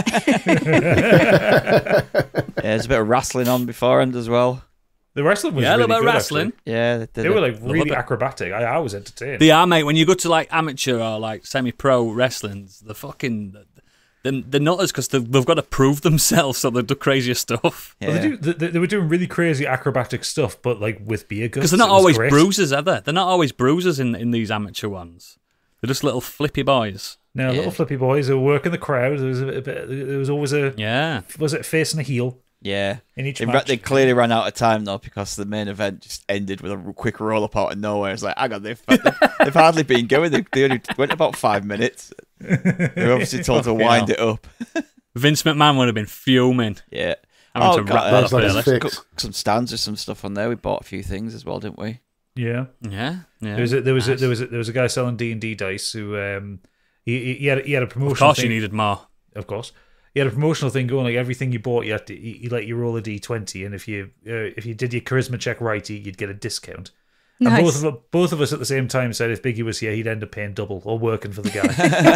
[SPEAKER 5] Yeah, there's a bit of wrestling on beforehand as well.
[SPEAKER 3] the wrestling was
[SPEAKER 1] Yeah, a
[SPEAKER 3] really
[SPEAKER 1] little bit
[SPEAKER 3] good,
[SPEAKER 1] of wrestling.
[SPEAKER 3] actually.
[SPEAKER 5] Yeah,
[SPEAKER 3] They were like
[SPEAKER 1] Love
[SPEAKER 3] really
[SPEAKER 1] it.
[SPEAKER 3] acrobatic. I was entertained.
[SPEAKER 1] They are, mate. When you go to like amateur or like semi-pro wrestlings, the fucking the nutters because they've got to prove themselves, so they do crazier stuff.
[SPEAKER 5] yeah.
[SPEAKER 3] Well, they were doing really crazy acrobatic stuff, but like with beer guts.
[SPEAKER 1] Because they're not
[SPEAKER 3] It was
[SPEAKER 1] always
[SPEAKER 3] great.
[SPEAKER 1] bruisers, are they? They're not always bruisers in these amateur ones. They're just little flippy boys.
[SPEAKER 3] No, little flippy boys who work in the crowd. There was always a
[SPEAKER 1] Yeah.
[SPEAKER 3] was it a face and a heel
[SPEAKER 5] Yeah.
[SPEAKER 3] in each
[SPEAKER 5] They,
[SPEAKER 3] match.
[SPEAKER 5] they clearly ran out of time though because the main event just ended with a quick roll up out of nowhere. It's like, hang on, they've hardly been going. They only went about 5 minutes. They were obviously told to wind it up.
[SPEAKER 1] Vince McMahon would have been fuming.
[SPEAKER 5] Yeah.
[SPEAKER 1] Having to wrap that
[SPEAKER 4] That's
[SPEAKER 1] up
[SPEAKER 4] like
[SPEAKER 1] early.
[SPEAKER 4] a fix.
[SPEAKER 5] Got some stands or some stuff on there. We bought a few things as well, didn't we?
[SPEAKER 3] Yeah.
[SPEAKER 1] Yeah.
[SPEAKER 3] There was a guy selling D&D dice who he had a promotional
[SPEAKER 1] Of course, you
[SPEAKER 3] thing.
[SPEAKER 1] needed more.
[SPEAKER 3] Of course, he had a promotional thing going. Like everything you bought, you had to he let you roll a D20, and if you did your charisma check right, you'd get a discount. And
[SPEAKER 2] Nice.
[SPEAKER 3] both of us at the same time said if Biggie was here, he'd end up paying double or working for the guy.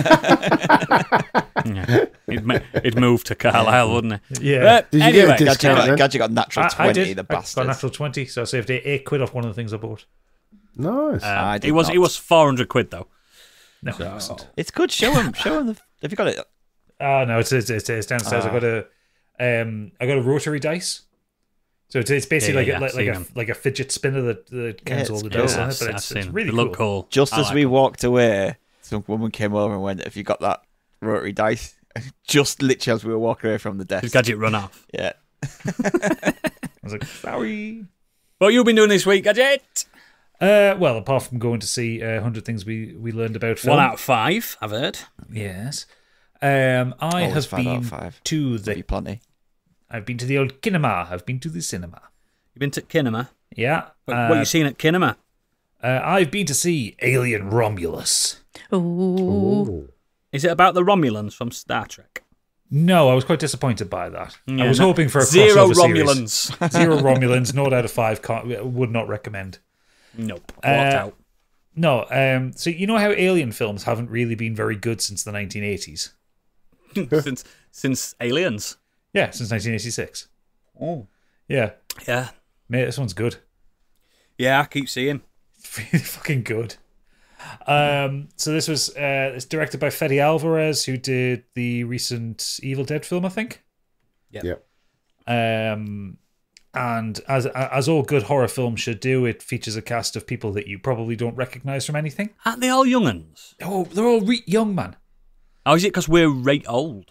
[SPEAKER 1] Yeah. He'd move to Carlisle, wouldn't he?
[SPEAKER 3] Yeah.
[SPEAKER 4] Did you
[SPEAKER 1] anyway,
[SPEAKER 4] get a discount then?
[SPEAKER 5] Gadget got natural 20,
[SPEAKER 3] I did.
[SPEAKER 5] the
[SPEAKER 3] I got
[SPEAKER 5] bastard.
[SPEAKER 3] natural 20, so I saved £8 off one of the things I bought.
[SPEAKER 4] Nice.
[SPEAKER 5] I did
[SPEAKER 1] it was
[SPEAKER 5] not.
[SPEAKER 1] it was 400 quid though.
[SPEAKER 3] No, it wasn't.
[SPEAKER 5] It's good. Show him. Have you got it?
[SPEAKER 3] Oh no, it's downstairs. I got a rotary dice. So it's basically
[SPEAKER 1] Yeah, I've seen them.
[SPEAKER 3] like a fidget spinner that counts all
[SPEAKER 5] it's
[SPEAKER 3] the
[SPEAKER 5] cool.
[SPEAKER 3] dice on
[SPEAKER 1] I've
[SPEAKER 3] it, but
[SPEAKER 1] I've
[SPEAKER 3] it's
[SPEAKER 1] seen them.
[SPEAKER 3] really
[SPEAKER 1] They look cool.
[SPEAKER 5] Just
[SPEAKER 1] I
[SPEAKER 5] as
[SPEAKER 1] like
[SPEAKER 5] we
[SPEAKER 1] them.
[SPEAKER 5] walked away, some woman came over and went, "Have you got that rotary dice?" Just literally as we were walking away from the
[SPEAKER 1] Did
[SPEAKER 5] desk.
[SPEAKER 1] Gadget run off?
[SPEAKER 5] Yeah.
[SPEAKER 3] I was like, sorry.
[SPEAKER 1] What you been doing this week, Gadget?
[SPEAKER 3] Well, apart from going to see 100 Things we learned about film.
[SPEAKER 1] 1 out of 5, I've heard.
[SPEAKER 3] Yes. I
[SPEAKER 5] Always
[SPEAKER 3] have
[SPEAKER 5] 5 out of
[SPEAKER 3] been
[SPEAKER 5] 5.
[SPEAKER 3] to
[SPEAKER 5] Be plenty.
[SPEAKER 3] I've been to the old cinema. I've been to the cinema.
[SPEAKER 1] You've been to Kinema.
[SPEAKER 3] Yeah.
[SPEAKER 1] What you seen at Kinema?
[SPEAKER 3] I've been to see Alien Romulus.
[SPEAKER 2] Ooh.
[SPEAKER 1] Is it about the Romulans from Star Trek?
[SPEAKER 3] No, I was quite disappointed by that.
[SPEAKER 1] Yeah,
[SPEAKER 3] I was
[SPEAKER 1] no.
[SPEAKER 3] hoping for a
[SPEAKER 1] Zero
[SPEAKER 3] crossover series.
[SPEAKER 1] Romulans.
[SPEAKER 3] 0 Romulans, 0 out of 5. Would not recommend.
[SPEAKER 1] Nope. Walked out.
[SPEAKER 3] No, so you know how alien films haven't really been very good since the 1980s?
[SPEAKER 1] since Aliens.
[SPEAKER 3] Yeah, since 1986.
[SPEAKER 5] Oh.
[SPEAKER 3] Yeah,
[SPEAKER 1] Yeah.
[SPEAKER 3] mate, this one's good.
[SPEAKER 1] Yeah, I keep seeing.
[SPEAKER 3] It's really fucking good. So this was it's directed by Fede Alvarez, who did the recent Evil Dead film, I think.
[SPEAKER 4] Yep.
[SPEAKER 3] And as all good horror films should do, it features a cast of people that you probably don't recognize from anything.
[SPEAKER 1] Aren't they all young'uns?
[SPEAKER 3] Oh, they're all young, man.
[SPEAKER 1] Oh, is it because we're right old?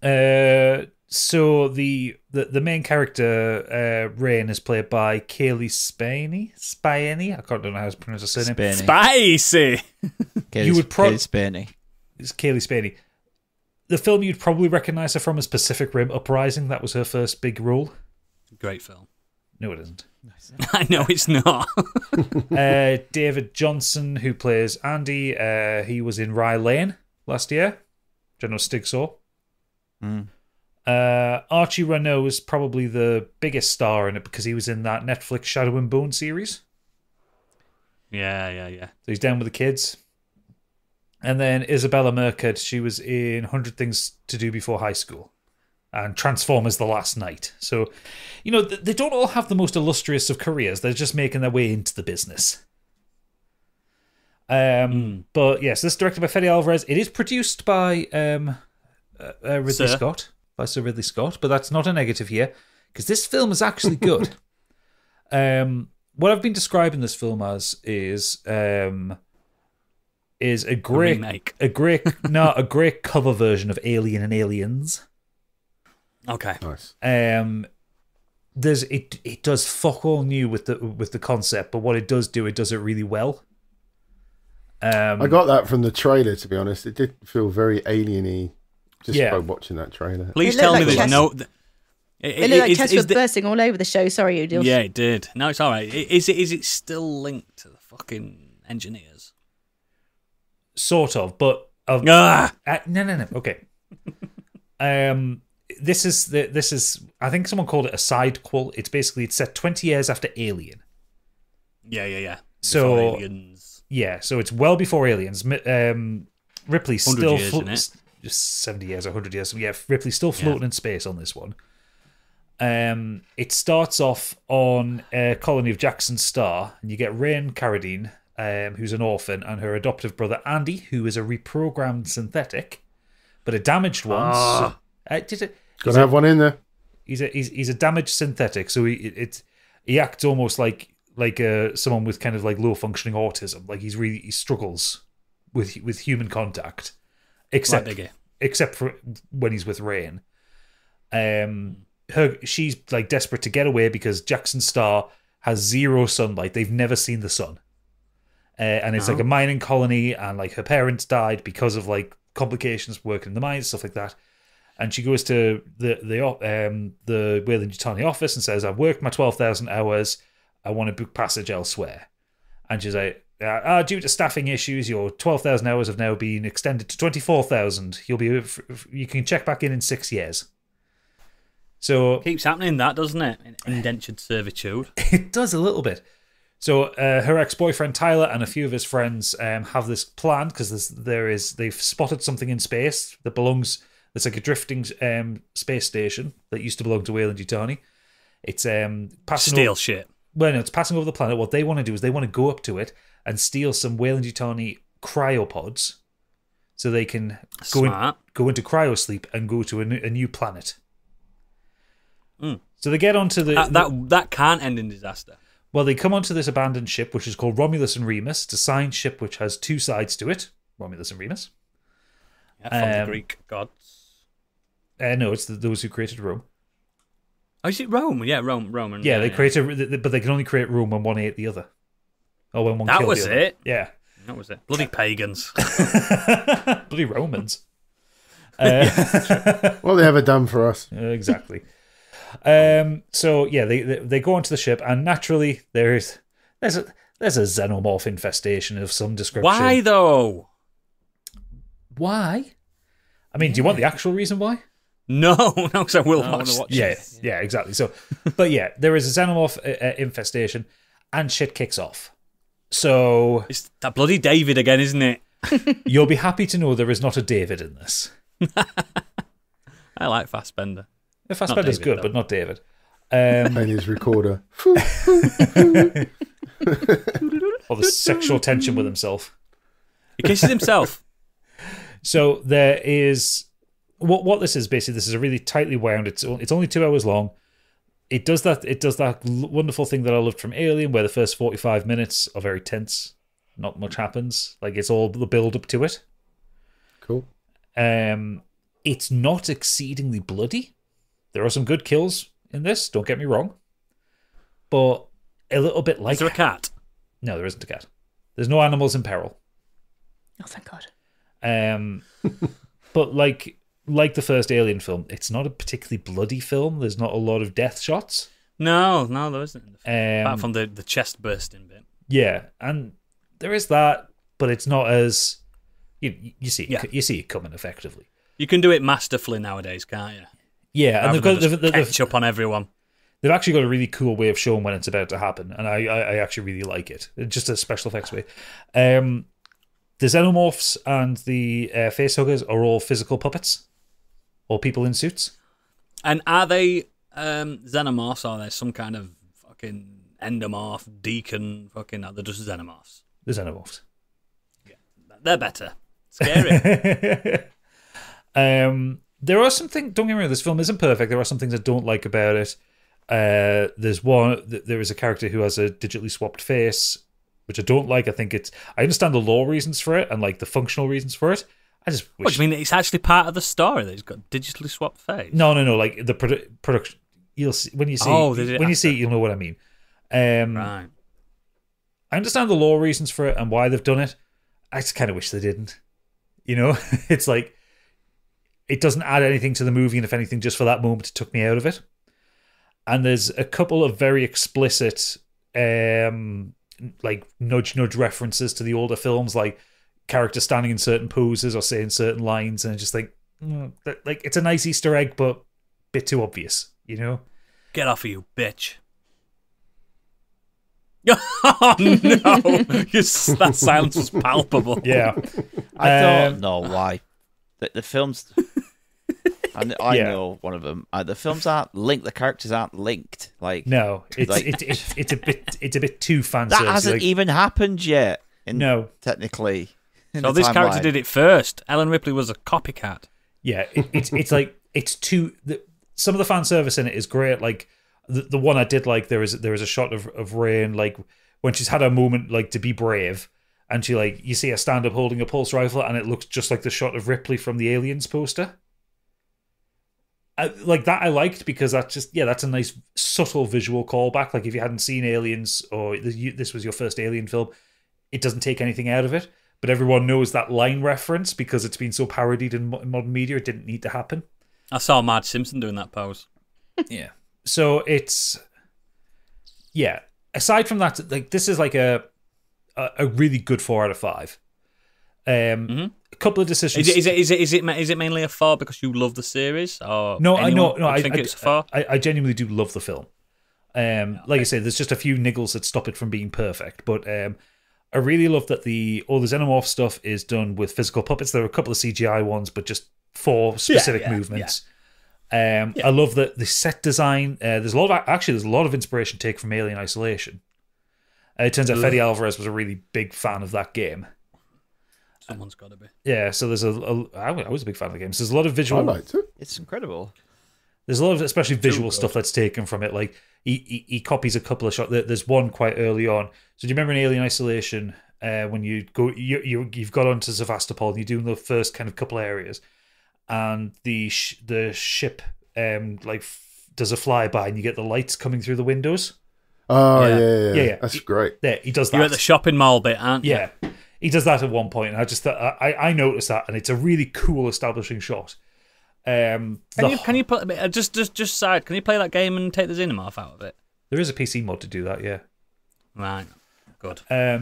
[SPEAKER 3] So the main character, Rain, is played by Kaylee Spianey. I can't know how to pronounce her surname.
[SPEAKER 1] Spicy!
[SPEAKER 3] You would
[SPEAKER 5] Kaylee Spianey.
[SPEAKER 3] It's Kaylee Spianey. The film you'd probably recognise her from is Pacific Rim Uprising. That was her first big role.
[SPEAKER 1] Great film.
[SPEAKER 3] No, it isn't.
[SPEAKER 1] I know it's not.
[SPEAKER 3] David Johnson, who plays Andy, he was in Rye Lane last year, which I know Stig saw. Archie Renault is probably the biggest star in it because he was in that Netflix Shadow and Bone series.
[SPEAKER 1] Yeah.
[SPEAKER 3] So he's down with the kids. And then Isabella Merced, she was in 100 Things to Do Before High School and Transformers The Last Night. So, you know, they don't all have the most illustrious of careers. They're just making their way into the business. But yes, this is directed by Fede Alvarez. It is produced by Ridley Scott. By Sir Ridley Scott, but that's not a negative here because this film is actually good. What I've been describing this film as is a great
[SPEAKER 1] remake.
[SPEAKER 3] a great cover version of Alien and Aliens.
[SPEAKER 1] Okay.
[SPEAKER 4] Nice.
[SPEAKER 3] It does fuck all new with the concept, but what it does it really well.
[SPEAKER 4] I got that from the trailer, to be honest. It did feel very alien-y just
[SPEAKER 3] Yeah.
[SPEAKER 4] by watching that trailer.
[SPEAKER 1] Please
[SPEAKER 2] It
[SPEAKER 1] tell
[SPEAKER 2] looked
[SPEAKER 1] me
[SPEAKER 2] like
[SPEAKER 1] there's no...
[SPEAKER 2] It looked like Tess was bursting all over the show. Sorry, Udil.
[SPEAKER 1] Yeah, it did. No, it's all right. Is it still linked to the fucking engineers?
[SPEAKER 3] Sort of, but
[SPEAKER 1] Ah!
[SPEAKER 3] no. Okay. This is I think someone called it a sidequel. It's set 20 years after Alien.
[SPEAKER 1] Yeah.
[SPEAKER 3] So
[SPEAKER 1] Before Aliens.
[SPEAKER 3] yeah, so it's well before Aliens. Ripley's
[SPEAKER 1] 100
[SPEAKER 3] still
[SPEAKER 1] years, isn't it?
[SPEAKER 3] just 70 years or 100 years. So yeah, Ripley's still floating in space on this one. It starts off on a colony of Jackson Star, and you get Rain Carradine, who's an orphan, and her adoptive brother Andy, who is a reprogrammed synthetic, but a damaged one.
[SPEAKER 4] Gotta have one in there.
[SPEAKER 3] He's a damaged synthetic, so he acts almost like someone with kind of like low functioning autism. Like he struggles with human contact, except for when he's with Rain. She's like desperate to get away because Jackson Star has zero sunlight. They've never seen the sun, and it's like a mining colony. And like her parents died because of like complications working in the mines, stuff like that. And she goes to the Weyland-Yutani office and says, "I've worked my 12,000 hours. I want to book passage elsewhere." And she's like, "Due to staffing issues, your 12,000 hours have now been extended to 24,000. You can check back in 6 years." So
[SPEAKER 1] Keeps happening, that, doesn't it? Indentured servitude.
[SPEAKER 3] it does a little bit. So her ex-boyfriend Tyler and a few of his friends have this plan because they've spotted something in space that belongs. It's like a drifting space station that used to belong to Weyland-Yutani. It's passing
[SPEAKER 1] Steal
[SPEAKER 3] over,
[SPEAKER 1] shit.
[SPEAKER 3] Well, no, it's passing over the planet. What they want to do is they want to go up to it and steal some Weyland-Yutani cryopods, so they can go into cryosleep and go to a new planet. So they get onto
[SPEAKER 1] that can't end in disaster.
[SPEAKER 3] Well, they come onto this abandoned ship, which is called Romulus and Remus. It's a signed ship which has two sides to it, Romulus and Remus.
[SPEAKER 1] Yeah, from the Greek gods.
[SPEAKER 3] No, it's those who created Rome.
[SPEAKER 1] Oh, is it Rome? Yeah, Roman.
[SPEAKER 3] Yeah, they create but they can only create Rome when one ate the other. Or when one
[SPEAKER 1] That
[SPEAKER 3] killed
[SPEAKER 1] was
[SPEAKER 3] the other.
[SPEAKER 1] it?
[SPEAKER 3] Yeah.
[SPEAKER 1] That was it. Bloody pagans.
[SPEAKER 3] Bloody Romans.
[SPEAKER 4] What they ever done for us?
[SPEAKER 3] Exactly. So yeah, they go onto the ship, and naturally there's a xenomorph infestation of some description.
[SPEAKER 1] Why though?
[SPEAKER 3] Why? I mean, do you want the actual reason why?
[SPEAKER 1] No, because I will watch.
[SPEAKER 3] Yeah, exactly. So, but yeah, there is a xenomorph infestation, and shit kicks off. So
[SPEAKER 1] It's that bloody David again, isn't it?
[SPEAKER 3] you'll be happy to know there is not a David in this.
[SPEAKER 1] I like Fassbender.
[SPEAKER 3] Fassbender's
[SPEAKER 1] David,
[SPEAKER 3] good,
[SPEAKER 1] though.
[SPEAKER 3] but not David.
[SPEAKER 4] And his recorder.
[SPEAKER 3] Or the sexual tension with himself.
[SPEAKER 1] He kisses himself.
[SPEAKER 3] So there is what this is basically. This is a really tightly wound. It's only 2 hours long. It does that wonderful thing that I loved from Alien, where the first 45 minutes are very tense. Not much happens. Like, it's all the build up to it.
[SPEAKER 4] Cool.
[SPEAKER 3] It's not exceedingly bloody. There are some good kills in this. Don't get me wrong, but a little bit like.
[SPEAKER 1] Is there a cat?
[SPEAKER 3] No, there isn't a cat. There's no animals in peril.
[SPEAKER 2] Oh, thank God.
[SPEAKER 3] But like the first Alien film, it's not a particularly bloody film. There's not a lot of death shots.
[SPEAKER 1] No, there isn't. Apart
[SPEAKER 3] Um,
[SPEAKER 1] from the chest bursting bit.
[SPEAKER 3] yeah, and there is that, but it's not as you see it coming effectively.
[SPEAKER 1] You can do it masterfully nowadays, can't you?
[SPEAKER 3] Yeah, and
[SPEAKER 1] Rather than
[SPEAKER 3] they've
[SPEAKER 1] just ketchup on everyone.
[SPEAKER 3] they've actually got a really cool way of showing when it's about to happen, and I actually really like it. It's just a special effects way. The xenomorphs and the facehuggers are all physical puppets, or people in suits.
[SPEAKER 1] And are they xenomorphs, or are they some kind of fucking endomorph, deacon, fucking... No, they're just xenomorphs.
[SPEAKER 3] The xenomorphs.
[SPEAKER 1] They're better. Scary.
[SPEAKER 3] There are some things. Don't get me wrong. This film isn't perfect. There are some things I don't like about it. There's one. There is a character who has a digitally swapped face, which I don't like. I understand the law reasons for it and like the functional reasons for it. I just wish.
[SPEAKER 1] What do you mean? It's actually part of the story that he's got digitally swapped face?
[SPEAKER 3] No. Like the production. You'll see when you see. When you see it, you'll know what I mean.
[SPEAKER 1] Right.
[SPEAKER 3] I understand the law reasons for it and why they've done it. I just kind of wish they didn't. You know, it's like it doesn't add anything to the movie, and if anything, just for that moment, it took me out of it. And there's a couple of very explicit, like nudge references to the older films, like characters standing in certain poses or saying certain lines, and I just think, like it's a nice Easter egg, but a bit too obvious, you know.
[SPEAKER 1] Get off of you, bitch. Oh no! That silence was palpable.
[SPEAKER 3] Yeah,
[SPEAKER 5] I don't know why. The films. I
[SPEAKER 3] Yeah.
[SPEAKER 5] know one of them. The films aren't linked. The characters aren't linked. Like
[SPEAKER 3] no, it's
[SPEAKER 5] Like-
[SPEAKER 3] it's a bit too fan
[SPEAKER 5] that
[SPEAKER 3] service.
[SPEAKER 5] hasn't
[SPEAKER 3] Like,
[SPEAKER 5] even happened yet.
[SPEAKER 3] No.
[SPEAKER 5] Technically. in
[SPEAKER 1] So
[SPEAKER 5] the
[SPEAKER 1] this character
[SPEAKER 5] timeline.
[SPEAKER 1] did it first. Ellen Ripley was a copycat.
[SPEAKER 3] Yeah, it's like it's too. Some of the fan service in it is great. Like the one I did like, there is a shot of Rain, like when she's had a moment like to be brave, and she like you see her stand up holding a pulse rifle, and it looks just like the shot of Ripley from the Aliens poster. Like that I liked because that's a nice subtle visual callback. Like if you hadn't seen Aliens or this was your first Alien film, it doesn't take anything out of it. But everyone knows that line reference because it's been so parodied in modern media. It didn't need to happen.
[SPEAKER 1] I saw Marge Simpson doing that pose.
[SPEAKER 3] Yeah. So it's aside from that, like this is like a really good 4 out of 5. A couple of decisions.
[SPEAKER 1] Is it mainly a 4 because you love the series? Or
[SPEAKER 3] No,
[SPEAKER 1] anyone
[SPEAKER 3] I
[SPEAKER 1] would think it's a 4?
[SPEAKER 3] I genuinely do love the film. Like I say, there's just a few niggles that stop it from being perfect, but I really love that the xenomorph stuff is done with physical puppets. There are a couple of CGI ones, but just for specific movements. I love that the set design. There's a lot of inspiration taken from Alien Isolation. It turns out Fede Alvarez was a really big fan of that game.
[SPEAKER 1] Someone's got to be.
[SPEAKER 3] Yeah, so there's I was a big fan of the game. So there's a lot of
[SPEAKER 4] I
[SPEAKER 3] visual.
[SPEAKER 4] liked it.
[SPEAKER 5] It's incredible.
[SPEAKER 3] There's a lot of especially visual stuff that's taken from it. Like he copies a couple of shots. There's one quite early on. So do you remember in Alien Isolation when you go you've got onto Sevastopol and you're doing the first kind of couple areas, and the ship does a flyby and you get the lights coming through the windows.
[SPEAKER 4] Oh,
[SPEAKER 3] Yeah.
[SPEAKER 4] yeah.
[SPEAKER 3] Yeah.
[SPEAKER 4] That's great.
[SPEAKER 3] Yeah, he does that.
[SPEAKER 1] You're at the shopping mall bit, aren't you?
[SPEAKER 3] Yeah, he does that at one point, and I just thought I noticed that, and it's a really cool establishing shot.
[SPEAKER 1] Can you put just side? Can you play that game and take the xenomorph out of it?
[SPEAKER 3] There is a PC mod to do that. Yeah.
[SPEAKER 1] Right. Good.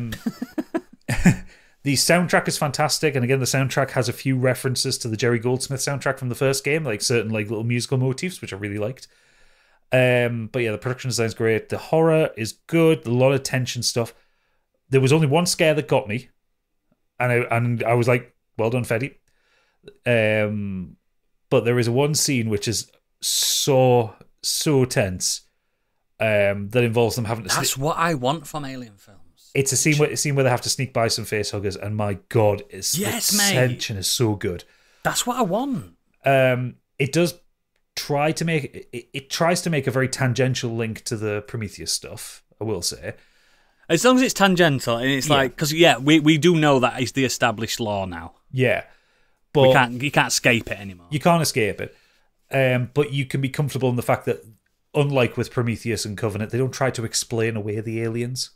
[SPEAKER 3] The soundtrack is fantastic, and again, the soundtrack has a few references to the Jerry Goldsmith soundtrack from the first game, like certain like little musical motifs, which I really liked. But yeah, the production design's great. The horror is good. A lot of tension stuff. There was only one scare that got me, and I was like, "Well done, Fede." But but there is one scene which is so tense that involves them having to.
[SPEAKER 1] That's what I want from Alien films.
[SPEAKER 3] It's a scene where they have to sneak by some facehuggers, and my God, the tension is so good.
[SPEAKER 1] That's what I want.
[SPEAKER 3] It does try to make it tries to make a very tangential link to the Prometheus stuff. I will say,
[SPEAKER 1] as long as it's tangential, and it's like because we do know that it's the established law now.
[SPEAKER 3] Yeah, but
[SPEAKER 1] you can't escape it anymore.
[SPEAKER 3] You can't escape it. But you can be comfortable in the fact that, unlike with Prometheus and Covenant, they don't try to explain away the aliens.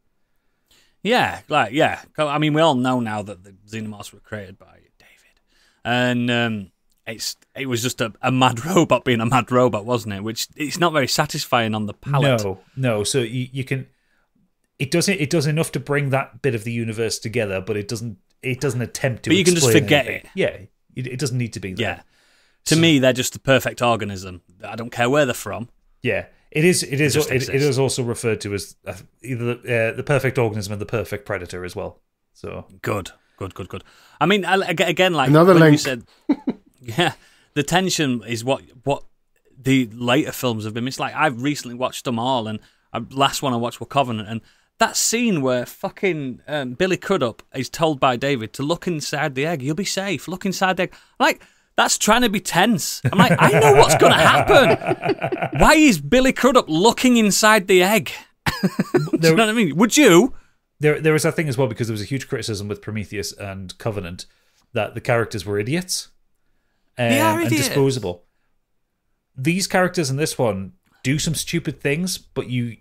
[SPEAKER 1] Yeah. I mean, we all know now that the Xenomorphs were created by David, and it was just a mad robot being a mad robot, wasn't it? Which it's not very satisfying on the palate.
[SPEAKER 3] No. So you can. It does enough to bring that bit of the universe together, but it doesn't attempt to.
[SPEAKER 1] But you can just forget
[SPEAKER 3] anything. Yeah, it doesn't need to be there.
[SPEAKER 1] Yeah. To me, they're just the perfect organism. I don't care where they're from.
[SPEAKER 3] Yeah. It is also referred to as either the perfect organism and the perfect predator as well. So
[SPEAKER 1] good. I mean, again, like
[SPEAKER 4] another
[SPEAKER 1] when
[SPEAKER 4] link.
[SPEAKER 1] you said, the tension is what the later films have been missed. Like I've recently watched them all, and last one I watched was Covenant, and that scene where fucking Billy Crudup is told by David to look inside the egg. You'll be safe. Look inside the egg. Like. That's trying to be tense. I'm like, I know what's going to happen. Why is Billy Crudup looking inside the egg? Do you know what I mean? Would you?
[SPEAKER 3] There is that thing as well, because there was a huge criticism with Prometheus and Covenant that the characters were idiots.
[SPEAKER 1] They are
[SPEAKER 3] and
[SPEAKER 1] idiots.
[SPEAKER 3] disposable. These characters in this one do some stupid things, but you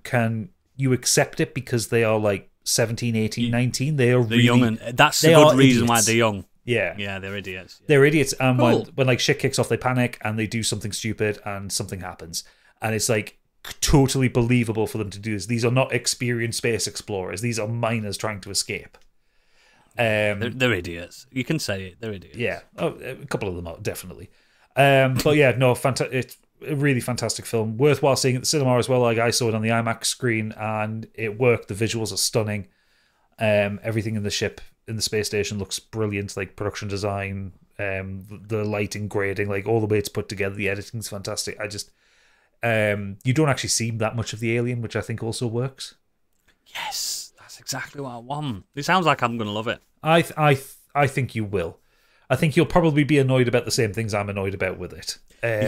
[SPEAKER 3] accept it because they are like 17, 18, 19. They're really
[SPEAKER 1] young, and that's a good reason why they're young.
[SPEAKER 3] Yeah,
[SPEAKER 1] they're idiots. Yeah.
[SPEAKER 3] They're idiots, and
[SPEAKER 1] Cool.
[SPEAKER 3] when like shit kicks off, they panic and they do something stupid, and something happens, and it's like totally believable for them to do this. These are not experienced space explorers; these are miners trying to escape.
[SPEAKER 1] They're idiots. You can say it. They're idiots.
[SPEAKER 3] Yeah, a couple of them are definitely. But yeah, no, it's a really fantastic film, worthwhile seeing at the cinema as well. Like I saw it on the IMAX screen, and it worked. The visuals are stunning. Everything in the ship. In the space station looks brilliant, like production design, the lighting, grading, like all the way it's put together. The editing's fantastic. I just you don't actually see that much of the alien, which I think also works.
[SPEAKER 1] Yes, that's exactly what I want. It sounds like I'm going to love it.
[SPEAKER 3] I think you will. I think you'll probably be annoyed about the same things I'm annoyed about with it.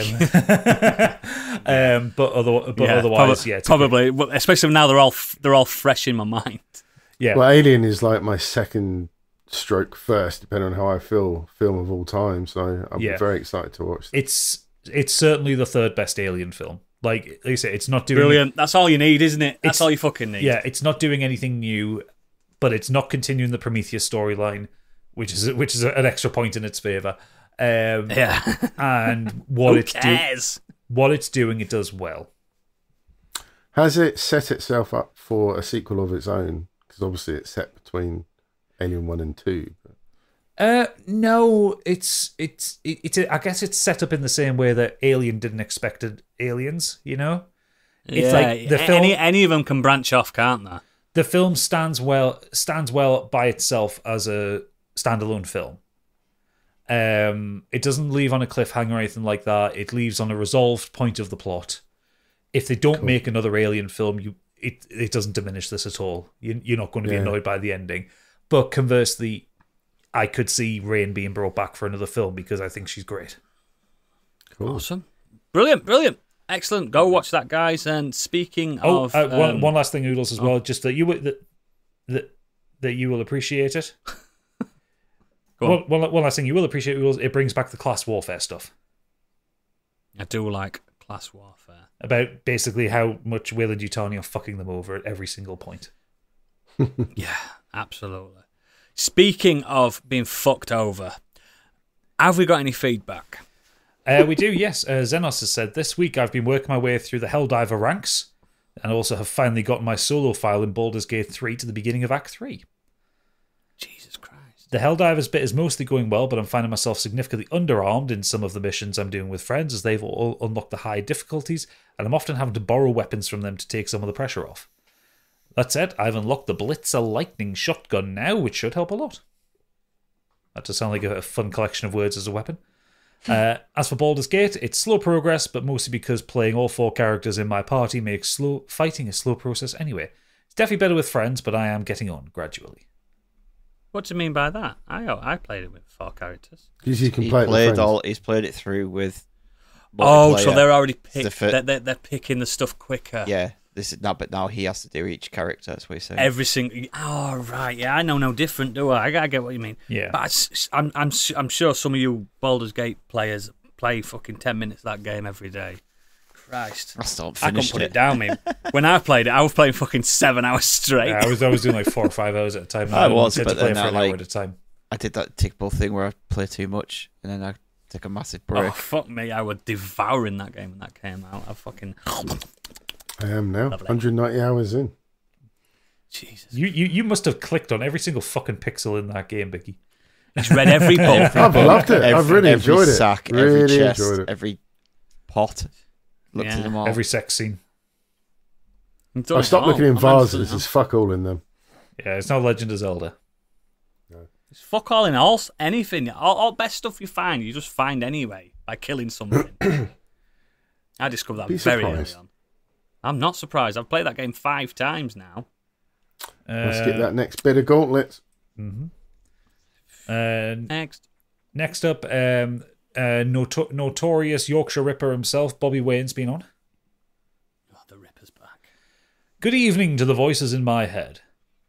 [SPEAKER 3] But otherwise, it's
[SPEAKER 1] probably, especially now they're all fresh in my mind.
[SPEAKER 3] Yeah.
[SPEAKER 4] Well, Alien is like my second stroke first, depending on how I feel, film of all time. So I'm very excited to watch this.
[SPEAKER 3] It's certainly the third best Alien film. Like you say, it's not doing
[SPEAKER 1] brilliant. That's all you need, isn't it? That's all you fucking need.
[SPEAKER 3] Yeah, it's not doing anything new, but it's not continuing the Prometheus storyline, which is an extra point in its favor. And what it's doing, it does well.
[SPEAKER 4] Has it set itself up for a sequel of its own? Because obviously it's set between Alien 1 and 2.
[SPEAKER 3] No, it's I guess it's set up in the same way that Alien didn't expect Aliens, you know? It's like the film,
[SPEAKER 1] any of them can branch off, can't they?
[SPEAKER 3] The film stands well by itself as a standalone film. It doesn't leave on a cliffhanger or anything like that. It leaves on a resolved point of the plot. If they don't make another Alien film, it doesn't diminish this at all. You're not going to be annoyed by the ending. But conversely, I could see Rain being brought back for another film because I think she's great.
[SPEAKER 4] Cool.
[SPEAKER 1] Awesome. Brilliant. Excellent. Go watch that, guys. And speaking of...
[SPEAKER 3] one last thing, Oodles, as well, just that you will appreciate it. One last thing you will appreciate, Oodles, it brings back the class warfare stuff.
[SPEAKER 1] I do like class warfare.
[SPEAKER 3] About basically how much Weyland-Yutani are fucking them over at every single point.
[SPEAKER 1] Yeah, absolutely. Speaking of being fucked over, have we got any feedback?
[SPEAKER 3] We do, yes. Xenos has said, this week I've been working my way through the Helldiver ranks and also have finally gotten my solo file in Baldur's Gate 3 to the beginning of Act 3.
[SPEAKER 1] Jesus Christ.
[SPEAKER 3] The Helldivers bit is mostly going well, but I'm finding myself significantly underarmed in some of the missions I'm doing with friends as they've all unlocked the high difficulties, and I'm often having to borrow weapons from them to take some of the pressure off. That said, I've unlocked the Blitzer Lightning Shotgun now, which should help a lot. That does sound like a fun collection of words as a weapon. As for Baldur's Gate, it's slow progress, but mostly because playing all 4 characters in my party makes fighting a slow process anyway. It's definitely better with friends, but I am getting on gradually.
[SPEAKER 1] What do you mean by that? I played it with 4 characters.
[SPEAKER 4] Because you can play it with friends.
[SPEAKER 5] He's played it through with.
[SPEAKER 1] Oh, so they're already
[SPEAKER 5] The
[SPEAKER 1] picked. They're picking the stuff quicker.
[SPEAKER 5] Yeah, this is now, but now he has to do each character. That's what he's saying.
[SPEAKER 1] Every single. Oh right, yeah, I know no different, do I? I get what you mean.
[SPEAKER 3] Yeah.
[SPEAKER 1] But I'm sure some of you Baldur's Gate players play fucking 10 minutes of that game every day. Christ,
[SPEAKER 5] I still
[SPEAKER 1] I couldn't
[SPEAKER 5] finished
[SPEAKER 1] put it down, me. When I played it, I was playing fucking 7 hours straight.
[SPEAKER 3] Yeah, I was doing like 4 or 5 hours at a time.
[SPEAKER 5] I was,
[SPEAKER 3] had
[SPEAKER 5] but
[SPEAKER 3] to play
[SPEAKER 5] then
[SPEAKER 3] for
[SPEAKER 5] I,
[SPEAKER 3] an hour
[SPEAKER 5] like-
[SPEAKER 3] at a time.
[SPEAKER 5] I did that typical thing where I play too much and then I take a massive
[SPEAKER 1] Oh
[SPEAKER 5] break.
[SPEAKER 1] fuck me! I was devouring that game when that came out. I fucking
[SPEAKER 4] I am now.
[SPEAKER 1] Lovely.
[SPEAKER 4] 190 hours in.
[SPEAKER 1] Jesus.
[SPEAKER 3] You must have clicked on every single fucking pixel in that game, Biggie.
[SPEAKER 1] He's read every book.
[SPEAKER 4] I've loved it. I've really
[SPEAKER 5] every
[SPEAKER 4] enjoyed it.
[SPEAKER 5] sack,
[SPEAKER 4] Really
[SPEAKER 5] every chest,
[SPEAKER 4] enjoyed it.
[SPEAKER 5] every pot. Looked
[SPEAKER 1] Yeah.
[SPEAKER 5] at them all.
[SPEAKER 3] Every sex scene.
[SPEAKER 4] I've stopped looking in vases. There's fuck all in them.
[SPEAKER 3] Yeah, it's not Legend of Zelda.
[SPEAKER 1] It's fuck all in all, anything. All best stuff you find, you just find anyway by killing something. I discovered that
[SPEAKER 4] Be
[SPEAKER 1] very early
[SPEAKER 4] surprised.
[SPEAKER 1] on. I'm not surprised. I've played that game 5 times now.
[SPEAKER 4] Let's get that next bit of gauntlets.
[SPEAKER 1] Next.
[SPEAKER 3] Next up, notorious Yorkshire Ripper himself, Bobby Wayne's been on.
[SPEAKER 1] Oh, the Ripper's back.
[SPEAKER 3] Good evening to the voices in my head.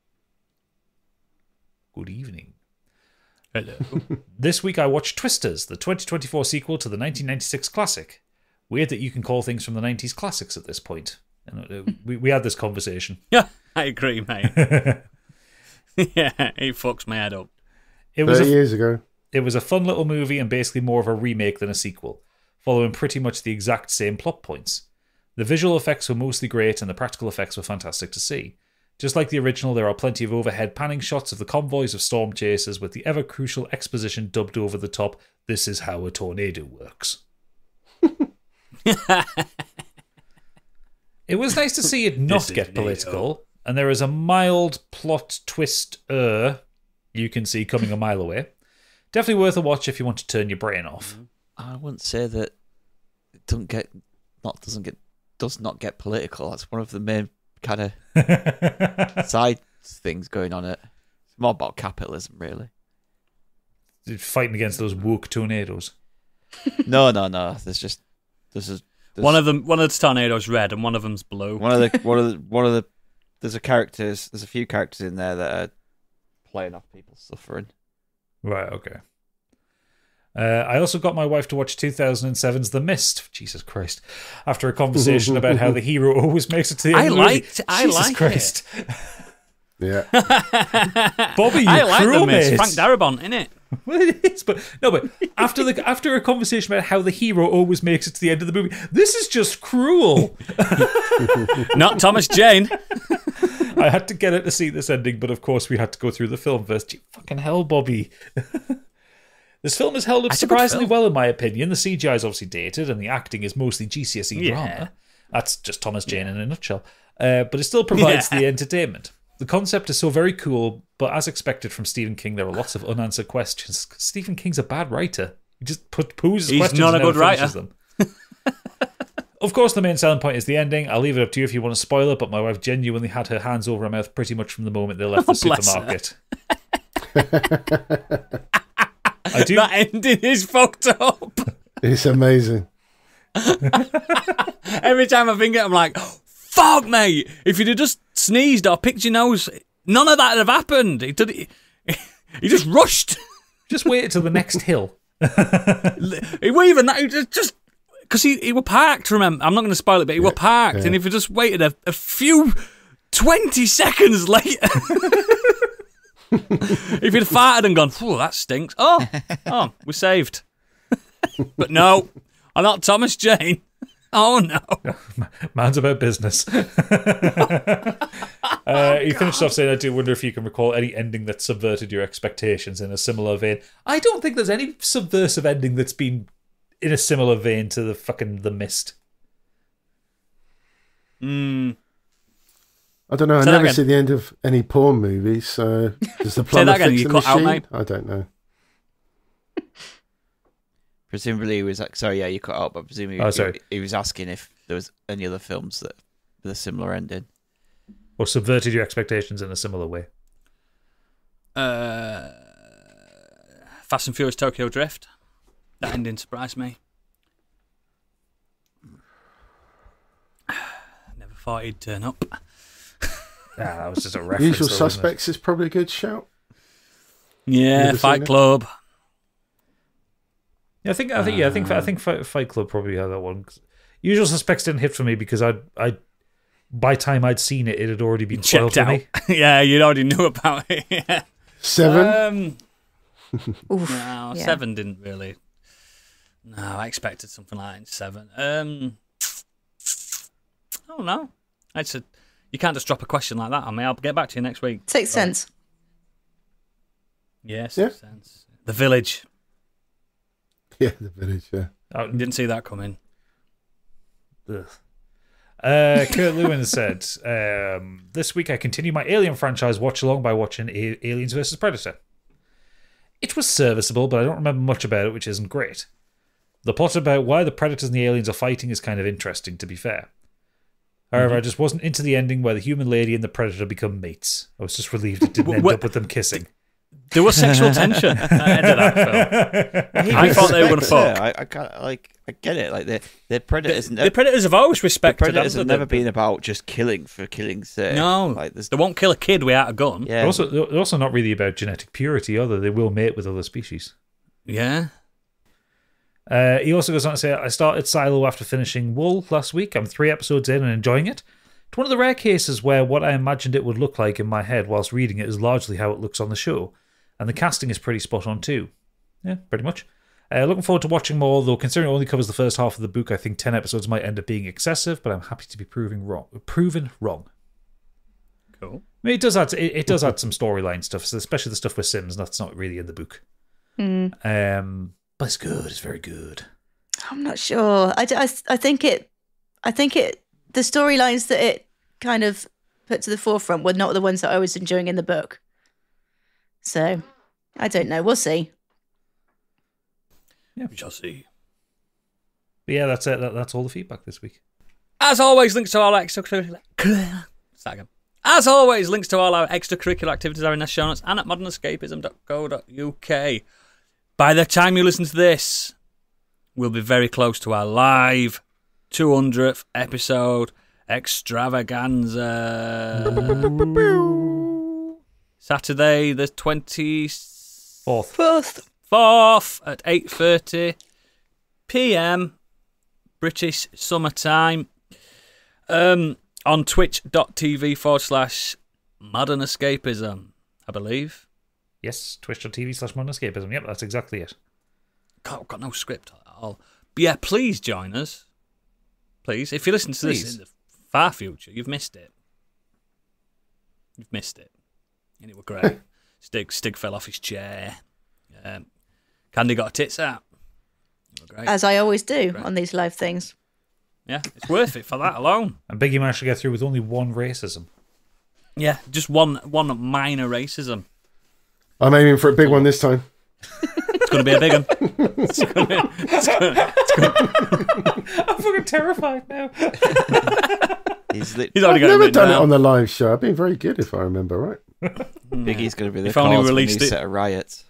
[SPEAKER 3] Good evening.
[SPEAKER 1] Hello.
[SPEAKER 3] This week I watched Twisters, the 2024 sequel to the 1996 classic. Weird that you can call things from the 90s classics at this point. And, we had this conversation.
[SPEAKER 1] Yeah, I agree, mate. Yeah, it fucks my head up.
[SPEAKER 3] It was
[SPEAKER 4] 30 years ago.
[SPEAKER 3] It was a fun little movie and basically more of a remake than a sequel, following pretty much the exact same plot points. The visual effects were mostly great and the practical effects were fantastic to see. Just like the original, there are plenty of overhead panning shots of the convoys of storm chasers with the ever-crucial exposition dubbed over the top, "This is how a tornado works." It was nice to see it not get political, and there is a mild plot twist you can see coming a mile away. Definitely worth a watch if you want to turn your brain off.
[SPEAKER 5] I wouldn't say that it does not get political. That's one of the main kind of side things going on. It's more about capitalism, really.
[SPEAKER 3] Fighting against those woke tornadoes.
[SPEAKER 5] No. There's
[SPEAKER 1] One of the tornadoes red and one of them's blue.
[SPEAKER 5] there's a few characters in there that are playing off people suffering.
[SPEAKER 3] Right, okay. I also got my wife to watch 2007's The Mist. Jesus Christ. After a conversation about how the hero always makes it to the end of the movie.
[SPEAKER 1] I
[SPEAKER 3] Jesus
[SPEAKER 1] liked
[SPEAKER 3] Christ.
[SPEAKER 4] Yeah.
[SPEAKER 3] Bobby, you
[SPEAKER 1] I like
[SPEAKER 3] cruel
[SPEAKER 1] the Mist.
[SPEAKER 3] mate.
[SPEAKER 1] Frank Darabont, innit?
[SPEAKER 3] Well, it is, but after a conversation about how the hero always makes it to the end of the movie, this is just cruel.
[SPEAKER 1] Not Thomas Jane.
[SPEAKER 3] I had to get her to see this ending, but of course we had to go through the film first. Gee, fucking hell, Bobby. This film has held up
[SPEAKER 1] That's a good
[SPEAKER 3] surprisingly
[SPEAKER 1] film.
[SPEAKER 3] well, in my opinion. The CGI is obviously dated, and the acting is mostly GCSE drama. That's just Thomas Jane in a nutshell. But it still provides the entertainment. The concept is so very cool, but as expected from Stephen King, there are lots of unanswered questions. Stephen King's a bad writer. He just poses
[SPEAKER 1] He's
[SPEAKER 3] questions
[SPEAKER 1] not a
[SPEAKER 3] and never
[SPEAKER 1] good writer.
[SPEAKER 3] finishes them. Of course, the main selling point is the ending. I'll leave it up to you if you want to spoil it, but my wife genuinely had her hands over her mouth pretty much from the moment they left the
[SPEAKER 1] Bless her.
[SPEAKER 3] supermarket. I do.
[SPEAKER 1] That ending is fucked up.
[SPEAKER 4] It's amazing.
[SPEAKER 1] Every time I think it, I'm like, fuck, mate. If you'd have just sneezed or picked your nose, none of that would have happened. He just rushed.
[SPEAKER 3] Just wait until the next hill.
[SPEAKER 1] He wasn't even that. He just because he were parked. Remember, I'm not going to spoil it, but he were parked,
[SPEAKER 4] yeah.
[SPEAKER 1] and if he just waited a few 20 seconds later, if he'd farted and gone, "Phew, that stinks." Oh, we're saved. But no, I'm not Thomas Jane. Oh no.
[SPEAKER 3] Man's about business. He finished off saying, I do wonder if you can recall any ending that subverted your expectations in a similar vein. I don't think there's any subversive ending that's been in a similar vein to The Mist.
[SPEAKER 4] I don't know. I
[SPEAKER 1] Say that
[SPEAKER 4] never
[SPEAKER 1] again.
[SPEAKER 4] see the end of any porn movies, so does the plumber
[SPEAKER 1] that again,
[SPEAKER 4] fix
[SPEAKER 1] you
[SPEAKER 4] the
[SPEAKER 1] cut out,
[SPEAKER 4] machine?
[SPEAKER 1] mate.
[SPEAKER 4] I don't know.
[SPEAKER 5] Presumably he was like, sorry, yeah, you cut out, but presumably
[SPEAKER 3] sorry.
[SPEAKER 5] he was asking if there was any other films that with a similar ending.
[SPEAKER 3] Or subverted your expectations in a similar way.
[SPEAKER 1] Fast and Furious Tokyo Drift. That ending surprised me. Never thought he'd turn up.
[SPEAKER 3] That was just a reference.
[SPEAKER 4] Usual
[SPEAKER 3] though, wasn't it?
[SPEAKER 4] Suspects is probably a good shout.
[SPEAKER 1] Yeah,
[SPEAKER 4] Never
[SPEAKER 1] Fight
[SPEAKER 4] seen it?
[SPEAKER 1] Club.
[SPEAKER 3] Yeah, I think Fight Club probably had that one. Usual Suspects didn't hit for me because I by the time I'd seen it, it had already been spoiled
[SPEAKER 1] Checked
[SPEAKER 3] for
[SPEAKER 1] out.
[SPEAKER 3] me.
[SPEAKER 1] Yeah, you already knew about it. Yeah.
[SPEAKER 4] 7.
[SPEAKER 2] Oof,
[SPEAKER 1] No,
[SPEAKER 2] yeah.
[SPEAKER 1] 7 didn't really. No, I expected something like that in 7. I don't know. You can't just drop a question like that on me. I'll get back to you next week.
[SPEAKER 2] Sixth Sense.
[SPEAKER 1] Yes,
[SPEAKER 4] Yeah.
[SPEAKER 1] sense. The Village.
[SPEAKER 4] Yeah, The Village, yeah.
[SPEAKER 1] Didn't see that coming.
[SPEAKER 3] Ugh. Kurt Lewin said, this week I continue my Alien franchise watch along by watching Aliens vs. Predator. It was serviceable, but I don't remember much about it, which isn't great. The plot about why the Predators and the aliens are fighting is kind of interesting, to be fair. However, I just wasn't into the ending where the human lady and the Predator become mates. I was just relieved it didn't end up with them kissing.
[SPEAKER 1] There was sexual tension at the end of that film. I thought they were going to fuck.
[SPEAKER 5] I get it. Like the Predators.
[SPEAKER 1] The Predators have always
[SPEAKER 5] The
[SPEAKER 1] respected
[SPEAKER 5] Predators have
[SPEAKER 1] haven't
[SPEAKER 5] never
[SPEAKER 1] they?
[SPEAKER 5] been about just killing for killing's sake.
[SPEAKER 1] No,
[SPEAKER 5] like there's
[SPEAKER 1] they won't kill a kid without a gun.
[SPEAKER 5] yeah.
[SPEAKER 3] They're also not really about genetic purity, are they? They will mate with other species.
[SPEAKER 1] Yeah.
[SPEAKER 3] He also goes on to say, I started Silo after finishing Wool last week. I'm 3 episodes in and enjoying it. It's one of the rare cases where what I imagined it would look like in my head whilst reading it is largely how it looks on the show. And the casting is pretty spot on too. Yeah, pretty much. Looking forward to watching more, though considering it only covers the first half of the book, I think 10 episodes might end up being excessive, but I'm happy to be proven wrong.
[SPEAKER 1] Cool.
[SPEAKER 3] I mean, it does add some storyline stuff, especially the stuff with Sims. That's not really in the book. But it's good. It's very good.
[SPEAKER 2] I'm not sure. I think it. The storylines that it kind of put to the forefront were not the ones that I was enjoying in the book. So, I don't know. We'll see.
[SPEAKER 1] We shall see.
[SPEAKER 3] But yeah, that's it. That's all the feedback this week.
[SPEAKER 1] As always, links to all our extracurricular. Start again. As always, links to all our extracurricular activities are in the show notes and at modernescapism.co.uk. By the time you listen to this, we'll be very close to our live 200th episode extravaganza. Saturday, the 24th at 8:30 p.m. British summertime. On twitch.tv/Modern Escapism, I believe.
[SPEAKER 3] Yes, twitch.tv/Modern Escapism. Yep, that's exactly it.
[SPEAKER 1] God, I've got no script at all. But yeah, please join us. Please. If you listen to this in the far future, you've missed it. You've missed it. And it were great. Stig fell off his chair. Candy got a tits out. It were great.
[SPEAKER 2] As I always do on these live things.
[SPEAKER 1] Yeah, it's worth it for that alone.
[SPEAKER 3] And Biggie managed to get through with only one racism.
[SPEAKER 1] Yeah, just one minor racism.
[SPEAKER 4] I'm aiming for a big one this time.
[SPEAKER 1] It's going to be a big one.
[SPEAKER 3] I'm fucking terrified now.
[SPEAKER 5] He's
[SPEAKER 1] He's
[SPEAKER 4] I've
[SPEAKER 1] already got
[SPEAKER 4] never
[SPEAKER 1] it
[SPEAKER 4] done it
[SPEAKER 1] down.
[SPEAKER 4] on the live show. I've been very good, if I remember right.
[SPEAKER 5] Biggie's going to be the
[SPEAKER 1] If only
[SPEAKER 5] cause of a new
[SPEAKER 1] released it.
[SPEAKER 5] set of riots.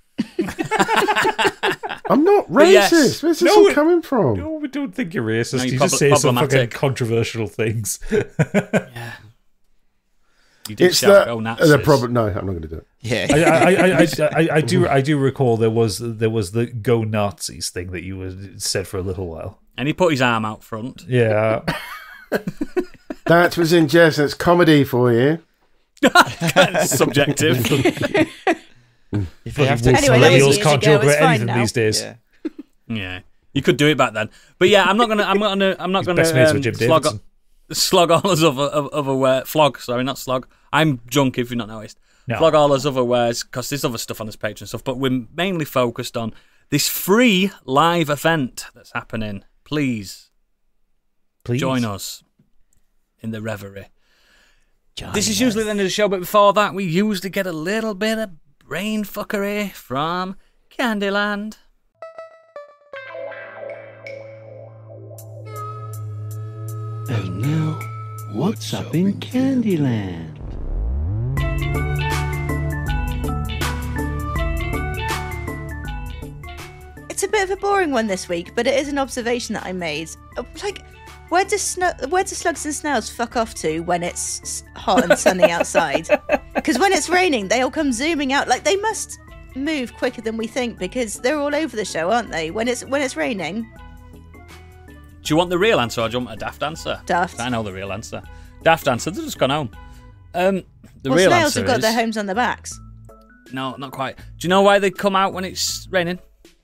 [SPEAKER 4] I'm not
[SPEAKER 1] yes.
[SPEAKER 4] racist. Where's this
[SPEAKER 3] No,
[SPEAKER 4] all coming from?
[SPEAKER 3] No, we don't think you're racist.
[SPEAKER 1] No,
[SPEAKER 3] you
[SPEAKER 1] you're
[SPEAKER 3] just say some fucking
[SPEAKER 1] problematic.
[SPEAKER 3] controversial things.
[SPEAKER 1] Yeah. You did
[SPEAKER 4] It's
[SPEAKER 1] shout, "Oh, Nazis."
[SPEAKER 4] the problem. No, I'm not going to do it.
[SPEAKER 5] Yeah.
[SPEAKER 3] I do recall there was the "Go Nazis" thing that you said for a little while.
[SPEAKER 1] And he put his arm out front.
[SPEAKER 3] Yeah,
[SPEAKER 4] That was in jest. That's comedy for you.
[SPEAKER 1] It's subjective.
[SPEAKER 5] If you have to
[SPEAKER 2] Anyway, that was
[SPEAKER 3] millennials
[SPEAKER 2] years
[SPEAKER 3] can't
[SPEAKER 2] ago,
[SPEAKER 3] joke
[SPEAKER 2] it's
[SPEAKER 3] about
[SPEAKER 2] fine
[SPEAKER 3] anything
[SPEAKER 2] now.
[SPEAKER 3] these days.
[SPEAKER 5] Yeah.
[SPEAKER 1] Yeah, you could do it back then. But yeah, I'm not gonna
[SPEAKER 3] Best mates with Jim Davidson.
[SPEAKER 1] slog all his other wear. Flog, sorry, not slog. I'm drunk if you've not noticed.
[SPEAKER 3] No.
[SPEAKER 1] Flog all his other wares because there's other stuff on his Patreon stuff. But we're mainly focused on this free live event that's happening. Please join us in the reverie. This is usually the end of the show, but before that, we usually get a little bit of brain fuckery from Candyland.
[SPEAKER 7] What's up in Candyland?
[SPEAKER 2] It's a bit of a boring one this week, but it is an observation that I made. Like, where do slugs and snails fuck off to when it's hot and sunny outside? Because when it's raining, they all come zooming out. Like, they must move quicker than we think because they're all over the show, aren't they? When it's raining.
[SPEAKER 1] Do you want the real answer or do you want a daft answer?
[SPEAKER 2] Daft.
[SPEAKER 1] I know the real answer. Daft answer. They've just gone home. The
[SPEAKER 2] Well,
[SPEAKER 1] real
[SPEAKER 2] snails
[SPEAKER 1] answer
[SPEAKER 2] have got
[SPEAKER 1] is
[SPEAKER 2] their homes on their backs.
[SPEAKER 1] no, not quite. Do you know why they come out when it's raining?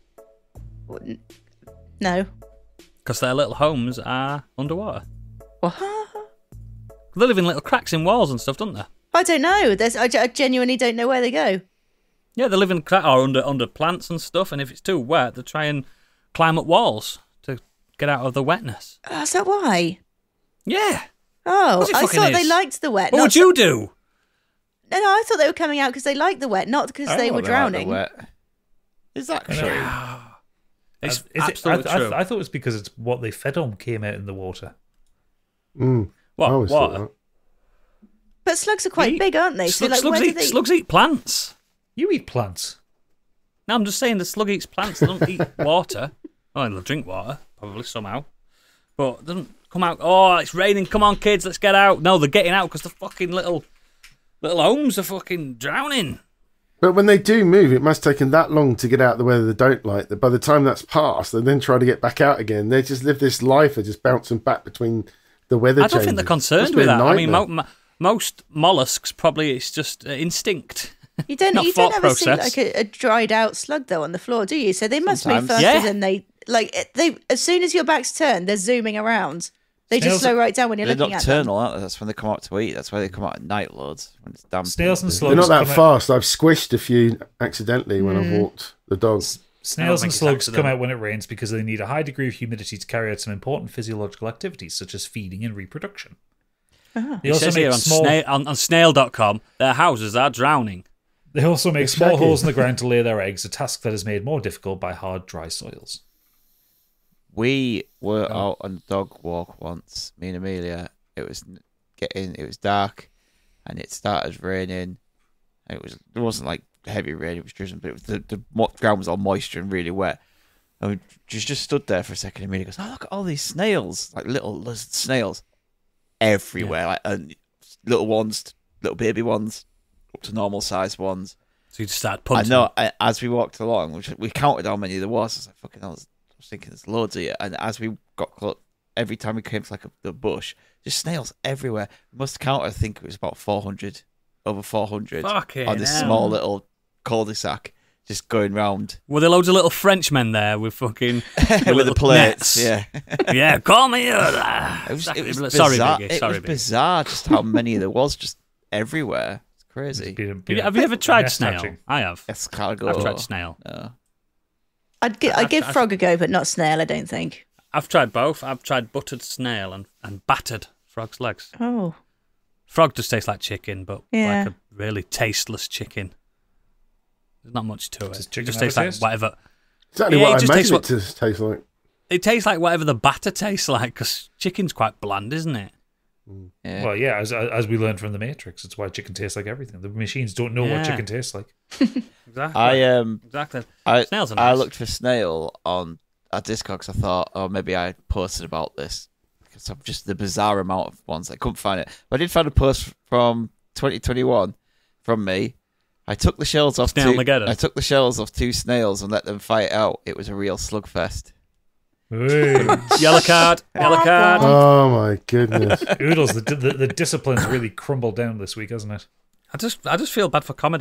[SPEAKER 2] No.
[SPEAKER 1] Because their little homes are underwater.
[SPEAKER 2] What?
[SPEAKER 1] They live in little cracks in walls and stuff, don't they?
[SPEAKER 2] I don't know. I genuinely don't know where they go.
[SPEAKER 1] Yeah, they live in cracks or under plants and stuff. And if it's too wet, they try and climb up walls to get out of the wetness.
[SPEAKER 2] Oh, is that why?
[SPEAKER 1] Yeah.
[SPEAKER 2] Oh,
[SPEAKER 1] Of course it
[SPEAKER 2] I
[SPEAKER 1] fucking
[SPEAKER 2] thought they
[SPEAKER 1] is.
[SPEAKER 2] liked the wet.
[SPEAKER 1] What
[SPEAKER 2] not
[SPEAKER 1] would you do?
[SPEAKER 2] No, I thought they were coming out because they liked the wet, not because they were drowning.
[SPEAKER 5] Is that true?
[SPEAKER 1] It's
[SPEAKER 3] Is it-
[SPEAKER 1] absolutely true.
[SPEAKER 3] I thought it was because it's what they fed on came out in the water.
[SPEAKER 4] I
[SPEAKER 1] What?
[SPEAKER 4] always thought
[SPEAKER 1] Water?
[SPEAKER 4] that.
[SPEAKER 2] But slugs are quite big, aren't they?
[SPEAKER 1] Slugs eat plants.
[SPEAKER 3] You eat plants.
[SPEAKER 1] No, I'm just saying the slug eats plants. They don't eat water. Oh, they'll drink water, probably somehow. But they don't come out, oh, it's raining, come on, kids, let's get out. No, they're getting out because the fucking little homes are fucking drowning.
[SPEAKER 4] But when they do move, it must have taken that long to get out the weather they don't like that by the time that's passed, they then try to get back out again. They just live this life of just bouncing back between the weather
[SPEAKER 1] I don't think they're
[SPEAKER 4] changes.
[SPEAKER 1] concerned
[SPEAKER 4] Must be
[SPEAKER 1] with
[SPEAKER 4] a
[SPEAKER 1] that. I mean,
[SPEAKER 4] nightmare.
[SPEAKER 1] most mollusks probably it's just instinct.
[SPEAKER 2] You don't
[SPEAKER 1] Not
[SPEAKER 2] you
[SPEAKER 1] thought
[SPEAKER 2] don't ever see
[SPEAKER 1] process.
[SPEAKER 2] like a dried out slug though on the floor, do you? So they must move
[SPEAKER 5] Sometimes.
[SPEAKER 2] faster
[SPEAKER 1] Yeah.
[SPEAKER 2] than they as soon as your back's turned, they're zooming around. They just
[SPEAKER 3] Snails-
[SPEAKER 2] slow right down when you're
[SPEAKER 5] They're
[SPEAKER 2] looking at them.
[SPEAKER 5] nocturnal, aren't they? That's when they come out to eat. That's why they come out at night loads when it's damp.
[SPEAKER 3] Snails and
[SPEAKER 4] They're
[SPEAKER 3] slugs.
[SPEAKER 4] not that
[SPEAKER 3] come out-
[SPEAKER 4] fast. I've squished a few accidentally when I've walked the dog.
[SPEAKER 3] Snails
[SPEAKER 1] think
[SPEAKER 3] and
[SPEAKER 1] it's
[SPEAKER 3] slugs
[SPEAKER 1] accidental.
[SPEAKER 3] come out when it rains because they need a high degree of humidity to carry out some important physiological activities such as feeding and reproduction. They
[SPEAKER 1] It
[SPEAKER 3] also
[SPEAKER 1] says here
[SPEAKER 3] make
[SPEAKER 1] on,
[SPEAKER 3] small.
[SPEAKER 1] on snail.com, their houses are drowning.
[SPEAKER 3] They also make
[SPEAKER 4] It's
[SPEAKER 3] small
[SPEAKER 4] shaggy.
[SPEAKER 3] holes in the ground to lay their eggs, a task that is made more difficult by hard, dry soils.
[SPEAKER 5] We were out on a dog walk once, me and Amelia. It was dark, and it started raining. It wasn't like heavy rain; it was drizzling, but the ground was all moisture and really wet. And we just stood there for a second. And Amelia goes, "Oh, look at all these snails! Like little lizard snails everywhere, like and little ones, little baby ones, up to normal sized ones."
[SPEAKER 1] So you just start
[SPEAKER 5] I
[SPEAKER 1] punting.
[SPEAKER 5] know. As we walked along, we counted how many there was. I was like, "Fucking hell!" I was thinking there's loads of you. And as we got close, every time we came to like the bush, just snails everywhere. We must count. I think it was about 400, over 400
[SPEAKER 1] Fucking
[SPEAKER 5] on this
[SPEAKER 1] hell.
[SPEAKER 5] small little cul-de-sac, just going round
[SPEAKER 1] Were there loads of little Frenchmen there with fucking
[SPEAKER 5] with the
[SPEAKER 1] little
[SPEAKER 5] plates.
[SPEAKER 1] nets?
[SPEAKER 5] Yeah,
[SPEAKER 1] Yeah, call me.
[SPEAKER 5] it was bizarre.
[SPEAKER 1] Sorry, Biggie.
[SPEAKER 5] It
[SPEAKER 1] Sorry,
[SPEAKER 5] was
[SPEAKER 1] Biggie.
[SPEAKER 5] bizarre just how many there was just everywhere. It's crazy.
[SPEAKER 1] Have you ever tried
[SPEAKER 3] nest
[SPEAKER 1] snail?
[SPEAKER 3] hatching.
[SPEAKER 1] I have.
[SPEAKER 5] Escargot.
[SPEAKER 1] I've tried snail.
[SPEAKER 5] No.
[SPEAKER 2] I'd give frog a go, but not snail, I don't think.
[SPEAKER 1] I've tried both. I've tried buttered snail and battered frog's legs.
[SPEAKER 2] Oh.
[SPEAKER 1] Frog just tastes like chicken, but
[SPEAKER 2] Yeah.
[SPEAKER 1] like a really tasteless chicken. There's not much to it.
[SPEAKER 3] Does
[SPEAKER 1] It
[SPEAKER 3] chicken
[SPEAKER 1] just
[SPEAKER 3] have a
[SPEAKER 1] tastes like
[SPEAKER 3] taste?
[SPEAKER 1] whatever.
[SPEAKER 4] Exactly
[SPEAKER 1] Yeah, it
[SPEAKER 4] what I
[SPEAKER 1] just tastes
[SPEAKER 4] imagine it to taste like.
[SPEAKER 1] It tastes like whatever the batter tastes like, because chicken's quite bland, isn't it?
[SPEAKER 5] Yeah.
[SPEAKER 3] Well, yeah, as we learned from the Matrix, it's why chicken tastes like everything. The machines don't know
[SPEAKER 1] Yeah.
[SPEAKER 3] what chicken tastes like.
[SPEAKER 1] Exactly.
[SPEAKER 5] I
[SPEAKER 1] Exactly. Snails are
[SPEAKER 5] I
[SPEAKER 1] nice.
[SPEAKER 5] looked for snail on a Discord because I thought, oh, maybe I posted about this because of just the bizarre amount of ones. I couldn't find it, but I did find a post from 2021 from me. I took the shells off.
[SPEAKER 1] Snail-mageddon.
[SPEAKER 5] I took the shells off 2 snails and let them fight out. It was a real slugfest.
[SPEAKER 3] Hey.
[SPEAKER 1] Yellow card. Yellow card.
[SPEAKER 4] Oh my goodness.
[SPEAKER 3] Oodles, the discipline's really crumbled down this week, hasn't it?
[SPEAKER 1] I just feel bad for comedy.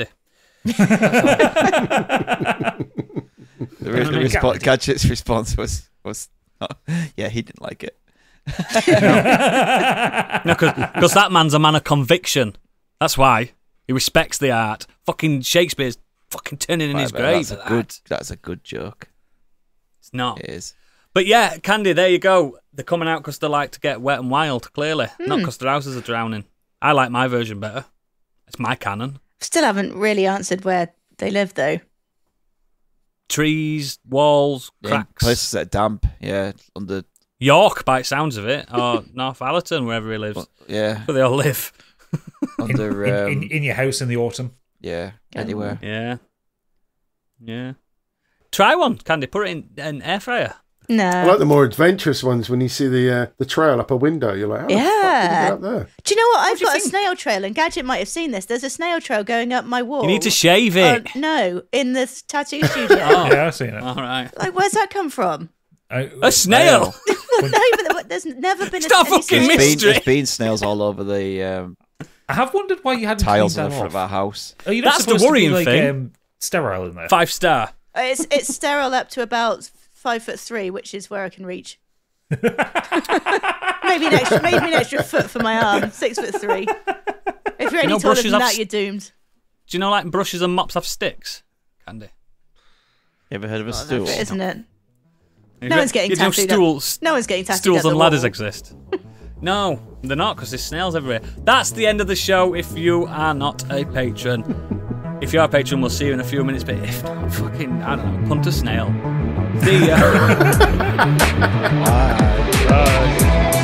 [SPEAKER 5] Gadget's response was yeah, he didn't like it.
[SPEAKER 1] No, because that man's a man of conviction. That's why he respects the art. Fucking Shakespeare's fucking turning in his
[SPEAKER 5] Right, but
[SPEAKER 1] grave.
[SPEAKER 5] that's
[SPEAKER 1] at
[SPEAKER 5] a good.
[SPEAKER 1] that.
[SPEAKER 5] That's a good joke.
[SPEAKER 1] It's not.
[SPEAKER 5] It is.
[SPEAKER 1] But yeah, Candy, there you go. They're coming out because they like to get wet and wild, clearly. Not because their houses are drowning. I like my version better. It's my canon.
[SPEAKER 2] Still haven't really answered where they live, though.
[SPEAKER 1] Trees, walls,
[SPEAKER 5] In
[SPEAKER 1] cracks.
[SPEAKER 5] places that are damp, yeah, under
[SPEAKER 1] York, by the sounds of it, or North Allerton, wherever he lives.
[SPEAKER 5] Yeah,
[SPEAKER 1] Where they all live.
[SPEAKER 5] under
[SPEAKER 3] in your house in the autumn.
[SPEAKER 5] yeah, anywhere.
[SPEAKER 1] Yeah. Yeah. Try one, Candy. Put it in an air fryer.
[SPEAKER 2] No.
[SPEAKER 4] I like the more adventurous ones when you see the trail up a window. You're like, how the fuck did you get up there?
[SPEAKER 2] Do you know what? I've
[SPEAKER 1] do you
[SPEAKER 2] got a
[SPEAKER 1] think?
[SPEAKER 2] snail trail, and Gadget might have seen this. There's a snail trail going up my wall.
[SPEAKER 1] You need to shave it.
[SPEAKER 2] No, in the tattoo studio.
[SPEAKER 1] Oh.
[SPEAKER 3] Yeah, I've seen it.
[SPEAKER 1] All right.
[SPEAKER 2] Like, where's that come from?
[SPEAKER 1] A snail.
[SPEAKER 2] No, but there's never been
[SPEAKER 1] It's not
[SPEAKER 2] any
[SPEAKER 1] fucking
[SPEAKER 2] snail-
[SPEAKER 1] mystery.
[SPEAKER 5] There's been snails all over the
[SPEAKER 3] I have wondered why you hadn't
[SPEAKER 5] tiles
[SPEAKER 3] cleaned
[SPEAKER 5] in the
[SPEAKER 3] that
[SPEAKER 5] front of
[SPEAKER 3] off.
[SPEAKER 5] our house.
[SPEAKER 3] Are you not
[SPEAKER 1] That's the
[SPEAKER 3] supposed to be,
[SPEAKER 1] worrying
[SPEAKER 3] like,
[SPEAKER 1] thing.
[SPEAKER 3] Sterile in there.
[SPEAKER 1] 5-star.
[SPEAKER 2] It's sterile up to about 5'3", which is where I can reach. maybe an extra foot for my arm. 6'3". If you're any
[SPEAKER 1] know
[SPEAKER 2] taller
[SPEAKER 1] brushes
[SPEAKER 2] than
[SPEAKER 1] have
[SPEAKER 2] that, you're doomed.
[SPEAKER 1] Do you know, like, brushes and mops have sticks, Candy?
[SPEAKER 5] You ever heard of a
[SPEAKER 2] That's
[SPEAKER 5] stool?
[SPEAKER 2] it, isn't it?
[SPEAKER 1] You
[SPEAKER 2] No one's getting
[SPEAKER 1] you know
[SPEAKER 2] tattooed.
[SPEAKER 1] stools,
[SPEAKER 2] No one's getting tattooed.
[SPEAKER 1] stools
[SPEAKER 2] up the
[SPEAKER 1] and ladders
[SPEAKER 2] wall.
[SPEAKER 1] exist. No, they're not, because there's snails everywhere. That's the end of the show if you are not a patron. If you are a patron, we'll see you in a few minutes, but if not, fucking, I don't know, punt a snail. See ya.
[SPEAKER 3] Bye.